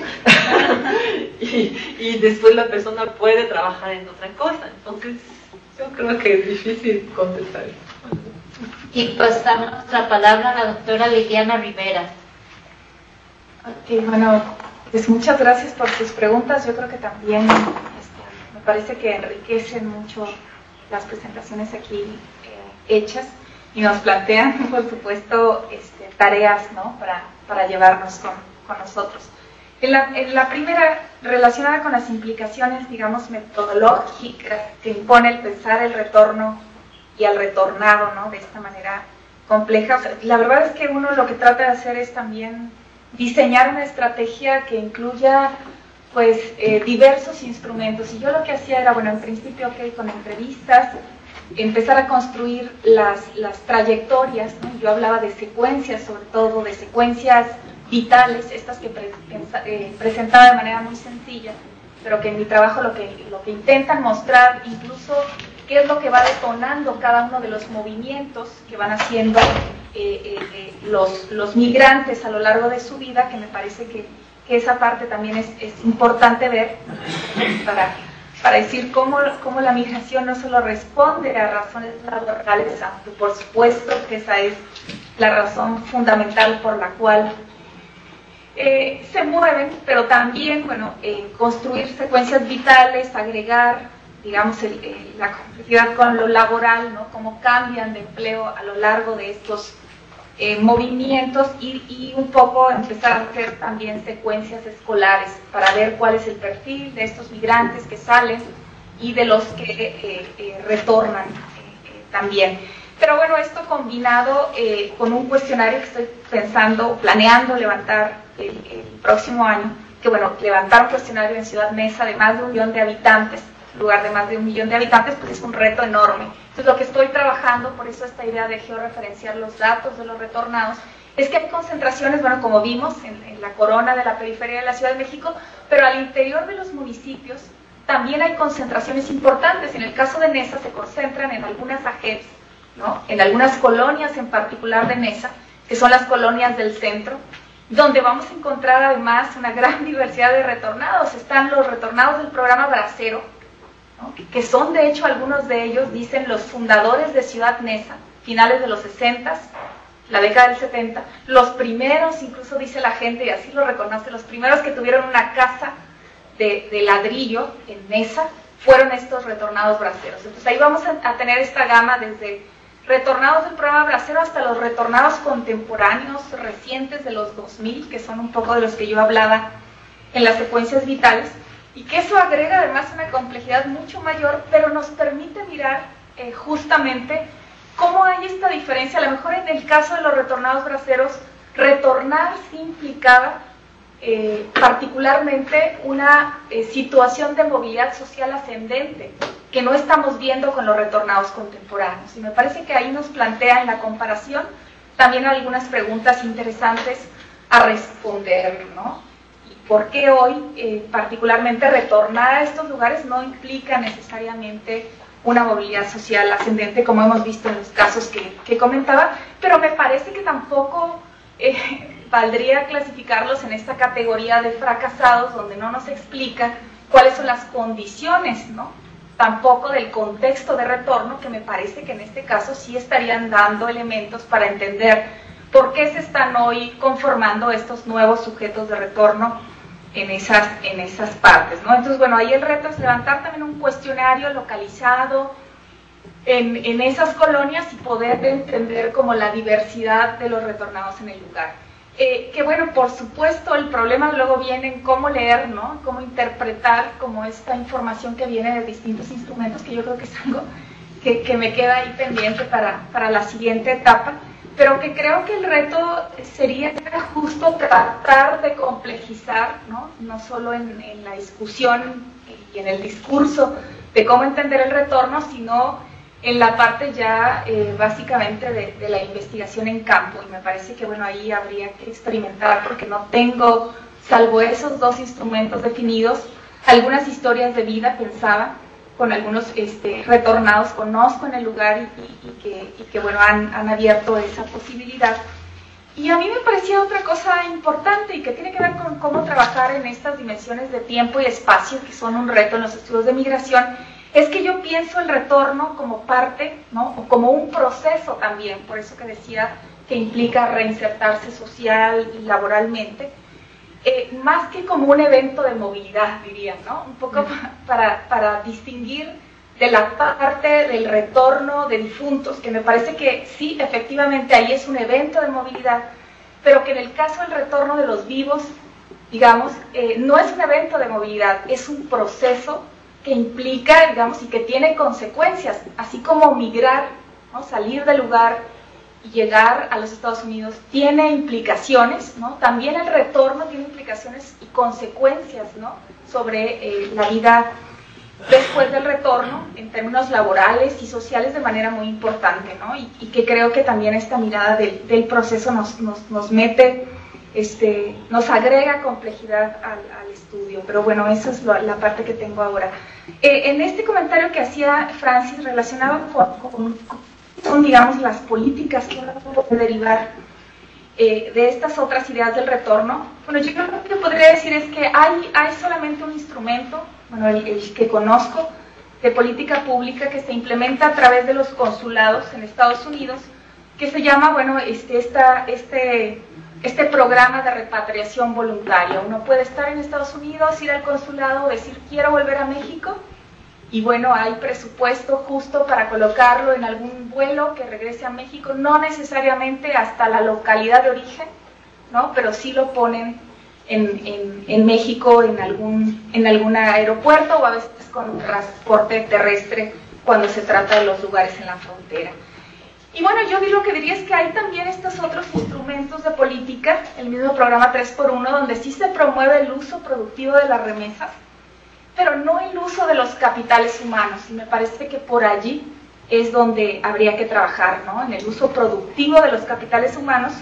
S2: y, y después la persona puede trabajar en otra cosa. Entonces, yo creo que es difícil contestar eso.
S1: Y pasamos la palabra a la doctora Liliana Rivera.
S3: Ok, bueno, pues muchas gracias por sus preguntas. Yo creo que también este, me parece que enriquecen mucho las presentaciones aquí eh, hechas y nos plantean, por supuesto, este, tareas, ¿no? para, para llevarnos con, con nosotros. En la, en la primera, relacionada con las implicaciones, digamos, metodológicas que impone el pensar el retorno y al retornado, ¿no? De esta manera compleja. O sea, la verdad es que uno lo que trata de hacer es también diseñar una estrategia que incluya pues eh, diversos instrumentos. Y yo lo que hacía era, bueno, en principio, ok, con entrevistas, empezar a construir las, las trayectorias, ¿no? Yo hablaba de secuencias, sobre todo de secuencias vitales, estas que pre, eh, presentaba de manera muy sencilla, pero que en mi trabajo lo que, lo que intentan mostrar incluso qué es lo que va detonando cada uno de los movimientos que van haciendo eh, eh, eh, los, los migrantes a lo largo de su vida, que me parece que, que esa parte también es, es importante ver para, para decir cómo, cómo la migración no solo responde a razones laborales, aunque por supuesto que esa es la razón fundamental por la cual eh, se mueven, pero también, bueno, eh, construir secuencias vitales, agregar digamos, el, el, la complejidad con lo laboral, ¿no? Cómo cambian de empleo a lo largo de estos eh, movimientos y, y un poco empezar a hacer también secuencias escolares para ver cuál es el perfil de estos migrantes que salen y de los que eh, eh, retornan eh, eh, también. Pero bueno, esto combinado eh, con un cuestionario que estoy pensando, planeando levantar el, el próximo año, que bueno, levantar un cuestionario en Ciudad Neza de más de un millón de habitantes, lugar de más de un millón de habitantes, pues es un reto enorme. Entonces lo que estoy trabajando, por eso esta idea de georreferenciar los datos de los retornados, es que hay concentraciones, bueno, como vimos en, en la corona de la periferia de la Ciudad de México, pero al interior de los municipios también hay concentraciones importantes. En el caso de Neza se concentran en algunas agencias, ¿no? En algunas colonias en particular de Neza, que son las colonias del centro, donde vamos a encontrar además una gran diversidad de retornados. Están los retornados del programa Bracero, ¿no? que son de hecho algunos de ellos, dicen, los fundadores de Ciudad Neza, finales de los sesentas, la década del setenta, los primeros, incluso dice la gente, y así lo reconoce, los primeros que tuvieron una casa de, de ladrillo en Neza fueron estos retornados braceros. Entonces ahí vamos a, a tener esta gama desde retornados del programa Bracero hasta los retornados contemporáneos recientes de los dos mil, que son un poco de los que yo hablaba en las secuencias vitales, y que eso agrega además una complejidad mucho mayor, pero nos permite mirar eh, justamente cómo hay esta diferencia. A lo mejor en el caso de los retornados braceros, retornar sí implicaba eh, particularmente una eh, situación de movilidad social ascendente, que no estamos viendo con los retornados contemporáneos. Y me parece que ahí nos plantea en la comparación también algunas preguntas interesantes a responder, ¿no? ¿Y por qué hoy eh, particularmente retornar a estos lugares no implica necesariamente una movilidad social ascendente, como hemos visto en los casos que, que comentaba? Pero me parece que tampoco eh, valdría clasificarlos en esta categoría de fracasados, donde no nos explica cuáles son las condiciones, ¿no?, tampoco del contexto de retorno, que me parece que en este caso sí estarían dando elementos para entender por qué se están hoy conformando estos nuevos sujetos de retorno en esas, en esas partes, ¿no? Entonces, bueno, ahí el reto es levantar también un cuestionario localizado en, en esas colonias y poder entender como la diversidad de los retornados en el lugar. Eh, que bueno, por supuesto, el problema luego viene en cómo leer, ¿no? Cómo interpretar como esta información que viene de distintos instrumentos, que yo creo que es algo que, que me queda ahí pendiente para, para la siguiente etapa, pero que creo que el reto sería justo tratar de complejizar, ¿no? No solo en, en la discusión y en el discurso de cómo entender el retorno, sino en la parte ya eh, básicamente de, de la investigación en campo. Y me parece que bueno, ahí habría que experimentar, porque no tengo, salvo esos dos instrumentos definidos, algunas historias de vida, pensaba, con algunos este, retornados, conozco en el lugar y, y, y, que, y que bueno, han, han abierto esa posibilidad. Y a mí me parecía otra cosa importante y que tiene que ver con cómo trabajar en estas dimensiones de tiempo y espacio, que son un reto en los estudios de migración, es que yo pienso el retorno como parte, ¿no?, o como un proceso también, por eso que decía que implica reinsertarse social y laboralmente, eh, más que como un evento de movilidad, diría, ¿no? Un poco para, para distinguir de la parte del retorno de difuntos, que me parece que sí, efectivamente ahí es un evento de movilidad, pero que en el caso del retorno de los vivos, digamos, eh, no es un evento de movilidad, es un proceso que implica, digamos, y que tiene consecuencias, así como migrar, ¿no?, salir del lugar y llegar a los Estados Unidos tiene implicaciones, ¿no? También el retorno tiene implicaciones y consecuencias, ¿no?, sobre eh, la vida después del retorno, en términos laborales y sociales, de manera muy importante, ¿no? Y, y que creo que también esta mirada del, del proceso nos, nos, nos mete, este, nos agrega complejidad al, al estudio. Pero bueno, esa es lo, la parte que tengo ahora. Eh, en este comentario que hacía Francis relacionado con, con, con digamos, las políticas que uno puede derivar eh, de estas otras ideas del retorno, bueno, yo creo que lo que podría decir es que hay, hay solamente un instrumento, bueno, el, el que conozco, de política pública que se implementa a través de los consulados en Estados Unidos, que se llama, bueno, este, esta, este, este programa de repatriación voluntaria. Uno puede estar en Estados Unidos, ir al consulado, decir quiero volver a México, y bueno, hay presupuesto justo para colocarlo en algún vuelo que regrese a México, no necesariamente hasta la localidad de origen, ¿no?, pero sí lo ponen en, en, en México, en algún, en algún aeropuerto, o a veces con transporte terrestre cuando se trata de los lugares en la frontera. Y bueno, yo lo que diría es que hay también estos otros instrumentos de política, el mismo programa tres por uno, donde sí se promueve el uso productivo de las remesas, pero no el uso de los capitales humanos, y me parece que por allí es donde habría que trabajar, ¿no?, en el uso productivo de los capitales humanos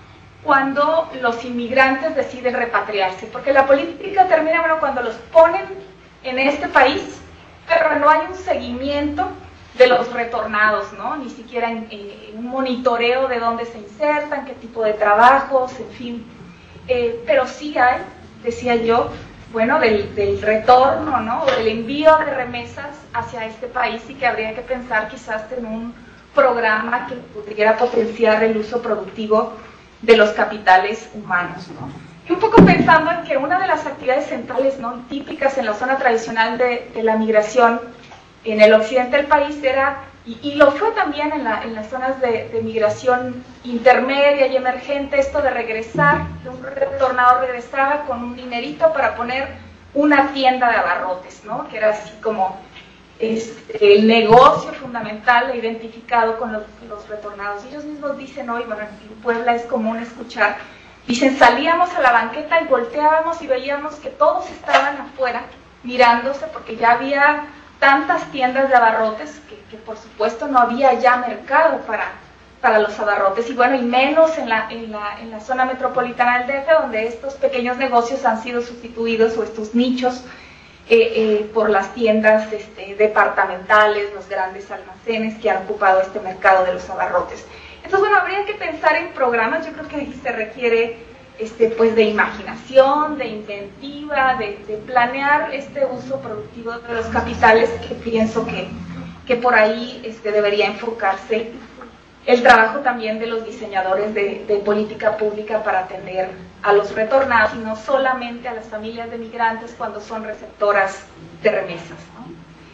S3: cuando los inmigrantes deciden repatriarse, porque la política termina, bueno, cuando los ponen en este país, pero no hay un seguimiento de los retornados, ¿no?, ni siquiera en, en un monitoreo de dónde se insertan, qué tipo de trabajos, en fin. eh, pero sí hay, decía yo, bueno, del, del retorno, ¿no? O del envío de remesas hacia este país, y que habría que pensar quizás en un programa que pudiera potenciar el uso productivo de los capitales humanos, ¿no? Y un poco pensando en que una de las actividades centrales, ¿no?, típicas en la zona tradicional de, de la migración en el occidente del país era, y, y lo fue también en, la, en las zonas de, de migración intermedia y emergente, esto de regresar, de un retornado regresaba con un dinerito para poner una tienda de abarrotes, ¿no?, que era así como es el negocio fundamental identificado con los, los retornados. Y ellos mismos dicen hoy, bueno, en Puebla es común escuchar, dicen, salíamos a la banqueta y volteábamos y veíamos que todos estaban afuera mirándose, porque ya había tantas tiendas de abarrotes que, que por supuesto no había ya mercado para, para los abarrotes, y bueno, y menos en la, en, la, en la zona metropolitana del D F, donde estos pequeños negocios han sido sustituidos, o estos nichos, eh, eh, por las tiendas este, departamentales, los grandes almacenes que han ocupado este mercado de los abarrotes. Entonces, bueno, habría que pensar en programas. Yo creo que ahí se requiere este, pues, de imaginación, de inventiva, de, de planear este uso productivo de los capitales, que pienso que, que por ahí este, debería enfocarse el trabajo también de los diseñadores de, de política pública para atender a los retornados, y no solamente a las familias de migrantes cuando son receptoras de remesas, ¿no?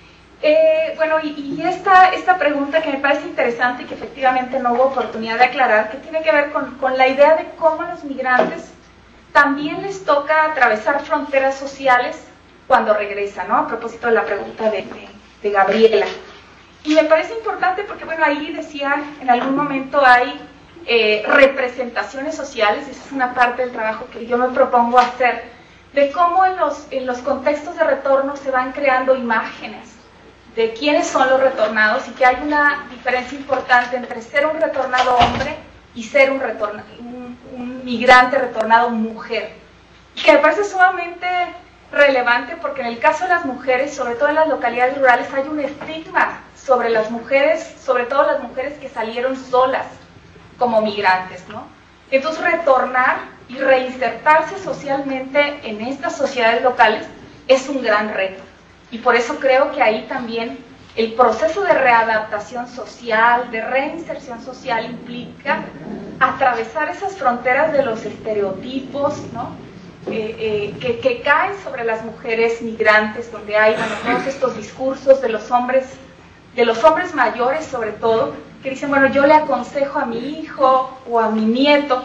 S3: Eh, bueno, y, y esta, esta pregunta que me parece interesante y que efectivamente no hubo oportunidad de aclarar, que tiene que ver con, con la idea de cómo a los migrantes también les toca atravesar fronteras sociales cuando regresan, ¿no? A propósito de la pregunta de, de, de Gabriela. Y me parece importante porque, bueno, ahí decía, en algún momento hay eh, representaciones sociales, esa es una parte del trabajo que yo me propongo hacer, de cómo en los, en los contextos de retorno se van creando imágenes de quiénes son los retornados, y que hay una diferencia importante entre ser un retornado hombre y ser un, retorna, un, un migrante retornado mujer, y que me parece sumamente relevante porque en el caso de las mujeres, sobre todo en las localidades rurales, hay un estigma sobre las mujeres, sobre todo las mujeres que salieron solas como migrantes, ¿no? Entonces, retornar y reinsertarse socialmente en estas sociedades locales es un gran reto. Y por eso creo que ahí también el proceso de readaptación social, de reinserción social, implica atravesar esas fronteras de los estereotipos, ¿no? eh, eh, que, que caen sobre las mujeres migrantes, donde hay, bueno, todos estos discursos de los hombres, de los hombres mayores sobre todo, que dicen, bueno, yo le aconsejo a mi hijo o a mi nieto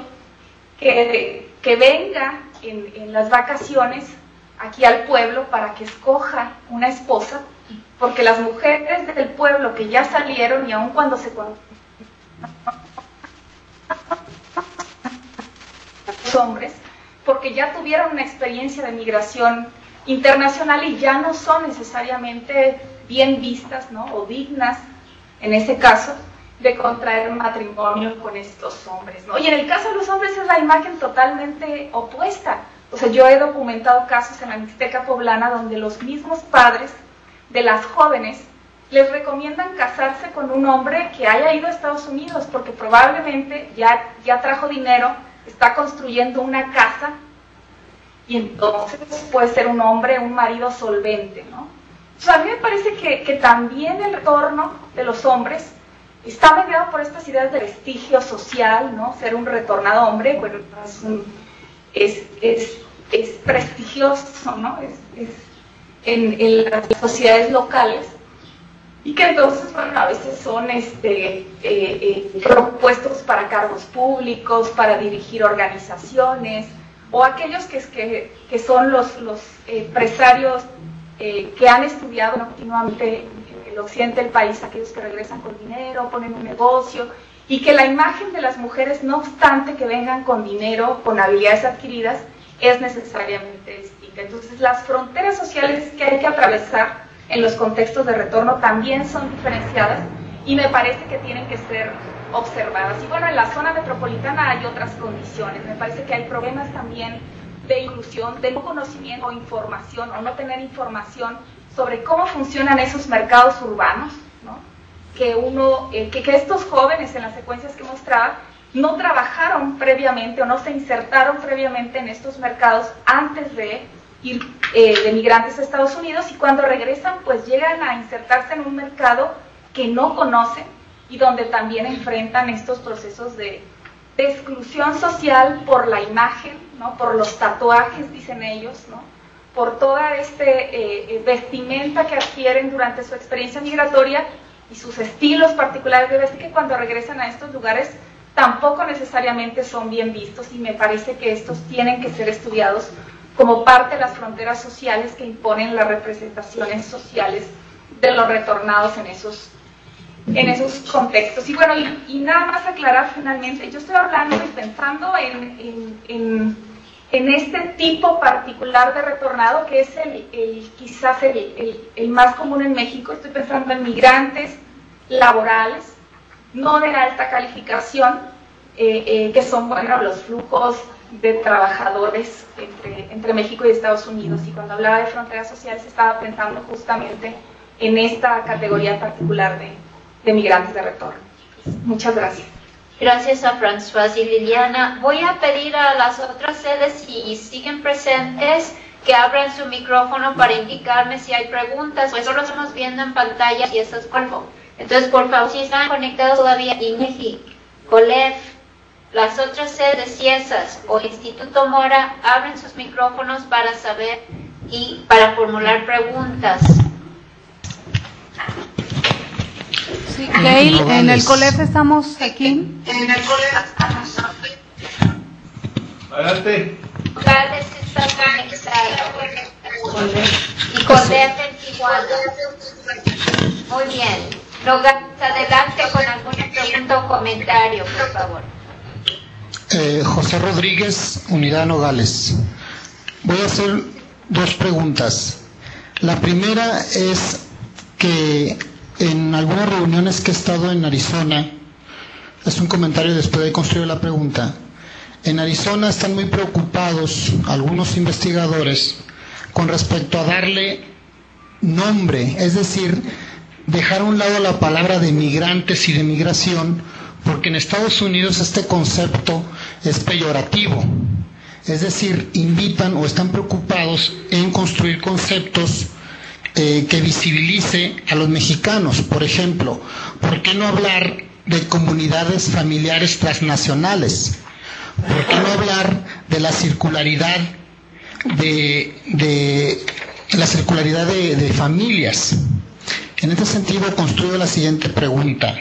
S3: que, que venga en, en las vacaciones aquí al pueblo para que escoja una esposa, porque las mujeres del pueblo que ya salieron, y aun cuando se los hombres, porque ya tuvieron una experiencia de migración internacional y ya no son necesariamente bien vistas, ¿no?, o dignas, en ese caso, de contraer matrimonio con estos hombres, ¿no? Y en el caso de los hombres es la imagen totalmente opuesta. O sea, yo he documentado casos en la Mixteca poblana donde los mismos padres de las jóvenes les recomiendan casarse con un hombre que haya ido a Estados Unidos, porque probablemente ya, ya trajo dinero, está construyendo una casa, y entonces puede ser un hombre, un marido solvente, ¿no? O sea, a mí me parece que, que también el retorno de los hombres está mediado por estas ideas de prestigio social, ¿no? Ser un retornado hombre, bueno, es un... Es, es, es prestigioso, ¿no? Es, es en, en las sociedades locales, y que entonces, bueno, a veces son este, eh, eh, propuestos para cargos públicos, para dirigir organizaciones, o aquellos que, que, que son los, los empresarios eh, que han estudiado continuamente el occidente del país, aquellos que regresan con dinero, ponen un negocio, y que la imagen de las mujeres, no obstante que vengan con dinero, con habilidades adquiridas, es necesariamente distinta. Entonces, las fronteras sociales que hay que atravesar en los contextos de retorno también son diferenciadas, y me parece que tienen que ser observadas. Y bueno, en la zona metropolitana hay otras condiciones. Me parece que hay problemas también de inclusión, de no conocimiento o información, o no tener información sobre cómo funcionan esos mercados urbanos, ¿no? Que uno, eh, que, que estos jóvenes en las secuencias que mostraba no trabajaron previamente o no se insertaron previamente en estos mercados antes de ir eh, de migrantes a Estados Unidos, y cuando regresan pues llegan a insertarse en un mercado que no conocen y donde también enfrentan estos procesos de, de exclusión social por la imagen, ¿no? Por los tatuajes, dicen ellos, ¿no? Por toda este eh, vestimenta que adquieren durante su experiencia migratoria y sus estilos particulares de vestir, que cuando regresan a estos lugares tampoco necesariamente son bien vistos, y me parece que estos tienen que ser estudiados como parte de las fronteras sociales que imponen las representaciones sociales de los retornados en esos, en esos contextos. Y bueno, y, y nada más aclarar finalmente, yo estoy hablando y pensando en, en, en, en este tipo particular de retornado, que es el, el quizás el, el, el más común en México. Estoy pensando en migrantes laborales, no de alta calificación, eh, eh, que son, bueno, los flujos de trabajadores entre, entre México y Estados Unidos. Y cuando hablaba de fronteras sociales estaba pensando justamente en esta categoría particular de, de migrantes de retorno. Muchas gracias.
S1: Gracias a Françoise y Liliana. Voy a pedir a las otras sedes, si siguen presentes, que abran su micrófono para indicarme si hay preguntas, pues solo estamos viendo en pantalla y eso es polvo. Entonces, por favor, si están conectados todavía, INEGI, COLEF, las otras sedes de CIESAS o Instituto Mora, abren sus micrófonos para saber y para formular preguntas.
S9: Sí, Gail, en el COLEF estamos aquí.
S1: En el COLEF estamos aquí.
S10: Adelante.
S1: Nogales está conectado. Y COLEF en Tijuana. Muy bien. Nogales, adelante con alguna pregunta o comentario, por favor.
S11: Eh, José Rodríguez, Unidad Nogales. Voy a hacer dos preguntas. La primera es que en algunas reuniones que he estado en Arizona, es un comentario después de construir la pregunta, en Arizona están muy preocupados algunos investigadores con respecto a darle nombre, es decir, dejar a un lado la palabra de migrantes y de migración, porque en Estados Unidos este concepto es peyorativo, es decir, invitan o están preocupados en construir conceptos eh, que visibilice a los mexicanos. Por ejemplo, ¿por qué no hablar de comunidades familiares transnacionales? ¿Por qué no hablar de la circularidad de, de la circularidad de, de familias? En este sentido, construyo la siguiente pregunta.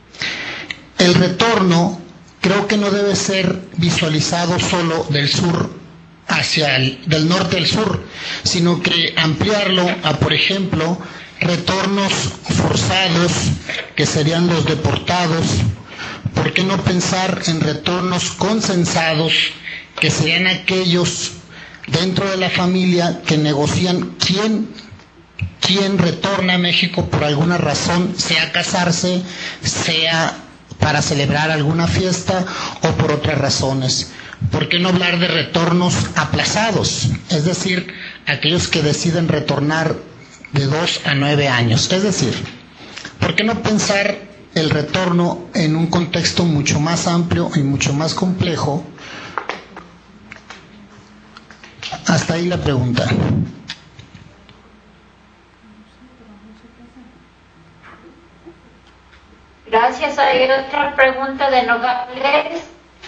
S11: El retorno creo que no debe ser visualizado solo del sur hacia el, del norte al sur, sino que ampliarlo a, por ejemplo, retornos forzados, que serían los deportados. ¿Por qué no pensar en retornos consensados, que serían aquellos dentro de la familia que negocian quién, quién retorna a México por alguna razón, sea casarse, sea para celebrar alguna fiesta o por otras razones? ¿Por qué no hablar de retornos aplazados? Es decir, aquellos que deciden retornar de dos a nueve años. Es decir, ¿por qué no pensar el retorno en un contexto mucho más amplio y mucho más complejo? Hasta ahí la pregunta.
S1: Gracias. Hay otra pregunta de Nogales.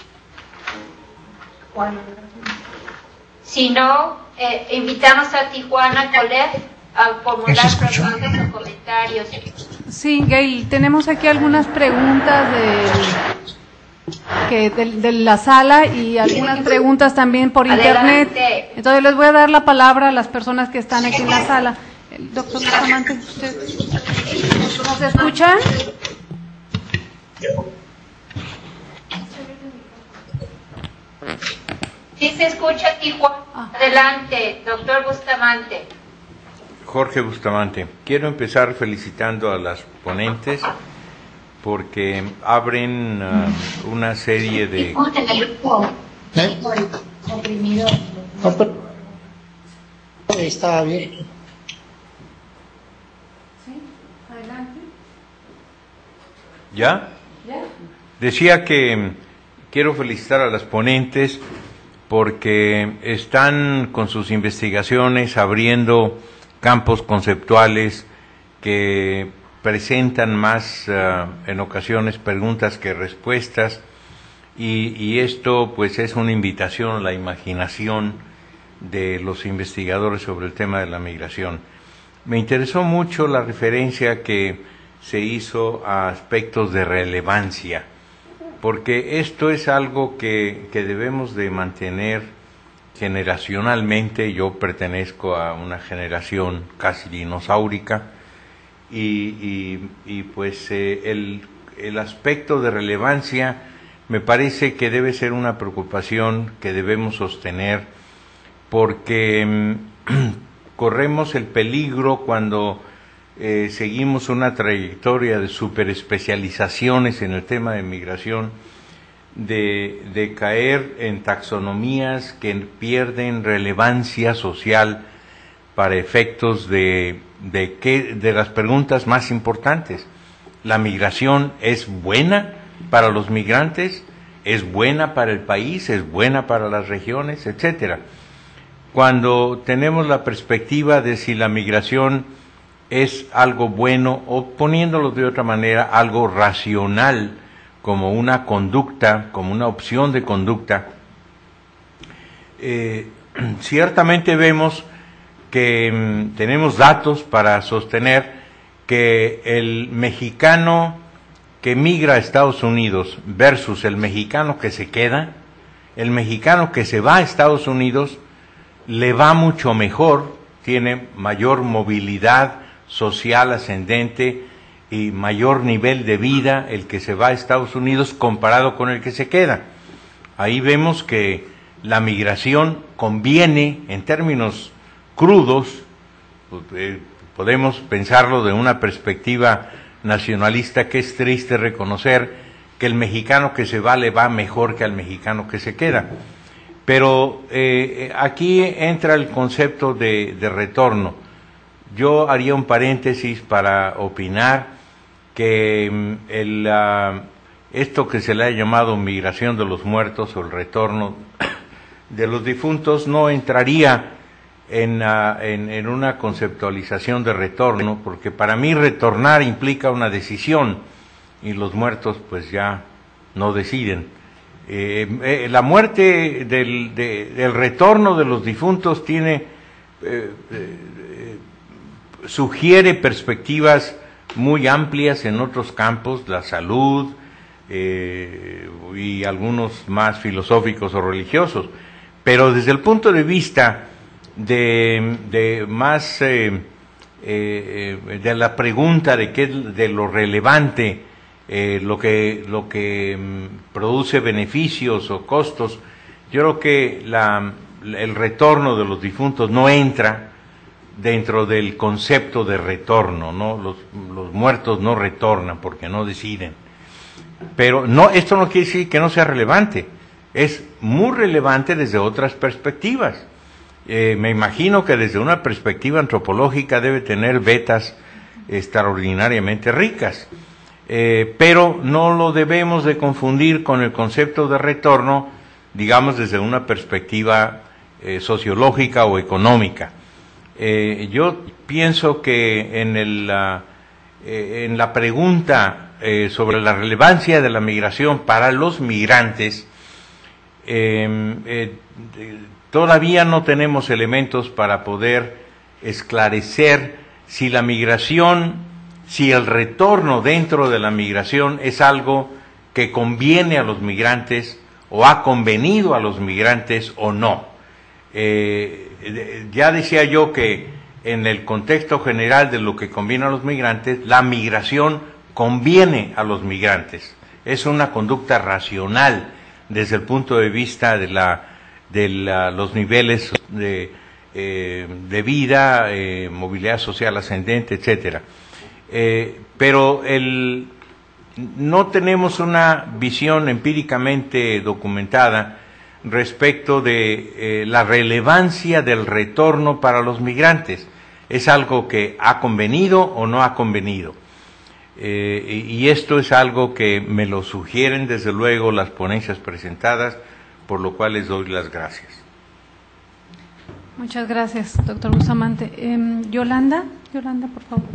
S1: Si no, eh, invitamos a Tijuana COLEF a formular preguntas o comentarios.
S9: Sí, Gail, tenemos aquí algunas preguntas de, que de, de la sala y algunas preguntas también por
S1: Adelante.
S9: internet. Entonces les voy a dar la palabra a las personas que están aquí en la sala. El doctor Bustamante, ¿usted nos escuchan?
S1: Sí se escucha, Tijuana. Adelante, doctor Bustamante.
S10: Jorge Bustamante. Quiero empezar felicitando a las ponentes porque abren uh, una serie de...
S11: ¿Eh? No, pero... Estaba bien.
S9: Sí, adelante.
S10: ¿Ya?
S9: ¿Ya?
S10: Decía que, quiero felicitar a las ponentes porque están con sus investigaciones abriendo campos conceptuales que presentan más uh, en ocasiones preguntas que respuestas, y, y esto pues es una invitación a la imaginación de los investigadores sobre el tema de la migración. Me interesó mucho la referencia que se hizo a aspectos de relevancia, porque esto es algo que, que debemos de mantener generacionalmente. Yo pertenezco a una generación casi dinosaurica, y, y, y pues eh, el, el aspecto de relevancia me parece que debe ser una preocupación que debemos sostener, porque mmm, corremos el peligro cuando eh, seguimos una trayectoria de superespecializaciones en el tema de migración, de, de caer en taxonomías que pierden relevancia social para efectos de, de, que, de las preguntas más importantes. ¿La migración es buena para los migrantes? ¿Es buena para el país? ¿Es buena para las regiones? Etcétera. Cuando tenemos la perspectiva de si la migración es algo bueno, o poniéndolo de otra manera, algo racional, como una conducta, como una opción de conducta, eh, ciertamente vemos que mm, tenemos datos para sostener que el mexicano que migra a Estados Unidos versus el mexicano que se queda, el mexicano que se va a Estados Unidos le va mucho mejor, tiene mayor movilidad social ascendente y mayor nivel de vida el que se va a Estados Unidos comparado con el que se queda. Ahí vemos que la migración conviene en términos crudos, eh, podemos pensarlo de una perspectiva nacionalista, que es triste reconocer que el mexicano que se va le va mejor que al mexicano que se queda. Pero eh, aquí entra el concepto de, de retorno. Yo haría un paréntesis para opinar que el, uh, esto que se le ha llamado migración de los muertos o el retorno de los difuntos no entraría en, uh, en, en una conceptualización de retorno, porque para mí retornar implica una decisión y los muertos pues ya no deciden. Eh, eh, la muerte del, de, del retorno de los difuntos tiene eh, eh, sugiere perspectivas muy amplias en otros campos, la salud eh, y algunos más filosóficos o religiosos, pero desde el punto de vista de, de más eh, eh, de la pregunta de qué de lo relevante, Eh, lo que lo que mm, produce beneficios o costos, yo creo que la, el retorno de los difuntos no entra dentro del concepto de retorno, ¿no? Los, los muertos no retornan porque no deciden. Pero no, esto no quiere decir que no sea relevante, es muy relevante desde otras perspectivas. Eh, me imagino que desde una perspectiva antropológica debe tener vetas extraordinariamente ricas. Eh, pero no lo debemos de confundir con el concepto de retorno, digamos, desde una perspectiva eh, sociológica o económica. Eh, yo pienso que en, el, uh, eh, en la pregunta eh, sobre la relevancia de la migración para los migrantes, eh, eh, todavía no tenemos elementos para poder esclarecer si la migración si el retorno dentro de la migración es algo que conviene a los migrantes o ha convenido a los migrantes o no. Eh, ya decía yo que en el contexto general de lo que conviene a los migrantes, la migración conviene a los migrantes. Es una conducta racional desde el punto de vista de, la, de la, los niveles de, eh, de vida, eh, movilidad social ascendente, etcétera. Eh, pero el, no tenemos una visión empíricamente documentada respecto de eh, la relevancia del retorno para los migrantes. ¿Es algo que ha convenido o no ha convenido? Eh, y esto es algo que me lo sugieren desde luego las ponencias presentadas, por lo cual les doy las gracias.
S9: Muchas gracias, doctor Bustamante. Eh, Yolanda, Yolanda, por favor.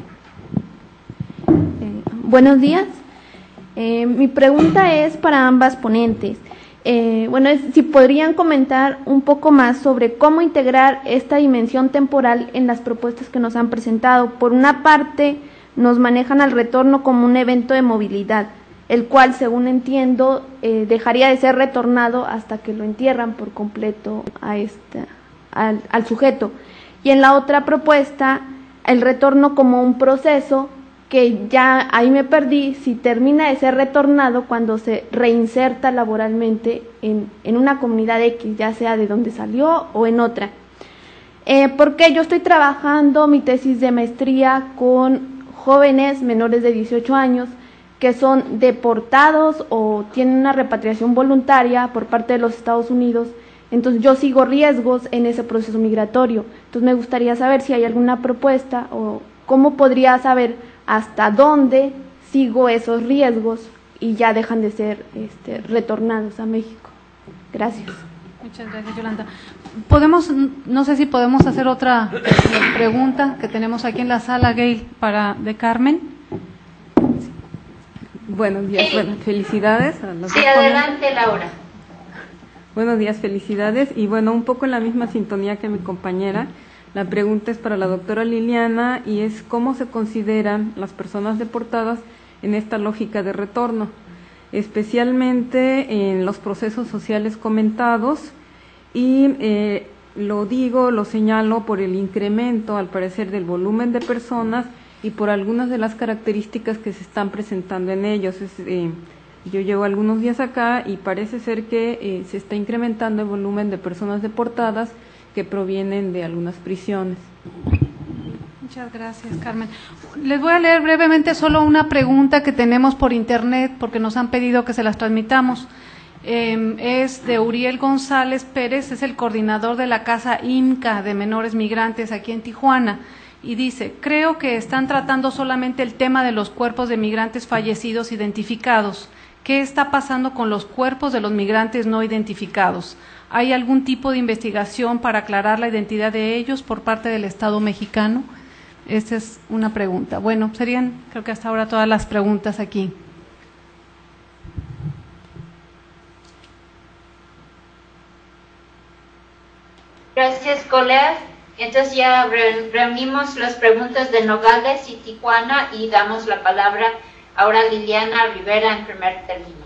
S12: Eh, buenos días. Eh, mi pregunta es para ambas ponentes. Eh, bueno, es, si podrían comentar un poco más sobre cómo integrar esta dimensión temporal en las propuestas que nos han presentado. Por una parte, nos manejan al retorno como un evento de movilidad, el cual, según entiendo, eh, dejaría de ser retornado hasta que lo entierran por completo a esta, al, al sujeto. Y en la otra propuesta, el retorno como un proceso que ya ahí me perdí, si termina de ser retornado cuando se reinserta laboralmente en, en una comunidad X, ya sea de donde salió o en otra. Eh, porque yo estoy trabajando mi tesis de maestría con jóvenes menores de dieciocho años que son deportados o tienen una repatriación voluntaria por parte de los Estados Unidos. Entonces yo sigo riesgos en ese proceso migratorio. Entonces me gustaría saber si hay alguna propuesta o cómo podría saber hasta dónde sigo esos riesgos y ya dejan de ser este, retornados a México. Gracias.
S9: Muchas gracias, Yolanda. Podemos, no sé si podemos hacer otra pregunta que tenemos aquí en la sala, Gail, para de Carmen.
S13: Buenos días,
S1: Sí.
S13: bueno, felicidades. A los
S1: Sí,
S13: dos
S1: adelante, Laura.
S13: Buenos días, felicidades. Y bueno, un poco en la misma sintonía que mi compañera, la pregunta es para la doctora Liliana y es cómo se consideran las personas deportadas en esta lógica de retorno, especialmente en los procesos sociales comentados y eh, lo digo, lo señalo por el incremento, al parecer, del volumen de personas y por algunas de las características que se están presentando en ellos. Es, eh, yo llevo algunos días acá y parece ser que eh, se está incrementando el volumen de personas deportadas que provienen de algunas prisiones.
S9: Muchas gracias, Carmen. Les voy a leer brevemente solo una pregunta que tenemos por internet porque nos han pedido que se las transmitamos. Eh, es de Uriel González Pérez, es el coordinador de la Casa IMCA de Menores Migrantes aquí en Tijuana, y dice: creo que están tratando solamente el tema de los cuerpos de migrantes fallecidos identificados. ¿Qué está pasando con los cuerpos de los migrantes no identificados? ¿Hay algún tipo de investigación para aclarar la identidad de ellos por parte del Estado mexicano? Esta es una pregunta. Bueno, serían, creo que hasta ahora, todas las preguntas aquí.
S1: Gracias, colegas. Entonces ya re reunimos las preguntas de Nogales y Tijuana y damos la palabra ahora a Liliana Rivera en primer término.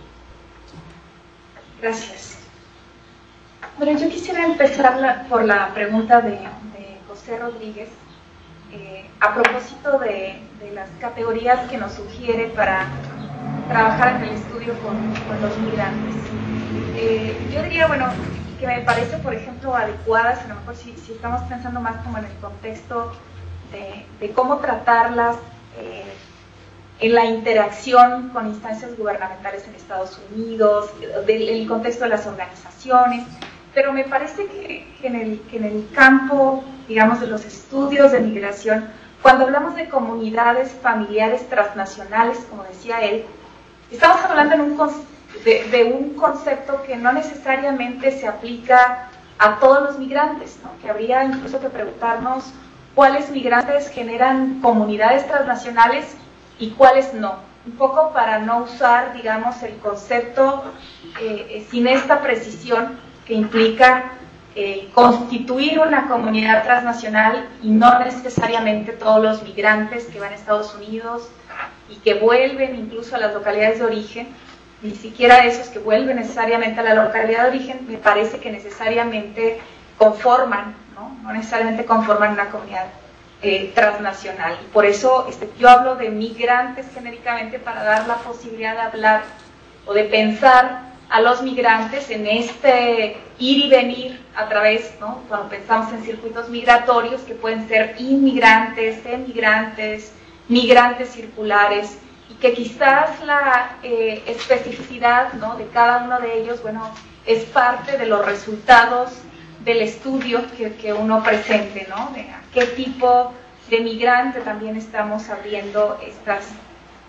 S3: Gracias. Bueno, yo quisiera empezar la, por la pregunta de, de José Rodríguez, eh, a propósito de, de las categorías que nos sugiere para trabajar en el estudio con, con los migrantes. Eh, yo diría, bueno, que me parece, por ejemplo, adecuadas, a lo mejor si, si estamos pensando más como en el contexto de, de cómo tratarlas eh, en la interacción con instancias gubernamentales en Estados Unidos, del el contexto de las organizaciones, pero me parece que, que, en el, que en el campo, digamos, de los estudios de migración, cuando hablamos de comunidades familiares transnacionales, como decía él, estamos hablando en un, de, de un concepto que no necesariamente se aplica a todos los migrantes, ¿no? Que habría incluso que preguntarnos cuáles migrantes generan comunidades transnacionales y cuáles no, un poco para no usar, digamos, el concepto eh, sin esta precisión que implica eh, constituir una comunidad transnacional y no necesariamente todos los migrantes que van a Estados Unidos y que vuelven incluso a las localidades de origen, ni siquiera esos que vuelven necesariamente a la localidad de origen, me parece que necesariamente conforman, no, no necesariamente conforman una comunidad Eh, transnacional. Y por eso este, yo hablo de migrantes genéricamente para dar la posibilidad de hablar o de pensar a los migrantes en este ir y venir a través, ¿no? Cuando pensamos en circuitos migratorios que pueden ser inmigrantes, emigrantes, migrantes circulares, y que quizás la eh, especificidad, ¿no? de cada uno de ellos, bueno, es parte de los resultados del estudio que, que uno presente, ¿no? De a qué tipo de migrante también estamos abriendo estas,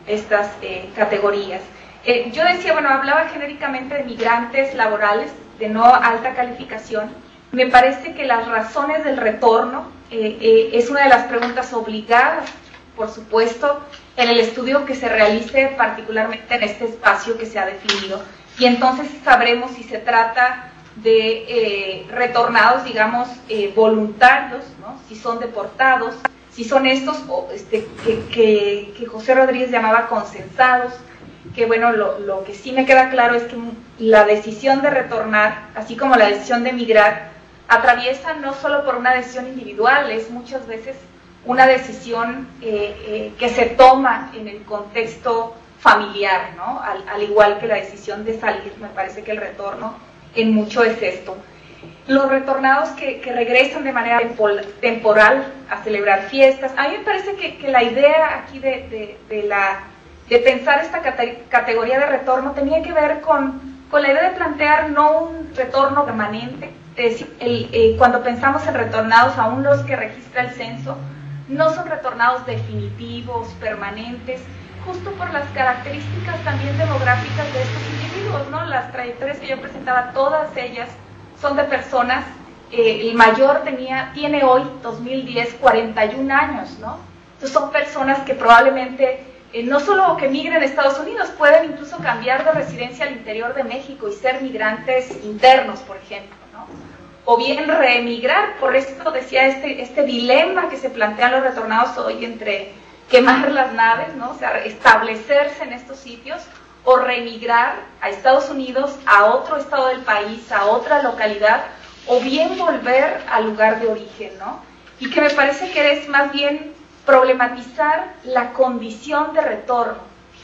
S3: estas eh, categorías. Eh, yo decía, bueno, hablaba genéricamente de migrantes laborales de no alta calificación. Me parece que las razones del retorno eh, eh, es una de las preguntas obligadas, por supuesto, en el estudio que se realice particularmente en este espacio que se ha definido. Y entonces sabremos si se trata de eh, retornados, digamos, eh, voluntarios, ¿no? Si son deportados, si son estos este, que, que, que José Rodríguez llamaba consensados, que bueno, lo, lo que sí me queda claro es que la decisión de retornar, así como la decisión de migrar, atraviesa no solo por una decisión individual, es muchas veces una decisión eh, eh, que se toma en el contexto familiar, ¿no? Al, al igual que la decisión de salir, me parece que el retorno en mucho es esto. Los retornados que, que regresan de manera temporal a celebrar fiestas, a mí me parece que, que la idea aquí de, de, de, la, de pensar esta categoría de retorno tenía que ver con, con la idea de plantear no un retorno permanente, es decir, el, eh, cuando pensamos en retornados, aún los que registra el censo, no son retornados definitivos, permanentes, justo por las características también demográficas de estos individuos, ¿no? Las trayectorias que yo presentaba, todas ellas son de personas, eh, el mayor tenía, tiene hoy, dos mil diez, cuarenta y un años, ¿no? Entonces son personas que probablemente, eh, no solo que migren a Estados Unidos, pueden incluso cambiar de residencia al interior de México y ser migrantes internos, por ejemplo, ¿no? O bien reemigrar, por esto decía este, este dilema que se plantean los retornados hoy entre quemar las naves, ¿no? O sea, establecerse en estos sitios, o reemigrar a Estados Unidos, a otro estado del país, a otra localidad, o bien volver al lugar de origen, ¿no? Y que me parece que es más bien problematizar la condición de retorno,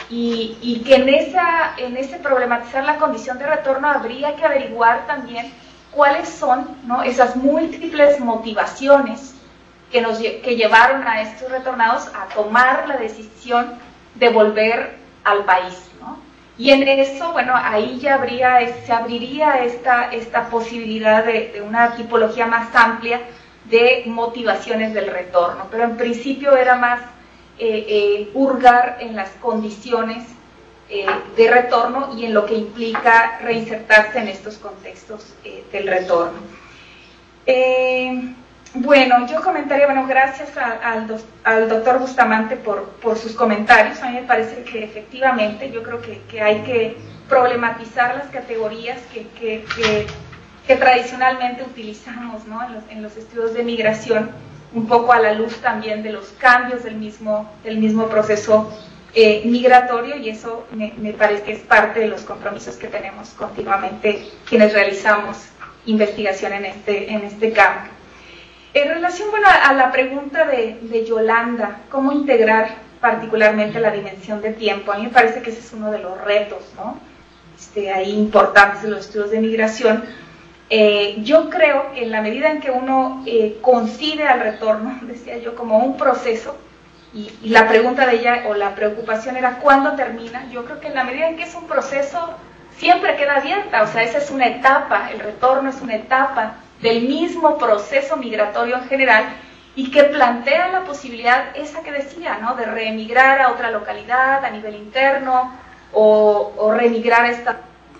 S3: y, y que en, esa, en ese problematizar la condición de retorno habría que averiguar también cuáles son, ¿no?, esas múltiples motivaciones que, nos, que llevaron a estos retornados a tomar la decisión de volver al país, ¿no? Y en eso, bueno, ahí ya habría, se abriría esta, esta posibilidad de, de una tipología más amplia de motivaciones del retorno, pero en principio era más eh, eh, hurgar en las condiciones eh, de retorno y en lo que implica reinsertarse en estos contextos eh, del retorno. Eh, Bueno, yo comentaría, bueno, gracias a, al, do, al doctor Bustamante por, por sus comentarios. A mí me parece que efectivamente yo creo que, que hay que problematizar las categorías que, que, que, que tradicionalmente utilizamos, ¿no?, en los, en los estudios de migración, un poco a la luz también de los cambios del mismo, del mismo proceso eh, migratorio, y eso me, me parece que es parte de los compromisos que tenemos continuamente quienes realizamos investigación en este, en este campo. En relación, bueno, a la pregunta de, de Yolanda, ¿cómo integrar particularmente la dimensión de tiempo? A mí me parece que ese es uno de los retos, ¿no?, este, ahí importantes de los estudios de migración. Eh, yo creo que en la medida en que uno eh, concibe al retorno, decía yo, como un proceso, y, y la pregunta de ella, o la preocupación era ¿cuándo termina? Yo creo que en la medida en que es un proceso, siempre queda abierta, o sea, esa es una etapa, el retorno es una etapa del mismo proceso migratorio en general, y que plantea la posibilidad, esa que decía, ¿no?, de reemigrar a otra localidad a nivel interno, o, o reemigrar a esta...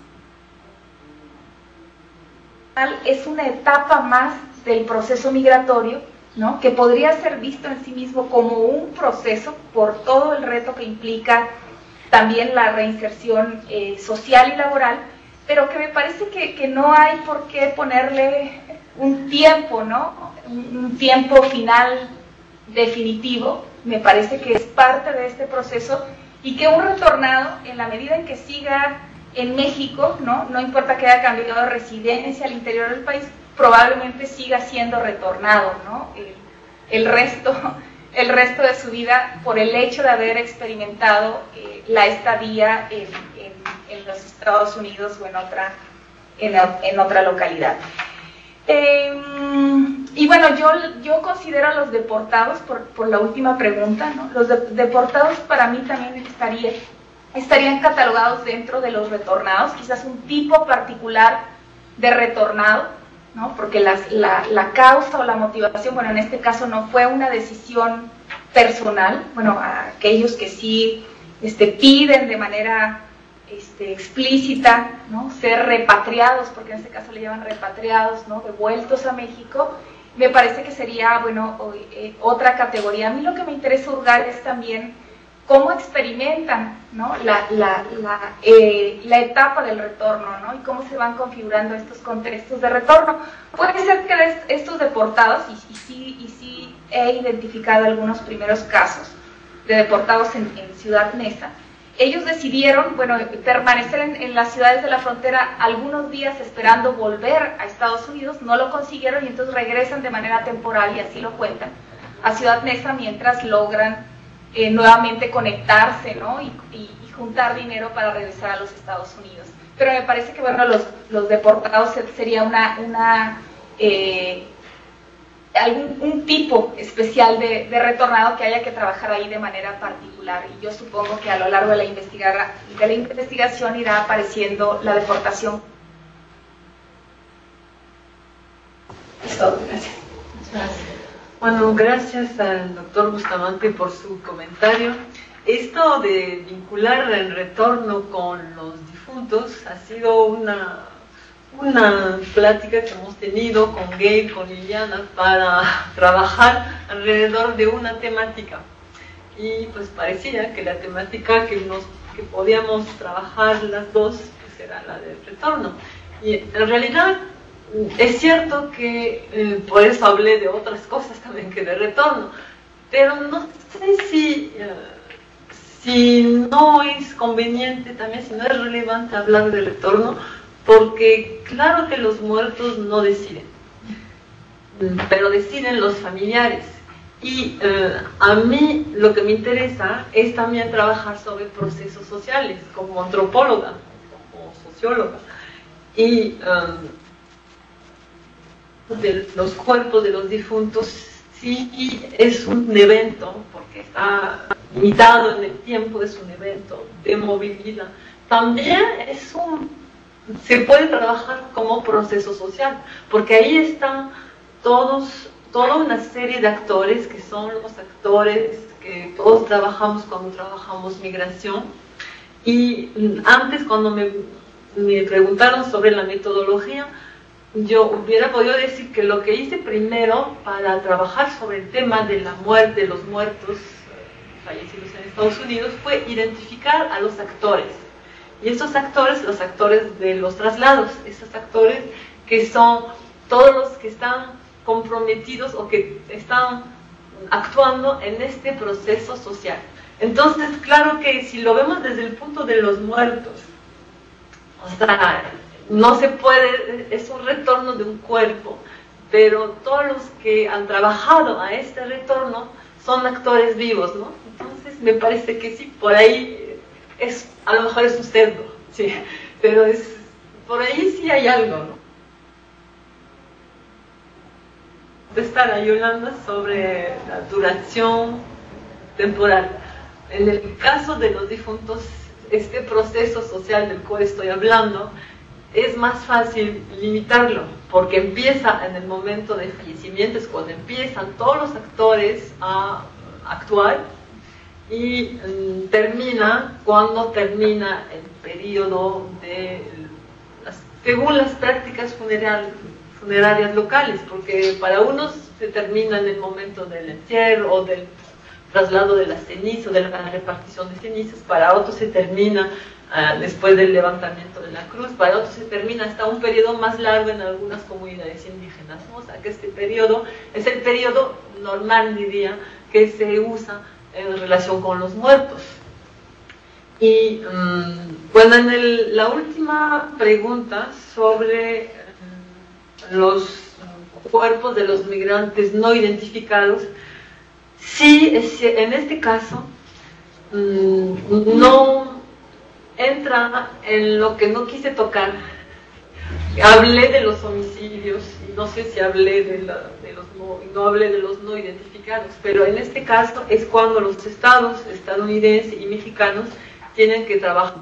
S3: Es una etapa más del proceso migratorio, ¿no?, que podría ser visto en sí mismo como un proceso por todo el reto que implica también la reinserción eh, social y laboral, pero que me parece que, que no hay por qué ponerle un tiempo, ¿no?, un, un tiempo final definitivo. Me parece que es parte de este proceso, y que un retornado, en la medida en que siga en México, ¿no?, no importa que haya cambiado de residencia al interior del país, probablemente siga siendo retornado, ¿no?, el, el resto el resto de su vida, por el hecho de haber experimentado eh, la estadía en, en, en los Estados Unidos o en otra, en, en otra localidad. Eh, y bueno, yo, yo considero a los deportados, por, por la última pregunta, ¿no?, los de, deportados para mí también estaría, estarían catalogados dentro de los retornados, quizás un tipo particular de retornado, ¿no?, porque las, la, la causa o la motivación, bueno, en este caso no fue una decisión personal. Bueno, a aquellos que sí este, piden de manera este, explícita, ¿no?, ser repatriados, porque en este caso le llaman repatriados, ¿no?, devueltos a México, me parece que sería, bueno, eh, otra categoría. A mí lo que me interesa hurgar es también cómo experimentan, ¿no?, la, la, la, eh, la etapa del retorno, ¿no?, y cómo se van configurando estos contextos de retorno. Puede ser que estos deportados, y, y, sí, y sí he identificado algunos primeros casos de deportados en, en Ciudad Neza, ellos decidieron, bueno, permanecer en, en las ciudades de la frontera algunos días esperando volver a Estados Unidos, no lo consiguieron y entonces regresan de manera temporal, y así lo cuentan, a Ciudad Neza mientras logran eh, nuevamente conectarse, ¿no?, y, y, y juntar dinero para regresar a los Estados Unidos. Pero me parece que, bueno, los, los deportados sería una, una eh, algún un tipo especial de, de retornado que haya que trabajar ahí de manera particular, y yo supongo que a lo largo de la, investigar, de la investigación irá apareciendo la deportación. Es todo, gracias.
S2: Gracias. Bueno, gracias al doctor Bustamante por su comentario. Esto de vincular el retorno con los difuntos ha sido una una plática que hemos tenido con Gail, con Liliana, para trabajar alrededor de una temática. Y pues parecía que la temática que, nos, que podíamos trabajar las dos pues era la del retorno. Y en realidad es cierto que eh, por eso hablé de otras cosas también que de retorno, pero no sé si, eh, si no es conveniente también, si no es relevante hablar de retorno, porque claro que los muertos no deciden, pero deciden los familiares. Y eh, a mí lo que me interesa es también trabajar sobre procesos sociales, como antropóloga, como socióloga. Y um, de los cuerpos de los difuntos sí es un evento, porque está limitado en el tiempo, es un evento de movilidad. También es un se puede trabajar como proceso social, porque ahí están todos, toda una serie de actores que son los actores que todos trabajamos cuando trabajamos migración. Y antes, cuando me, me preguntaron sobre la metodología, yo hubiera podido decir que lo que hice primero para trabajar sobre el tema de la muerte de los muertos fallecidos en Estados Unidos fue identificar a los actores. Y esos actores, los actores de los traslados, esos actores que son todos los que están comprometidos o que están actuando en este proceso social. Entonces, claro que si lo vemos desde el punto de los muertos, o sea, no se puede, es un retorno de un cuerpo, pero todos los que han trabajado a este retorno son actores vivos, ¿no? Entonces, me parece que sí, por ahí es, a lo mejor es un cerdo, sí, pero es, por ahí sí hay algo, ¿no? Contestar a Yolanda sobre la duración temporal. En el caso de los difuntos, este proceso social del cual estoy hablando, es más fácil limitarlo, porque empieza en el momento de fallecimiento, es cuando empiezan todos los actores a actuar, y um, termina cuando termina el periodo de, las, según las prácticas funeral, funerarias locales, porque para unos se termina en el momento del entierro o del traslado de las cenizas, de la repartición de cenizas, para otros se termina uh, después del levantamiento de la cruz, para otros se termina hasta un periodo más largo en algunas comunidades indígenas, ¿no? O sea que este periodo es el periodo normal, diría, que se usa en relación con los muertos. Y um, bueno, en el, la última pregunta sobre um, los cuerpos de los migrantes no identificados, sí, es, en este caso um, no entra en lo que no quise tocar. Hablé de los homicidios y no sé si hablé de, la, de los no, no hablé de los no identificados, pero en este caso es cuando los estados estadounidenses y mexicanos tienen que trabajar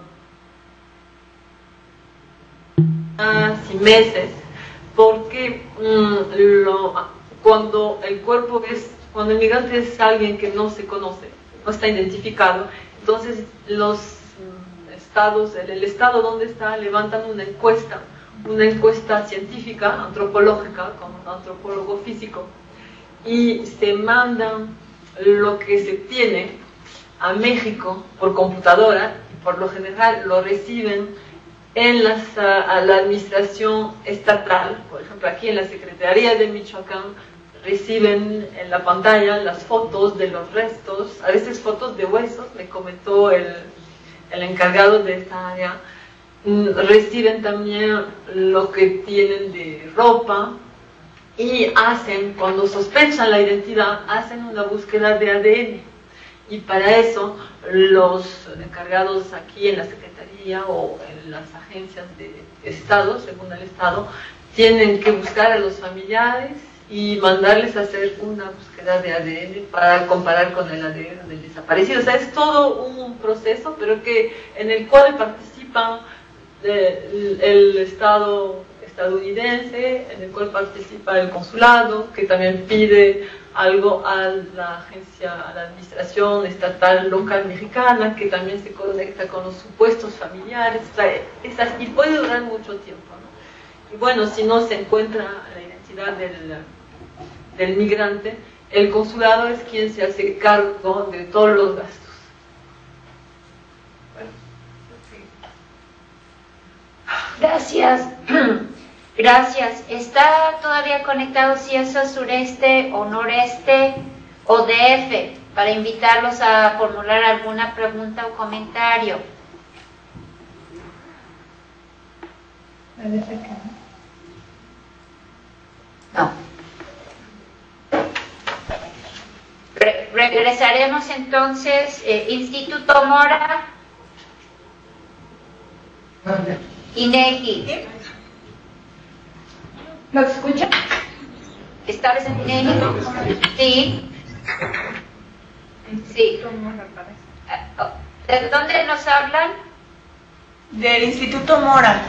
S2: y meses, porque mmm, lo, cuando el cuerpo es, cuando el migrante es alguien que no se conoce, no está identificado, Entonces los estados, el, el estado donde está, levantan una encuesta, una encuesta científica, antropológica, con un antropólogo físico, y se mandan lo que se tiene a México por computadora, y por lo general lo reciben en las, a, a la administración estatal. Por ejemplo, aquí en la Secretaría de Michoacán reciben en la pantalla las fotos de los restos, a veces fotos de huesos, me comentó el, el encargado de esta área. Reciben también lo que tienen de ropa y hacen, cuando sospechan la identidad, hacen una búsqueda de A D N, y para eso los encargados aquí en la Secretaría o en las agencias de Estado, según el Estado, tienen que buscar a los familiares y mandarles a hacer una búsqueda de A D N para comparar con el A D N del desaparecido. O sea, es todo un proceso, pero que en el cual participan el, el Estado estadounidense, en el cual participa el consulado, que también pide algo a la agencia, a la administración estatal local mexicana, que también se conecta con los supuestos familiares. O sea, es así, y puede durar mucho tiempo, ¿no? Y bueno, si no se encuentra la identidad del, del migrante, el consulado es quien se hace cargo de todos los gastos.
S1: Gracias. Gracias. ¿Está todavía conectado Cieza Sureste o Noreste o D F para invitarlos a formular alguna pregunta o comentario? No. Re regresaremos entonces. Eh, Instituto Mora. INEGI. ¿No escucha? ¿Estabas en INEGI? Sí. Sí. ¿De dónde nos hablan?
S14: Del Instituto Mora.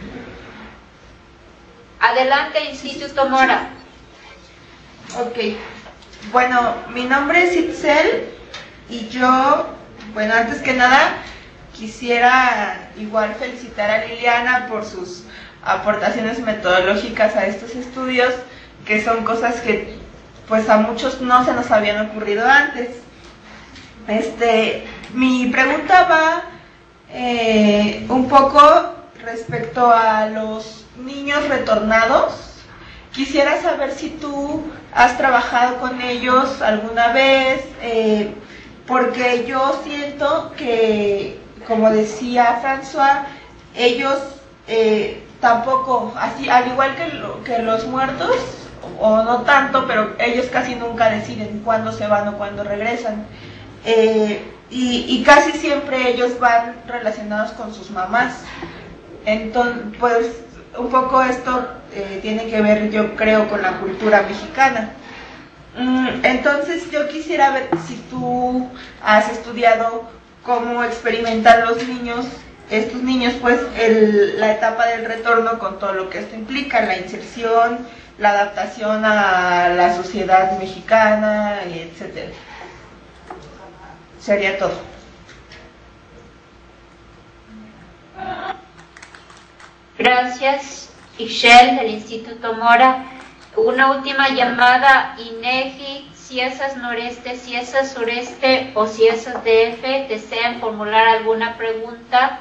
S1: Adelante, Instituto Mora.
S14: Ok. Bueno, mi nombre es Itzel y yo, bueno, antes que nada, quisiera igual felicitar a Liliana por sus aportaciones metodológicas a estos estudios, que son cosas que pues a muchos no se nos habían ocurrido antes. Este, mi pregunta va eh, un poco respecto a los niños retornados. Quisiera saber si tú has trabajado con ellos alguna vez, eh, porque yo siento que, como decía François, ellos eh, tampoco, así al igual que, lo, que los muertos, o no tanto, pero ellos casi nunca deciden cuándo se van o cuándo regresan. Eh, y, y casi siempre ellos van relacionados con sus mamás. Entonces, pues un poco esto eh, tiene que ver, yo creo, con la cultura mexicana. Mm, entonces yo quisiera ver si tú has estudiado cómo experimentan los niños, estos niños, pues el, la etapa del retorno con todo lo que esto implica, la inserción, la adaptación a la sociedad mexicana, etcétera. Sería todo.
S1: Gracias, Ixchel, del Instituto Mora. Una última llamada, INEGI, Ciezas Noreste, Ciezas Sureste o Ciezas D F, ¿desean formular alguna pregunta?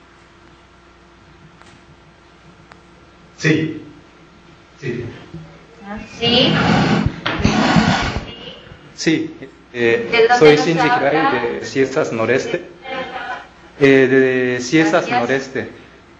S15: Sí. Sí.
S1: ¿Sí?
S15: Sí. Eh,
S1: ¿De dónde
S15: soy
S1: nos
S15: Cindy
S1: habla?
S15: Gray de Ciezas Noreste. Eh, de Ciezas
S1: Gracias.
S15: Noreste.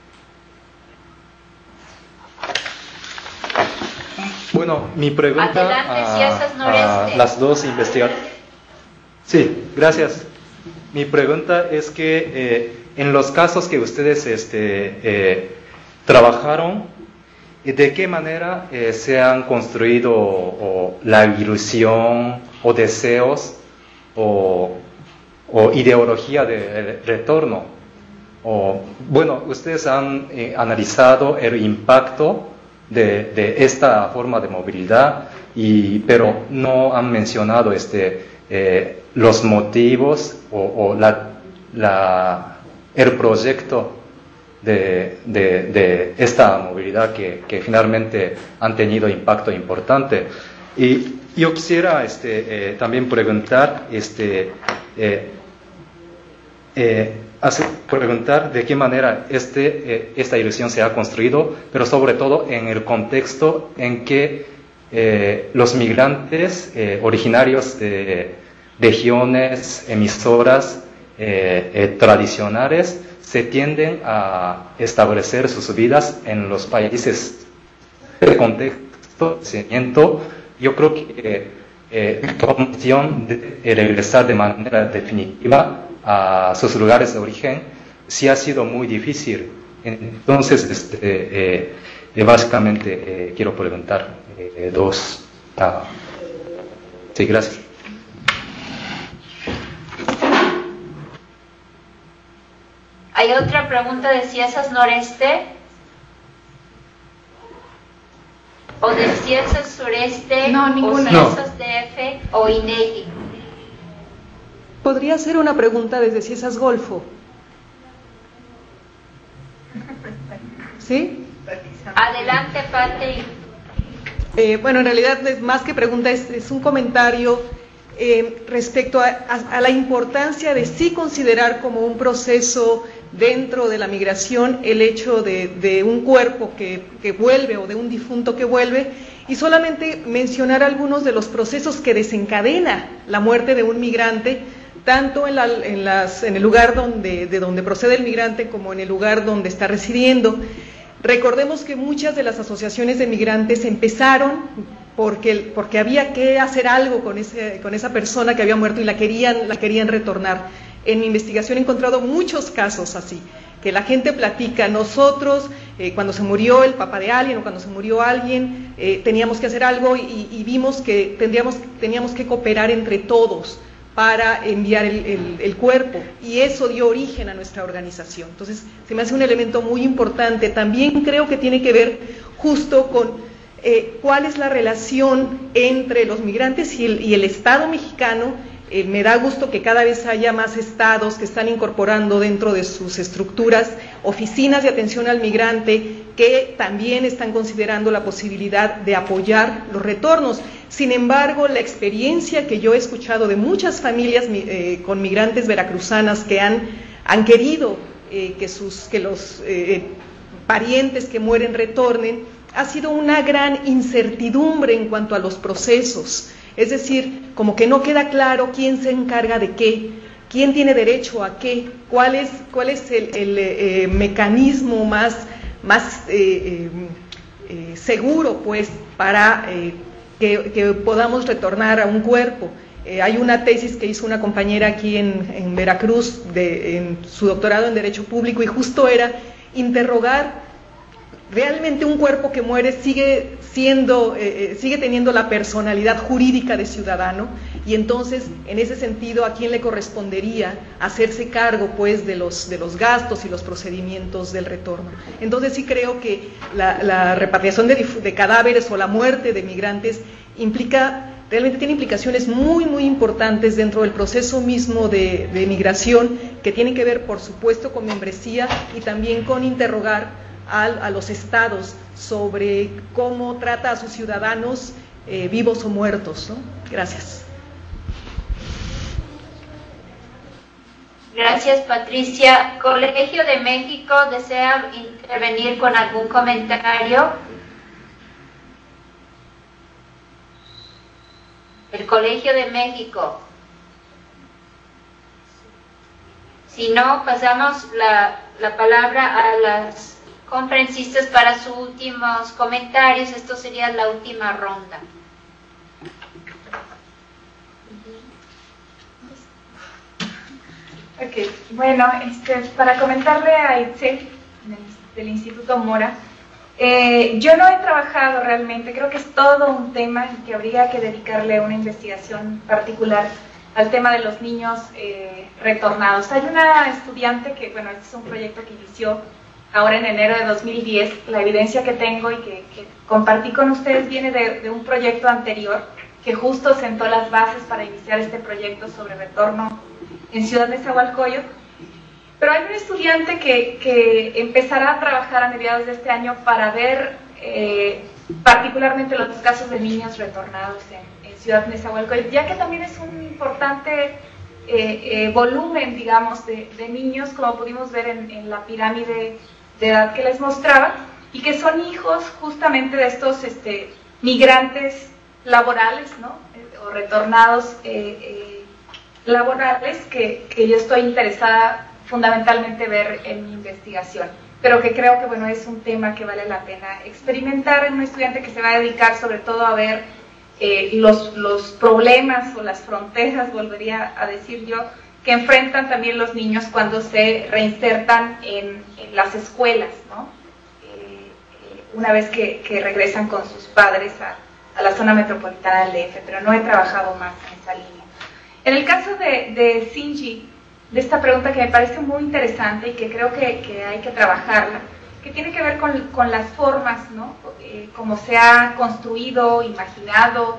S15: Bueno, mi pregunta
S1: Adelante, Ciezas
S15: a,
S1: Noreste.
S15: a las dos investigadoras. Sí, gracias. Mi pregunta es que eh, en los casos que ustedes este, eh, trabajaron, ¿de qué manera eh, se han construido o, la ilusión o deseos o, o ideología de retorno? O, bueno, ustedes han eh, analizado el impacto de, de esta forma de movilidad, y, pero no han mencionado este, eh, los motivos o, o la la, el proyecto de, de, de esta movilidad que, que finalmente han tenido impacto importante. Y yo quisiera este, eh, también preguntar, este, eh, eh, hacer, preguntar de qué manera este, eh, esta ilusión se ha construido, pero sobre todo en el contexto en que eh, los migrantes eh, originarios de regiones emisoras eh, eh, tradicionales se tienden a establecer sus vidas en los países de contexto de crecimiento. Yo creo que eh, la opción de regresar de manera definitiva a sus lugares de origen sí ha sido muy difícil. Entonces, este, eh, eh, básicamente eh, quiero preguntar eh, dos. Ah, sí, gracias.
S1: ¿Hay otra pregunta de Ciesas Noreste? ¿O de Ciesas Sureste?
S16: No, ninguna.
S1: ¿O Ciesas D F o INEGI?
S16: ¿Podría hacer una pregunta desde Ciesas Golfo? ¿Sí?
S1: Adelante, Pati.
S16: Eh, bueno, en realidad es más que pregunta, es, es un comentario eh, respecto a, a, a la importancia de sí considerar como un proceso dentro de la migración el hecho de, de un cuerpo que, que vuelve o de un difunto que vuelve, y solamente mencionar algunos de los procesos que desencadena la muerte de un migrante, tanto en, la, en, las, en el lugar donde, de donde procede el migrante como en el lugar donde está residiendo. Recordemos que muchas de las asociaciones de migrantes empezaron porque, porque había que hacer algo con, ese, con esa persona que había muerto y la querían, la querían retornar. En mi investigación he encontrado muchos casos así, que la gente platica, nosotros eh, cuando se murió el papá de alguien o cuando se murió alguien, eh, teníamos que hacer algo y, y vimos que tendríamos, teníamos que cooperar entre todos para enviar el, el, el cuerpo, y eso dio origen a nuestra organización. Entonces, se me hace un elemento muy importante. También creo que tiene que ver justo con eh, cuál es la relación entre los migrantes y el, y el Estado mexicano. Eh, me da gusto que cada vez haya más estados que están incorporando dentro de sus estructuras oficinas de atención al migrante que también están considerando la posibilidad de apoyar los retornos. Sin embargo, la experiencia que yo he escuchado de muchas familias eh, con migrantes veracruzanas que han, han querido eh, que, sus, que los eh, parientes que mueren retornen, ha sido una gran incertidumbre en cuanto a los procesos. Es decir, como que no queda claro quién se encarga de qué, quién tiene derecho a qué, cuál es, cuál es el, el eh, mecanismo más, más eh, eh, seguro, pues, para eh, que, que podamos retornar a un cuerpo. Eh, hay una tesis que hizo una compañera aquí en, en Veracruz, de, en su doctorado en Derecho Público, y justo era interrogar, ¿realmente un cuerpo que muere sigue siendo, eh, sigue teniendo la personalidad jurídica de ciudadano? Y entonces, en ese sentido, ¿a quién le correspondería hacerse cargo, pues, de los, de los gastos y los procedimientos del retorno? Entonces, sí creo que la, la repatriación de, de cadáveres o la muerte de migrantes implica, realmente tiene implicaciones muy, muy importantes dentro del proceso mismo de, de migración, que tienen que ver, por supuesto, con membresía y también con interrogar A, a los estados sobre cómo trata a sus ciudadanos eh, vivos o muertos, ¿no? Gracias.
S1: Gracias, Patricia. Colegio de México, ¿desea intervenir con algún comentario? El Colegio de México. Si no, pasamos la, la palabra a las conferencistas para sus últimos comentarios. Esto sería la última ronda.
S3: Ok, bueno, este, para comentarle a Itzel, del Instituto Mora, eh, yo no he trabajado realmente, creo que es todo un tema que habría que dedicarle una investigación particular al tema de los niños eh, retornados. Hay una estudiante que, bueno, este es un proyecto que inició ahora en enero de dos mil diez, la evidencia que tengo y que, que compartí con ustedes viene de, de un proyecto anterior que justo sentó las bases para iniciar este proyecto sobre retorno en Ciudad Nezahualcóyotl, Pero hay un estudiante que, que empezará a trabajar a mediados de este año para ver eh, particularmente los casos de niños retornados en, en Ciudad Nezahualcóyotl, ya que también es un importante eh, eh, volumen, digamos, de, de niños, como pudimos ver en, en la pirámide de edad que les mostraba, y que son hijos justamente de estos este, migrantes laborales, ¿no? Eh, o retornados eh, eh, laborales que, que yo estoy interesada fundamentalmente ver en mi investigación, pero que creo que bueno, es un tema que vale la pena experimentar en un estudiante que se va a dedicar sobre todo a ver eh, los, los problemas o las fronteras, volvería a decir yo, que enfrentan también los niños cuando se reinsertan en, en las escuelas, ¿no? Eh, eh, una vez que, que regresan con sus padres a, a la zona metropolitana del D F, pero no he trabajado más en esa línea. En el caso de, de Sinji, de esta pregunta que me parece muy interesante y que creo que, que hay que trabajarla, que tiene que ver con, con las formas, ¿no? Eh, cómo se ha construido, imaginado,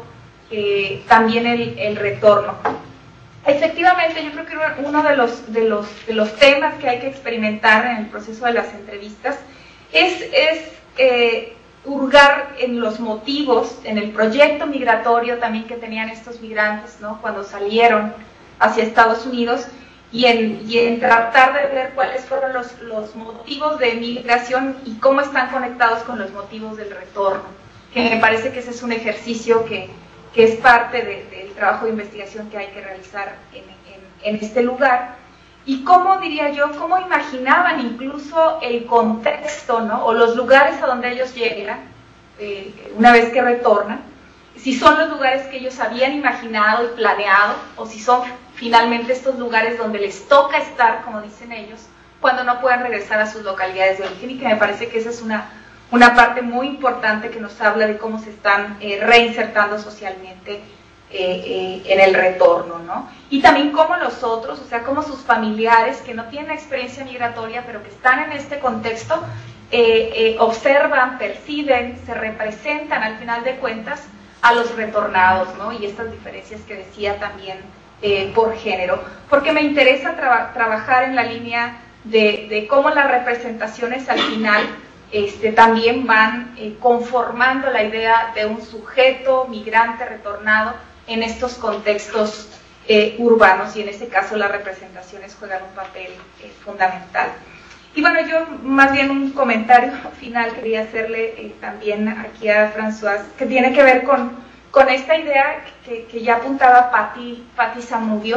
S3: eh, también el, el retorno. Efectivamente, yo creo que uno de los, de, los, de los temas que hay que experimentar en el proceso de las entrevistas es, es eh, hurgar en los motivos, en el proyecto migratorio también que tenían estos migrantes, ¿no? Cuando salieron hacia Estados Unidos, y en, y en tratar de ver cuáles fueron los, los motivos de migración y cómo están conectados con los motivos del retorno, que me parece que ese es un ejercicio que, que es parte de, del trabajo de investigación que hay que realizar en, en, en este lugar, y cómo, diría yo, cómo imaginaban incluso el contexto, ¿no? O los lugares a donde ellos llegan, eh, una vez que retornan, si son los lugares que ellos habían imaginado y planeado, o si son finalmente estos lugares donde les toca estar, como dicen ellos, cuando no puedan regresar a sus localidades de origen, y que me parece que esa es una, una parte muy importante que nos habla de cómo se están eh, reinsertando socialmente eh, eh, en el retorno, ¿no? Y también cómo los otros, o sea, cómo sus familiares que no tienen experiencia migratoria, pero que están en este contexto, eh, eh, observan, perciben, se representan al final de cuentas a los retornados, ¿no? Y estas diferencias que decía también eh, por género, porque me interesa traba, trabajar en la línea de, de cómo las representaciones al final este, también van eh, conformando la idea de un sujeto migrante retornado en estos contextos eh, urbanos, y en este caso las representaciones juegan un papel eh, fundamental. Y bueno, yo más bien un comentario final quería hacerle eh, también aquí a Françoise, que tiene que ver con, con esta idea que, que ya apuntaba Patti, Patti Zamudio,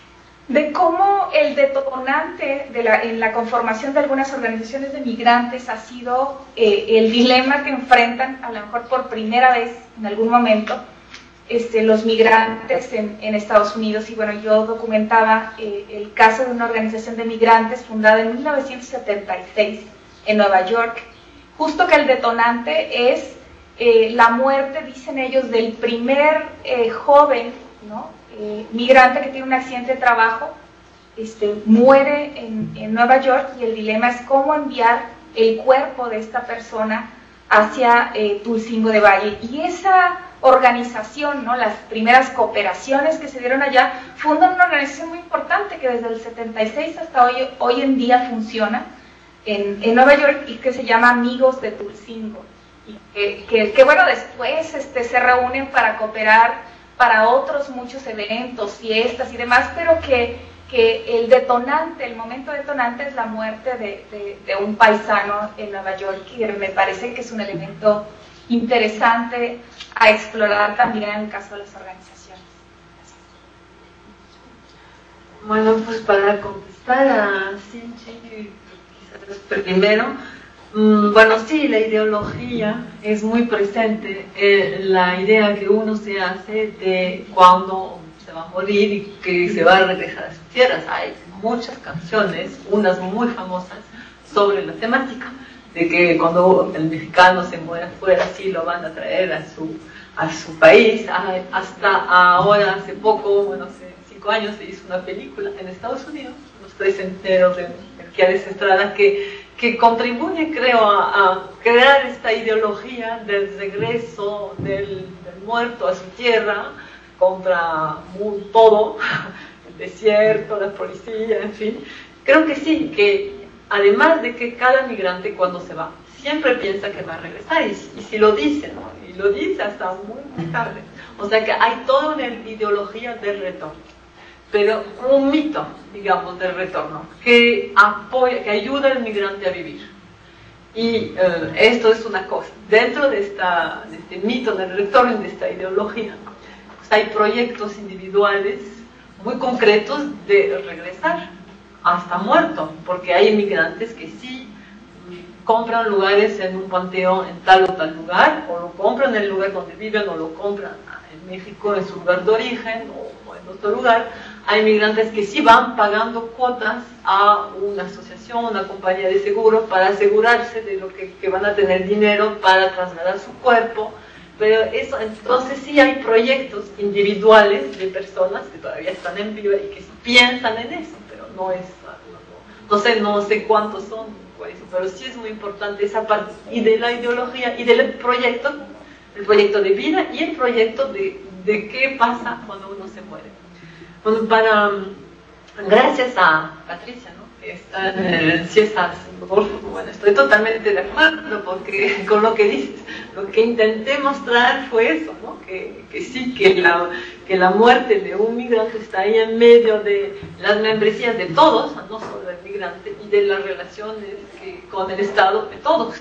S3: de cómo el detonante de la, en la conformación de algunas organizaciones de migrantes ha sido eh, el dilema que enfrentan, a lo mejor por primera vez en algún momento, Este, los migrantes en, en Estados Unidos. Y bueno, yo documentaba eh, el caso de una organización de migrantes fundada en mil novecientos setenta y seis en Nueva York, justo que el detonante es eh, la muerte, dicen ellos, del primer eh, joven, ¿no? eh, migrante que tiene un accidente de trabajo, este, muere en, en Nueva York, y el dilema es cómo enviar el cuerpo de esta persona hacia eh, Tulcingo de Valle. Y esa organización, ¿no? Las primeras cooperaciones que se dieron allá, fundan una organización muy importante que desde el setenta y seis hasta hoy, hoy en día funciona en, en Nueva York, y que se llama Amigos de Tulcingo, y que, que, que bueno, después este, se reúnen para cooperar para otros muchos eventos, fiestas y demás, pero que, que el detonante, el momento detonante es la muerte de, de, de un paisano en Nueva York, y me parece que es un elemento interesante a explorar también en el caso de las organizaciones.
S2: Gracias. Bueno, pues para contestar a Sinchi, quizás primero, mmm, bueno, sí, la ideología es muy presente, eh, la idea que uno se hace de cuándo se va a morir y que se va a regresar a sus tierras. Hay muchas canciones, unas muy famosas, sobre la temática de que cuando el mexicano se muera afuera, sí lo van a traer a su, a su país. Hasta ahora, hace poco, bueno, hace cinco años, se hizo una película en Estados Unidos, Los Tres Enteros, de Melquiades Estrada, que, que contribuye, creo, a, a crear esta ideología del regreso del, del muerto a su tierra, contra muy, todo, el desierto, la policía, en fin. creo que sí, que además de que cada migrante cuando se va, siempre piensa que va a regresar, y, y si lo dice, ¿no? Y lo dice hasta muy, muy tarde. O sea que hay toda una ideología del retorno, pero un mito, digamos, del retorno, que apoya, que ayuda al migrante a vivir. Y eh, esto es una cosa. Dentro de, esta, de este mito del retorno, de esta ideología, pues hay proyectos individuales muy concretos de regresar hasta muerto, porque hay inmigrantes que sí compran lugares en un panteón en tal o tal lugar, o lo compran en el lugar donde viven, o lo compran en México en su lugar de origen, o en otro lugar. Hay migrantes que sí van pagando cuotas a una asociación, una compañía de seguro, para asegurarse de lo que, que van a tener dinero para trasladar su cuerpo. Pero eso, entonces sí hay proyectos individuales de personas que todavía están en vida y que piensan en eso, pero no es, no, no, no sé, no sé cuántos son, pero sí es muy importante esa parte, y de la ideología, y del proyecto, el proyecto de vida y el proyecto de, de qué pasa cuando uno se muere. Bueno, para, gracias a Patricia, ¿no? Está, eh, sí estás, bueno, estoy totalmente de acuerdo porque, con lo que dices. Lo que intenté mostrar fue eso, ¿no? Que, que sí, que la, que la muerte de un migrante está ahí en medio de las membresías de todos, no solo del migrante, y de las relaciones que, con el Estado de todos.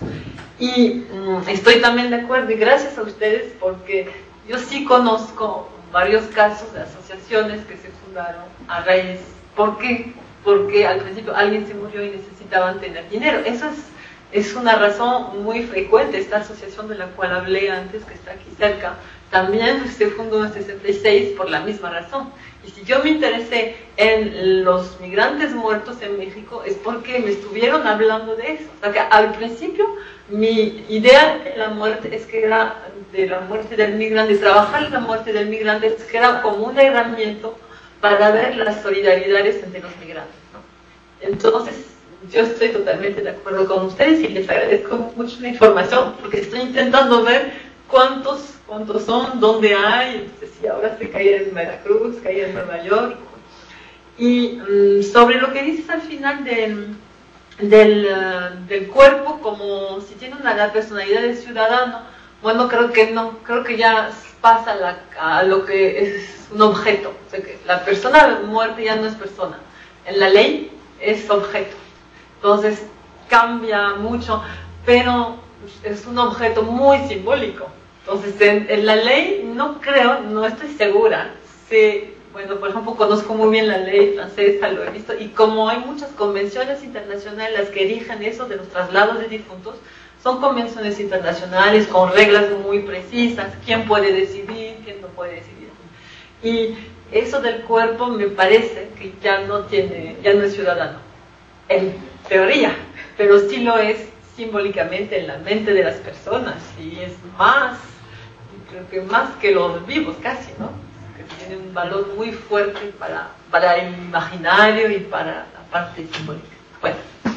S2: Y mm, estoy también de acuerdo, y gracias a ustedes, porque yo sí conozco varios casos de asociaciones que se fundaron a raíz. ¿Por qué? Porque al principio alguien se murió y necesitaban tener dinero. Eso es, es una razón muy frecuente. Esta asociación de la cual hablé antes, que está aquí cerca, también se fundó en sesenta y seis por la misma razón. Y si yo me interesé en los migrantes muertos en México, es porque me estuvieron hablando de eso. O sea que al principio mi idea de la muerte es que era de la muerte del migrante, trabajar en la muerte del migrante, es que era como una herramienta para ver las solidaridades entre los migrantes, ¿no? Entonces, yo estoy totalmente de acuerdo con ustedes y les agradezco mucho la información, porque estoy intentando ver cuántos, cuántos son, dónde hay. Entonces, si ahora se cae en Veracruz, cae en Nueva York. Y um, sobre lo que dices al final del, del, uh, del cuerpo, como si tiene una la personalidad del ciudadano, bueno, creo que no, creo que ya pasa la, a lo que es un objeto. O sea, que la persona muerta ya no es persona. En la ley es objeto. Entonces cambia mucho, pero es un objeto muy simbólico. Entonces en, en la ley no creo, no estoy segura. Sí, bueno, por ejemplo, conozco muy bien la ley francesa, lo he visto, y como hay muchas convenciones internacionales que rigen eso de los traslados de difuntos, son convenciones internacionales con reglas muy precisas, quién puede decidir, quién no puede decidir. Y eso del cuerpo me parece que ya no tiene, ya no es ciudadano, en teoría, pero sí lo es simbólicamente en la mente de las personas, y es más, creo que más que los vivos casi, ¿no? Que tiene un valor muy fuerte para, para el imaginario y para la parte simbólica. Bueno.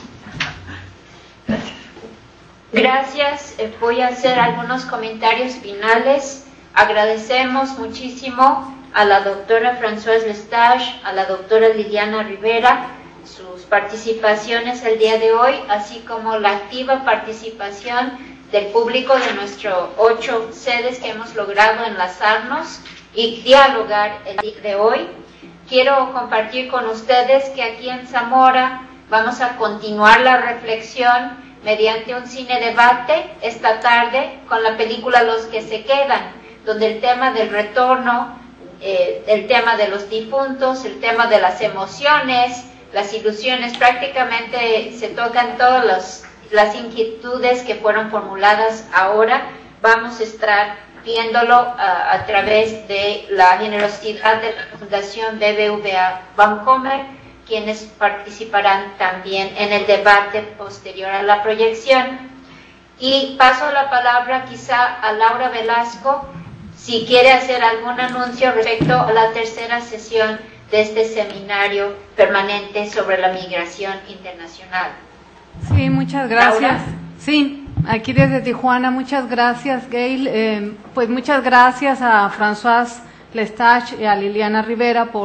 S1: Gracias, eh, voy a hacer algunos comentarios finales. Agradecemos muchísimo a la doctora Françoise Lestage, a la doctora Liliana Rivera, sus participaciones el día de hoy, así como la activa participación del público de nuestras ocho sedes que hemos logrado enlazarnos y dialogar el día de hoy. Quiero compartir con ustedes que aquí en Zamora vamos a continuar la reflexión mediante un cine debate esta tarde con la película Los que se quedan, donde el tema del retorno, eh, el tema de los difuntos, el tema de las emociones, las ilusiones, prácticamente se tocan todas las, las inquietudes que fueron formuladas ahora. Vamos a estar viéndolo a, a través de la generosidad de la Fundación B B V A Bancomer, quienes participarán también en el debate posterior a la proyección. Y paso la palabra quizá a Laura Velasco, si quiere hacer algún anuncio respecto a la tercera sesión de este seminario permanente sobre la migración internacional.
S9: Sí, muchas gracias.
S1: Laura.
S9: Sí, aquí desde Tijuana, muchas gracias, Gail. Eh, pues muchas gracias a Françoise Lestage y a Liliana Rivera por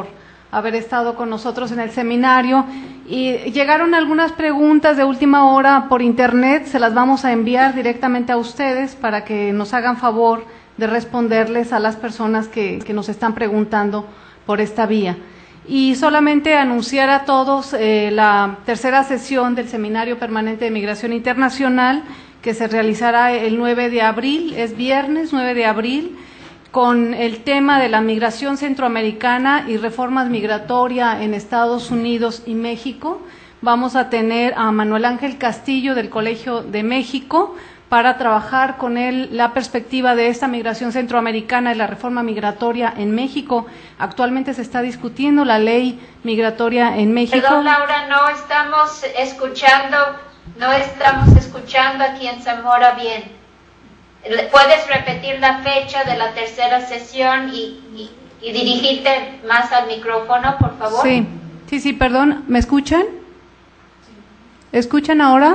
S9: haber estado con nosotros en el seminario. Y llegaron algunas preguntas de última hora por internet, se las vamos a enviar directamente a ustedes para que nos hagan favor de responderles a las personas que, que nos están preguntando por esta vía. Y solamente anunciar a todos eh, la tercera sesión del Seminario Permanente de Migración Internacional, que se realizará el nueve de abril, es viernes nueve de abril, con el tema de la migración centroamericana y reformas migratorias en Estados Unidos y México. Vamos a tener a Manuel Ángel Castillo del Colegio de México para trabajar con él la perspectiva de esta migración centroamericana y la reforma migratoria en México. Actualmente se está discutiendo la ley migratoria en México.
S1: Perdón, Laura, no estamos escuchando, no estamos escuchando aquí en Zamora bien. ¿Puedes repetir la fecha de la tercera sesión y, y, y dirigirte más al micrófono, por favor?
S9: Sí, sí, sí, perdón, ¿me escuchan? ¿Escuchan ahora?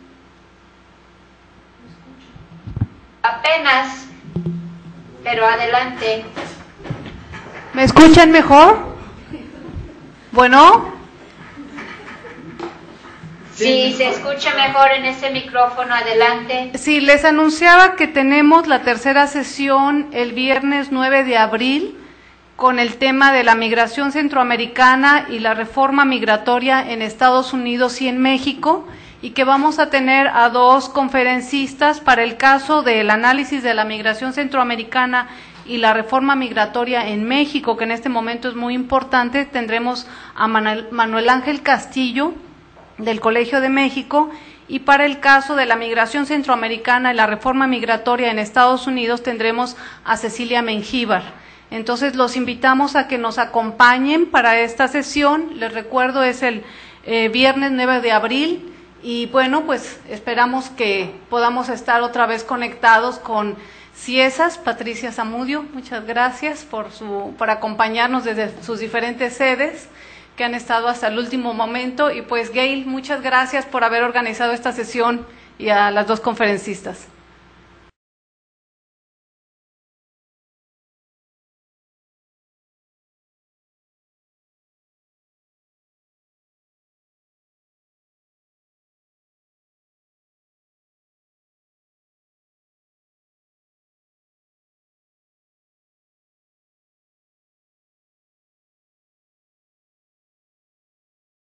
S1: Apenas, pero adelante.
S9: ¿Me escuchan mejor? Bueno.
S1: Sí, se escucha mejor en ese micrófono, adelante.
S9: Sí, les anunciaba que tenemos la tercera sesión el viernes nueve de abril con el tema de la migración centroamericana y la reforma migratoria en Estados Unidos y en México, y que vamos a tener a dos conferencistas para el caso del análisis de la migración centroamericana y la reforma migratoria en México, que en este momento es muy importante. Tendremos a Manuel, Manuel Ángel Castillo del Colegio de México, y para el caso de la migración centroamericana y la reforma migratoria en Estados Unidos tendremos a Cecilia Mengíbar. Entonces los invitamos a que nos acompañen para esta sesión. Les recuerdo, es el eh, viernes nueve de abril. Y bueno, pues esperamos que podamos estar otra vez conectados con CIESAS. Patricia Zamudio, muchas gracias por, su, por acompañarnos desde sus diferentes sedes que han estado hasta el último momento. Y pues Gail, muchas gracias por haber organizado esta sesión, y a las dos conferencistas.